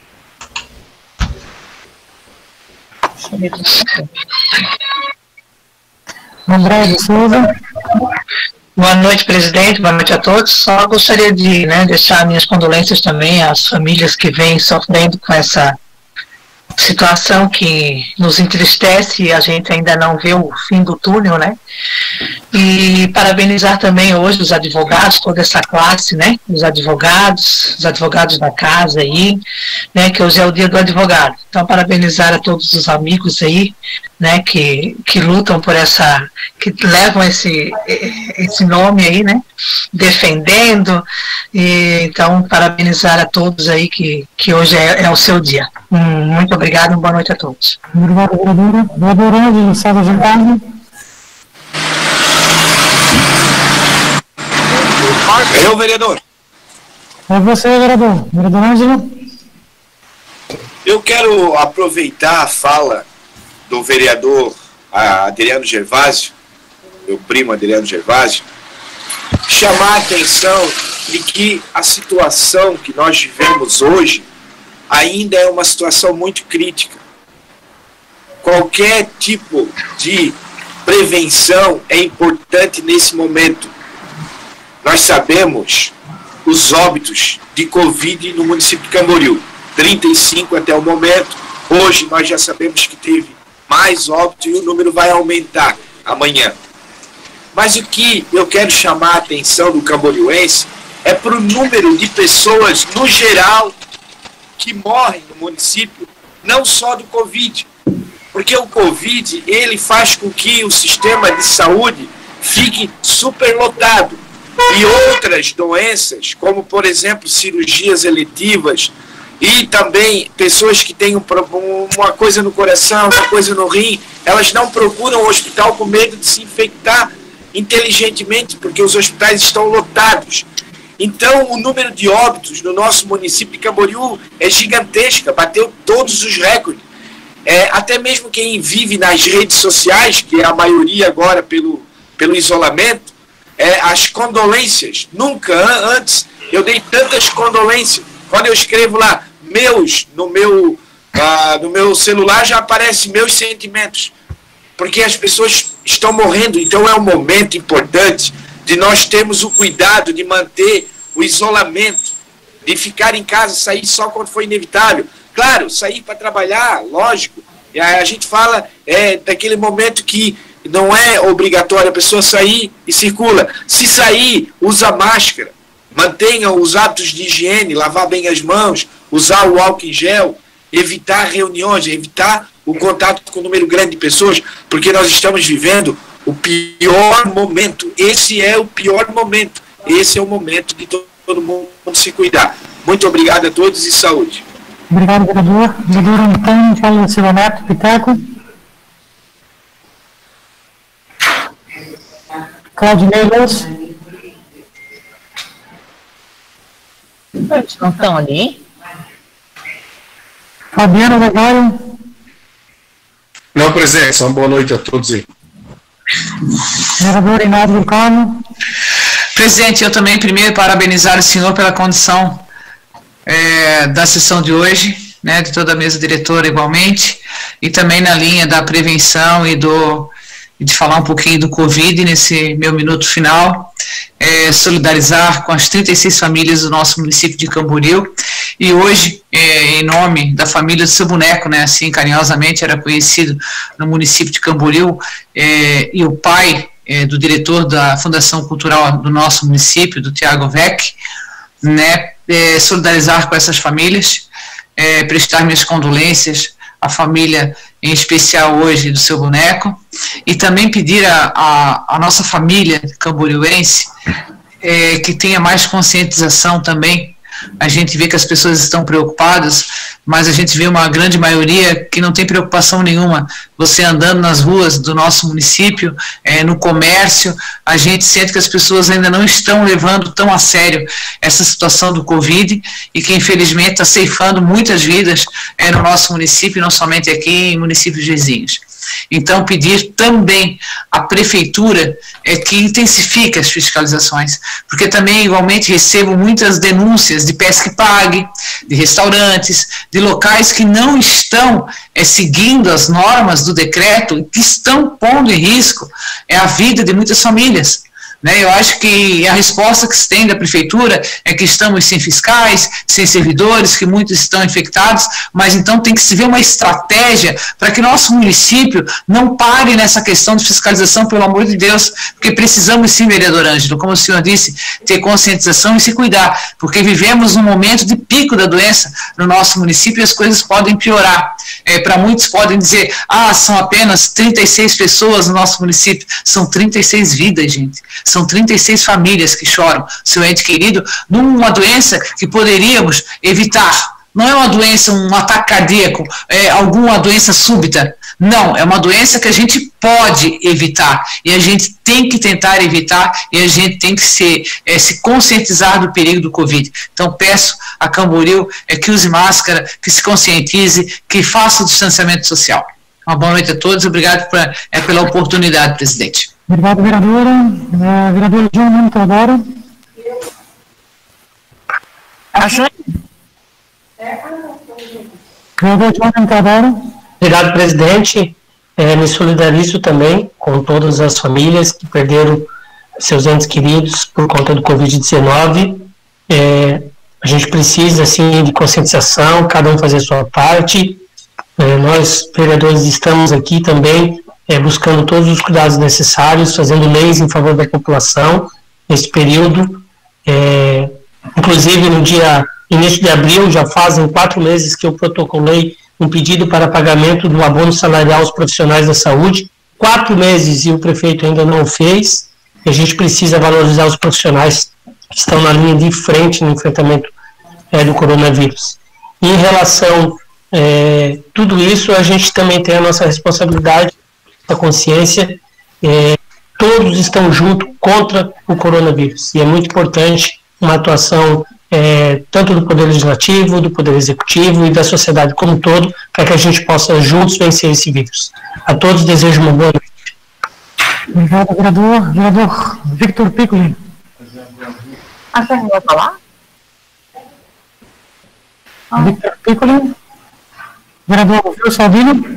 André de Souza. Boa noite, presidente. Boa noite a todos. Só gostaria de né, deixar minhas condolências também às famílias que vêm sofrendo com essa situação que nos entristece e a gente ainda não vê o fim do túnel, né? E parabenizar também hoje os advogados, toda essa classe, né? Os advogados, os advogados da casa aí, né? Que hoje é o dia do advogado. Então, parabenizar a todos os amigos aí, né? Que, que lutam por essa, que levam esse, esse nome aí, né? Defendendo. E, então, parabenizar a todos aí que, que hoje é, é o seu dia. Hum, muito obrigado e boa noite a todos. Obrigado, vereadora. Vereadora Ângelo César Giancarlo. Eu, vereador. É você, vereador. Vereador Ângelo. Eu quero aproveitar a fala do vereador Adriano Gervásio, meu primo Adriano Gervásio, chamar a atenção de que a situação que nós vivemos hoje ainda é uma situação muito crítica. Qualquer tipo de prevenção é importante nesse momento. Nós sabemos os óbitos de Covid no município de Camboriú, trinta e cinco até o momento. Hoje nós já sabemos que teve mais óbitos e o número vai aumentar amanhã. Mas o que eu quero chamar a atenção do camboriuense é para o número de pessoas no geral que morrem no município, não só do Covid. porque o Covid, ele faz com que o sistema de saúde fique superlotado. E outras doenças, como, por exemplo, cirurgias eletivas, e também pessoas que têm um, uma coisa no coração, uma coisa no rim, elas não procuram o hospital com medo de se infectar inteligentemente, porque os hospitais estão lotados. Então, o número de óbitos no nosso município de Camboriú é gigantesca, bateu todos os recordes. É, até mesmo quem vive nas redes sociais, que é a maioria agora pelo, pelo isolamento, é, as condolências. Nunca antes eu dei tantas condolências. Quando eu escrevo lá, meus, no meu, ah, no meu celular já aparece meus sentimentos, porque as pessoas estão morrendo. Então é um momento importante de nós termos o cuidado de manter o isolamento, de ficar em casa, sair só quando for inevitável. Claro, sair para trabalhar, lógico. E a gente fala é, daquele momento que não é obrigatório a pessoa sair e circula. Se sair, usa máscara, mantenha os hábitos de higiene, lavar bem as mãos, usar o álcool em gel, evitar reuniões, evitar o contato com um número grande de pessoas, porque nós estamos vivendo o pior momento. Esse é o pior momento. Esse é o momento de todo mundo se cuidar. Muito obrigado a todos e saúde. Obrigado, vereador. Vereador Antônio Paulo Silva Neto, Piteco. Claudinei Luz. Eles não estão ali? Fabiano Legário. Não, presidente. Uma boa noite a todos aí. Vereador Inácio do Carmo. Presidente, eu também primeiro parabenizar o senhor pela condição é, da sessão de hoje, né, de toda a mesa diretora igualmente, e também na linha da prevenção e do, de falar um pouquinho do Covid nesse meu minuto final, é, solidarizar com as trinta e seis famílias do nosso município de Camboriú, e hoje, é, em nome da família do seu boneco, né, assim carinhosamente era conhecido no município de Camboriú, é, e o pai é, do diretor da Fundação Cultural do nosso município, do Tiago Vec, né, é, solidarizar com essas famílias, é, prestar minhas condolências à família, em especial hoje, do seu boneco, e também pedir a, a, a nossa família camboriuense é, que tenha mais conscientização também. A gente vê que as pessoas estão preocupadas, mas a gente vê uma grande maioria que não tem preocupação nenhuma. Você andando nas ruas do nosso município, é, no comércio, a gente sente que as pessoas ainda não estão levando tão a sério essa situação do Covid e que infelizmente está ceifando muitas vidas é, no nosso município, não somente aqui em municípios vizinhos. Então, pedir também à prefeitura é, que intensifique as fiscalizações, porque também, igualmente, recebo muitas denúncias de pesca e pague, de restaurantes, de locais que não estão é, seguindo as normas do decreto e que estão pondo em risco é, a vida de muitas famílias. Né, eu acho que a resposta que se tem da prefeitura é que estamos sem fiscais, sem servidores, que muitos estão infectados, mas então tem que se ver uma estratégia para que nosso município não pare nessa questão de fiscalização, pelo amor de Deus, porque precisamos sim, vereador Ângelo, como o senhor disse, ter conscientização e se cuidar, porque vivemos um momento de pico da doença no nosso município e as coisas podem piorar. É, para muitos podem dizer, ah, são apenas trinta e seis pessoas no nosso município, são trinta e seis vidas, gente. São trinta e seis famílias que choram seu ente querido numa doença que poderíamos evitar. Não é uma doença, um ataque cardíaco, é alguma doença súbita. Não, é uma doença que a gente pode evitar. E a gente tem que tentar evitar e a gente tem que se, é, se conscientizar do perigo do Covid. Então peço a Camboriú é, que use máscara, que se conscientize, que faça o distanciamento social. Uma boa noite a todos. Obrigado pra, é, pela oportunidade, presidente. Obrigado, vereadora. Uh, vereador João Nuno Teodoro. Vereador João Nuno Teodoro. Obrigado, presidente. É, me solidarizo também com todas as famílias que perderam seus entes queridos por conta do Covid dezenove. É, a gente precisa, assim, de conscientização, cada um fazer a sua parte. É, nós, vereadores, estamos aqui também É, buscando todos os cuidados necessários, fazendo leis em favor da população nesse período. É, inclusive, no dia início de abril, já fazem quatro meses que eu protocolei um pedido para pagamento do abono salarial aos profissionais da saúde, quatro meses e o prefeito ainda não fez, e a gente precisa valorizar os profissionais que estão na linha de frente no enfrentamento é, do coronavírus. Em relação a é, tudo isso, a gente também tem a nossa responsabilidade, a consciência, é, todos estão juntos contra o coronavírus, e é muito importante uma atuação é, tanto do Poder Legislativo, do Poder Executivo e da sociedade como um todo, para que a gente possa juntos vencer esse vírus. A todos desejo uma boa noite. Obrigado, vereador. Vereador Victor Piccoli. A senhora vai falar? Ah. Victor Piccoli. Vereador Wilson Albino.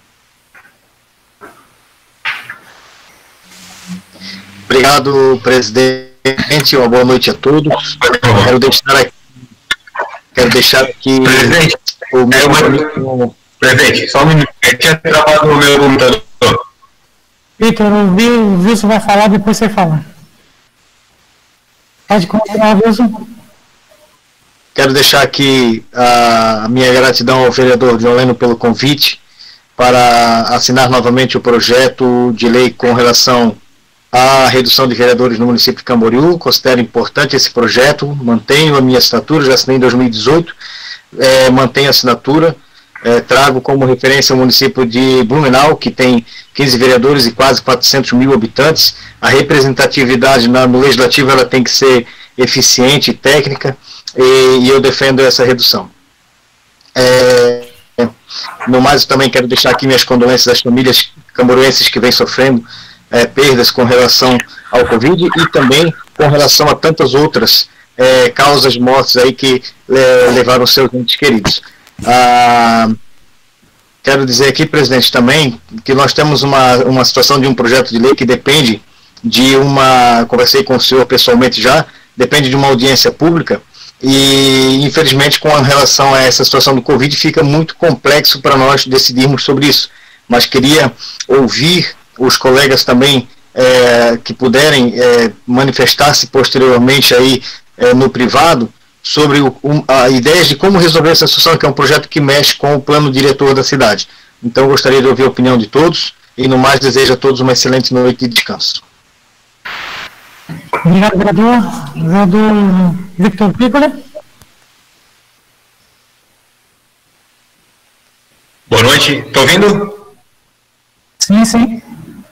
Obrigado, presidente. Uma boa noite a todos. Quero deixar aqui. Quero deixar aqui. Presidente, o meu... é uma... presidente, só um minuto. Eu tinha travado no meu computador. Vitor, o Wilson vai falar, depois você fala. Pode continuar, Wilson. Quero deixar aqui a minha gratidão ao vereador John Leno pelo convite para assinar novamente o projeto de lei com relação à redução de vereadores no município de Camboriú. Considero importante esse projeto, mantenho a minha assinatura, já assinei em dois mil e dezoito, é, mantenho a assinatura, é, trago como referência o município de Blumenau, que tem quinze vereadores e quase quatrocentos mil habitantes. A representatividade na, no legislativo ela tem que ser eficiente e técnica, e, e eu defendo essa redução. É, no mais, eu também quero deixar aqui minhas condolências às famílias camborienses que vêm sofrendo é, perdas com relação ao Covid e também com relação a tantas outras é, causas mortes aí que é, levaram seus entes queridos. Ah, quero dizer aqui, presidente, também que nós temos uma, uma situação de um projeto de lei que depende de uma, conversei com o senhor pessoalmente já, depende de uma audiência pública e, infelizmente, com relação a essa situação do Covid, fica muito complexo para nós decidirmos sobre isso. Mas queria ouvir os colegas também é, que puderem é, manifestar-se posteriormente aí é, no privado sobre o, um, a ideias de como resolver essa situação, que é um projeto que mexe com o plano diretor da cidade. Então, gostaria de ouvir a opinião de todos e, no mais, desejo a todos uma excelente noite de descanso. Obrigado, vereador. Vereador Victor Piccoli. Boa noite, estou ouvindo? Sim, sim.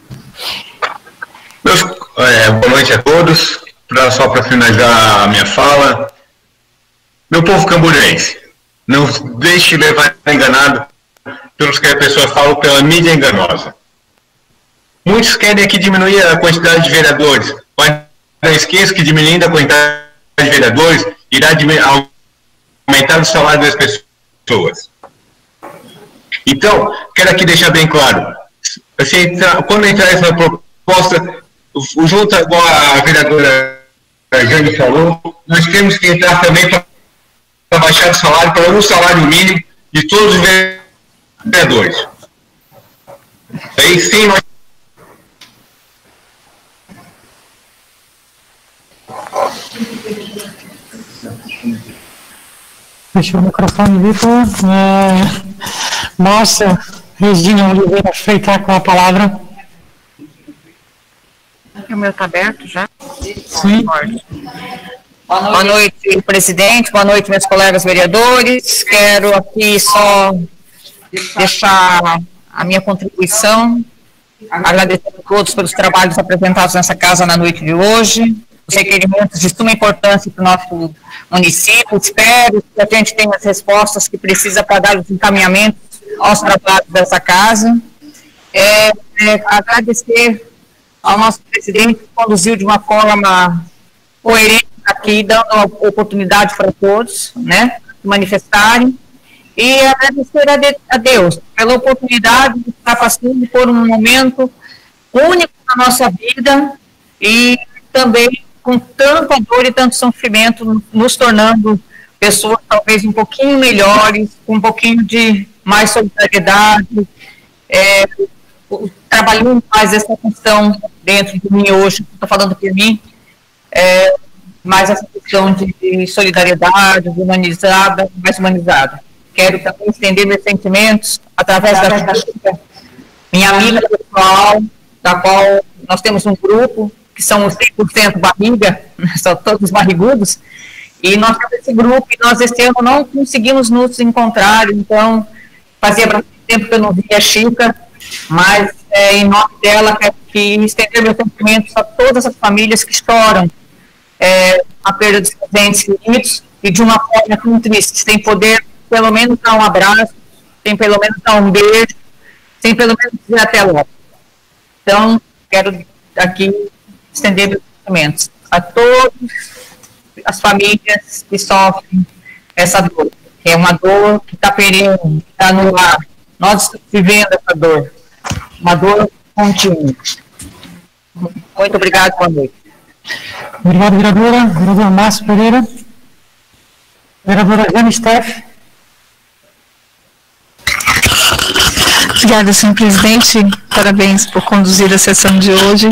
Meus, é, boa noite a todos. Pra, só para finalizar a minha fala, meu povo camboriense, não deixe levar enganado pelos que as pessoas falam pela mídia enganosa. Muitos querem aqui diminuir a quantidade de vereadores, mas não esqueça que diminuindo a quantidade de vereadores irá aumentar o salário das pessoas. Então, quero aqui deixar bem claro, assim, quando entrar essa proposta, junto igual a vereadora Jane falou, nós temos que entrar também para baixar o salário para um salário mínimo de todos os vereadores. Aí sim nós Fechou o microfone, Vitor. É, Márcia Regina Oliveira Freitas com a palavra. O meu está aberto já? Sim. Boa noite, presidente. Boa noite, meus colegas vereadores. Quero aqui só deixar a minha contribuição, agradecer a todos pelos trabalhos apresentados nessa casa na noite de hoje. Os requerimentos de suma importância para o nosso município. Espero que a gente tenha as respostas que precisa para dar os encaminhamentos aos trabalhos dessa casa. É, é, agradecer ao nosso presidente, que conduziu de uma forma coerente aqui, dando a oportunidade para todos, né, se manifestarem. E agradecer a, de, a Deus pela oportunidade de estar passando por um momento único na nossa vida e também com tanta dor e tanto sofrimento, nos tornando pessoas talvez um pouquinho melhores, com um pouquinho de mais solidariedade, é, trabalhando mais essa questão dentro de mim hoje, estou falando por mim, é, mais essa questão de solidariedade, humanizada, mais humanizada. quero também estender meus sentimentos através da Chica, minha amiga pessoal, da qual nós temos um grupo, que são os cem por cento barriga, são todos barrigudos, e nós temos esse grupo, e nós esse ano não conseguimos nos encontrar, então fazia bastante tempo que eu não via a Chica, mas é, em nome dela quero que estender meus sentimentos a todas as famílias que choram é, a perda dos seus entes queridos, e de uma forma tão triste, sem poder pelo menos dar um abraço, sem pelo menos dar um beijo, sem pelo menos dizer até logo. Então, quero aqui estender meus sentimentos a todas as famílias que sofrem essa dor, que é uma dor que está perene, que está no ar. Nós estamos vivendo essa dor, uma dor contínua. Muito obrigado, boa noite. Obrigado, vereadora. Vereador Márcio Pereira. Vereadora Jane Steff. Obrigada, senhor presidente. Parabéns por conduzir a sessão de hoje.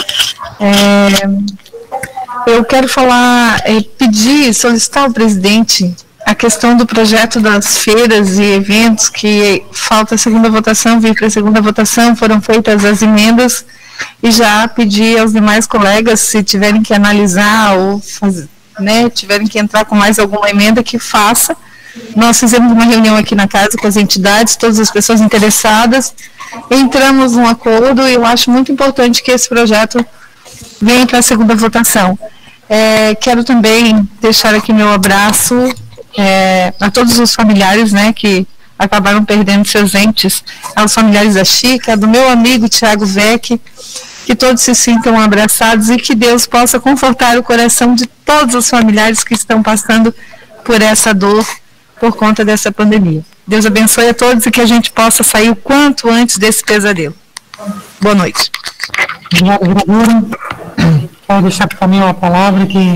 É, eu quero falar, é, pedir, solicitar ao presidente a questão do projeto das feiras e eventos, que falta a segunda votação, vir para a segunda votação, foram feitas as emendas, e já pedir aos demais colegas, se tiverem que analisar ou fazer, né, tiverem que entrar com mais alguma emenda, que faça. Nós fizemos uma reunião aqui na casa com as entidades, todas as pessoas interessadas, entramos num acordo, e eu acho muito importante que esse projeto venha para a segunda votação. É, quero também deixar aqui meu abraço é, a todos os familiares, né, que acabaram perdendo seus entes, aos familiares da Chica, do meu amigo Tiago Vec, que todos se sintam abraçados e que Deus possa confortar o coração de todos os familiares que estão passando por essa dor, por conta dessa pandemia. Deus abençoe a todos e que a gente possa sair o quanto antes desse pesadelo. Boa noite. Obrigado, vereadora. Quero deixar para mim a palavra que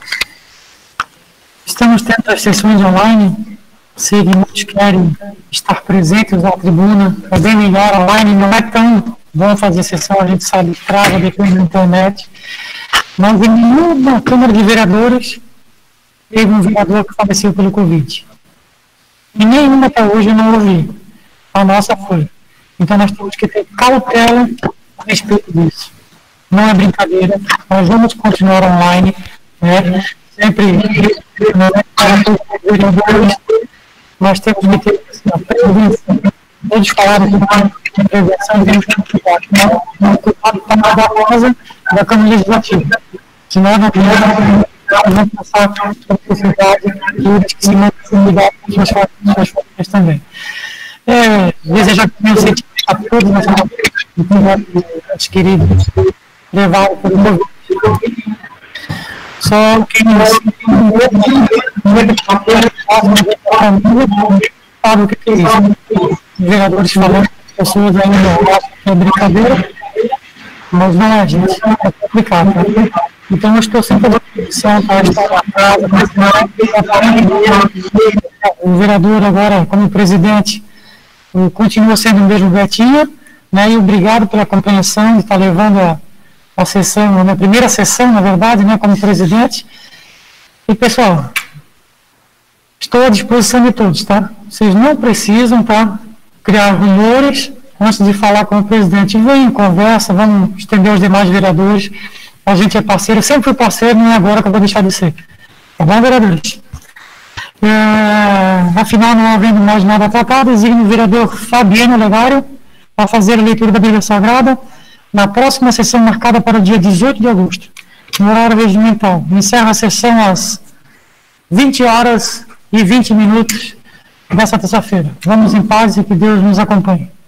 estamos tendo as sessões online, sei que muitos querem estar presentes na tribuna, é bem melhor online, não é tão bom fazer sessão, a gente sabe que trava, depende da internet, mas em nenhuma Câmara de Vereadores teve um vereador que faleceu pelo Covid. E nenhuma até hoje eu não ouvi. A nossa foi. Então nós temos que ter cautela a respeito disso. Não é brincadeira, nós vamos continuar online, né? Sempre, né, para todos os vereadores, nós temos que ter assim, a prevenção. Todos falaram que a prevenção tem que cuidar, não, não cuidado para da casa da Câmara Legislativa. Senão não vamos passar para a sociedade e eles que se mantêm cuidado com suas famílias também. É, desejar que meu sentimento a todos os queridos levaram por um só quem não sabe o que é isso. Os vereadores falando, as pessoas ainda acham que é brincadeira, mas não é, gente, é complicado. Né? Então eu estou sempre à disposição para estar na casa, o vereador agora, como presidente, continua sendo o mesmo Betinho, né, e obrigado pela compreensão de estar levando a, a sessão, a minha primeira sessão, na verdade, né, como presidente. E, pessoal, estou à disposição de todos, tá? Vocês não precisam, tá, criar rumores antes de falar com o presidente. Vem, conversa, vamos estender aos demais vereadores. A gente é parceiro, sempre fui parceiro, não é agora que eu vou deixar de ser. Tá bom, vereadores? É, afinal, não havendo mais nada tratado, designo o vereador Fabiano Legário para fazer a leitura da Bíblia Sagrada na próxima sessão marcada para o dia dezoito de agosto, no horário regimental. Encerra a sessão às vinte horas e vinte minutos dessa terça-feira. Vamos em paz e que Deus nos acompanhe.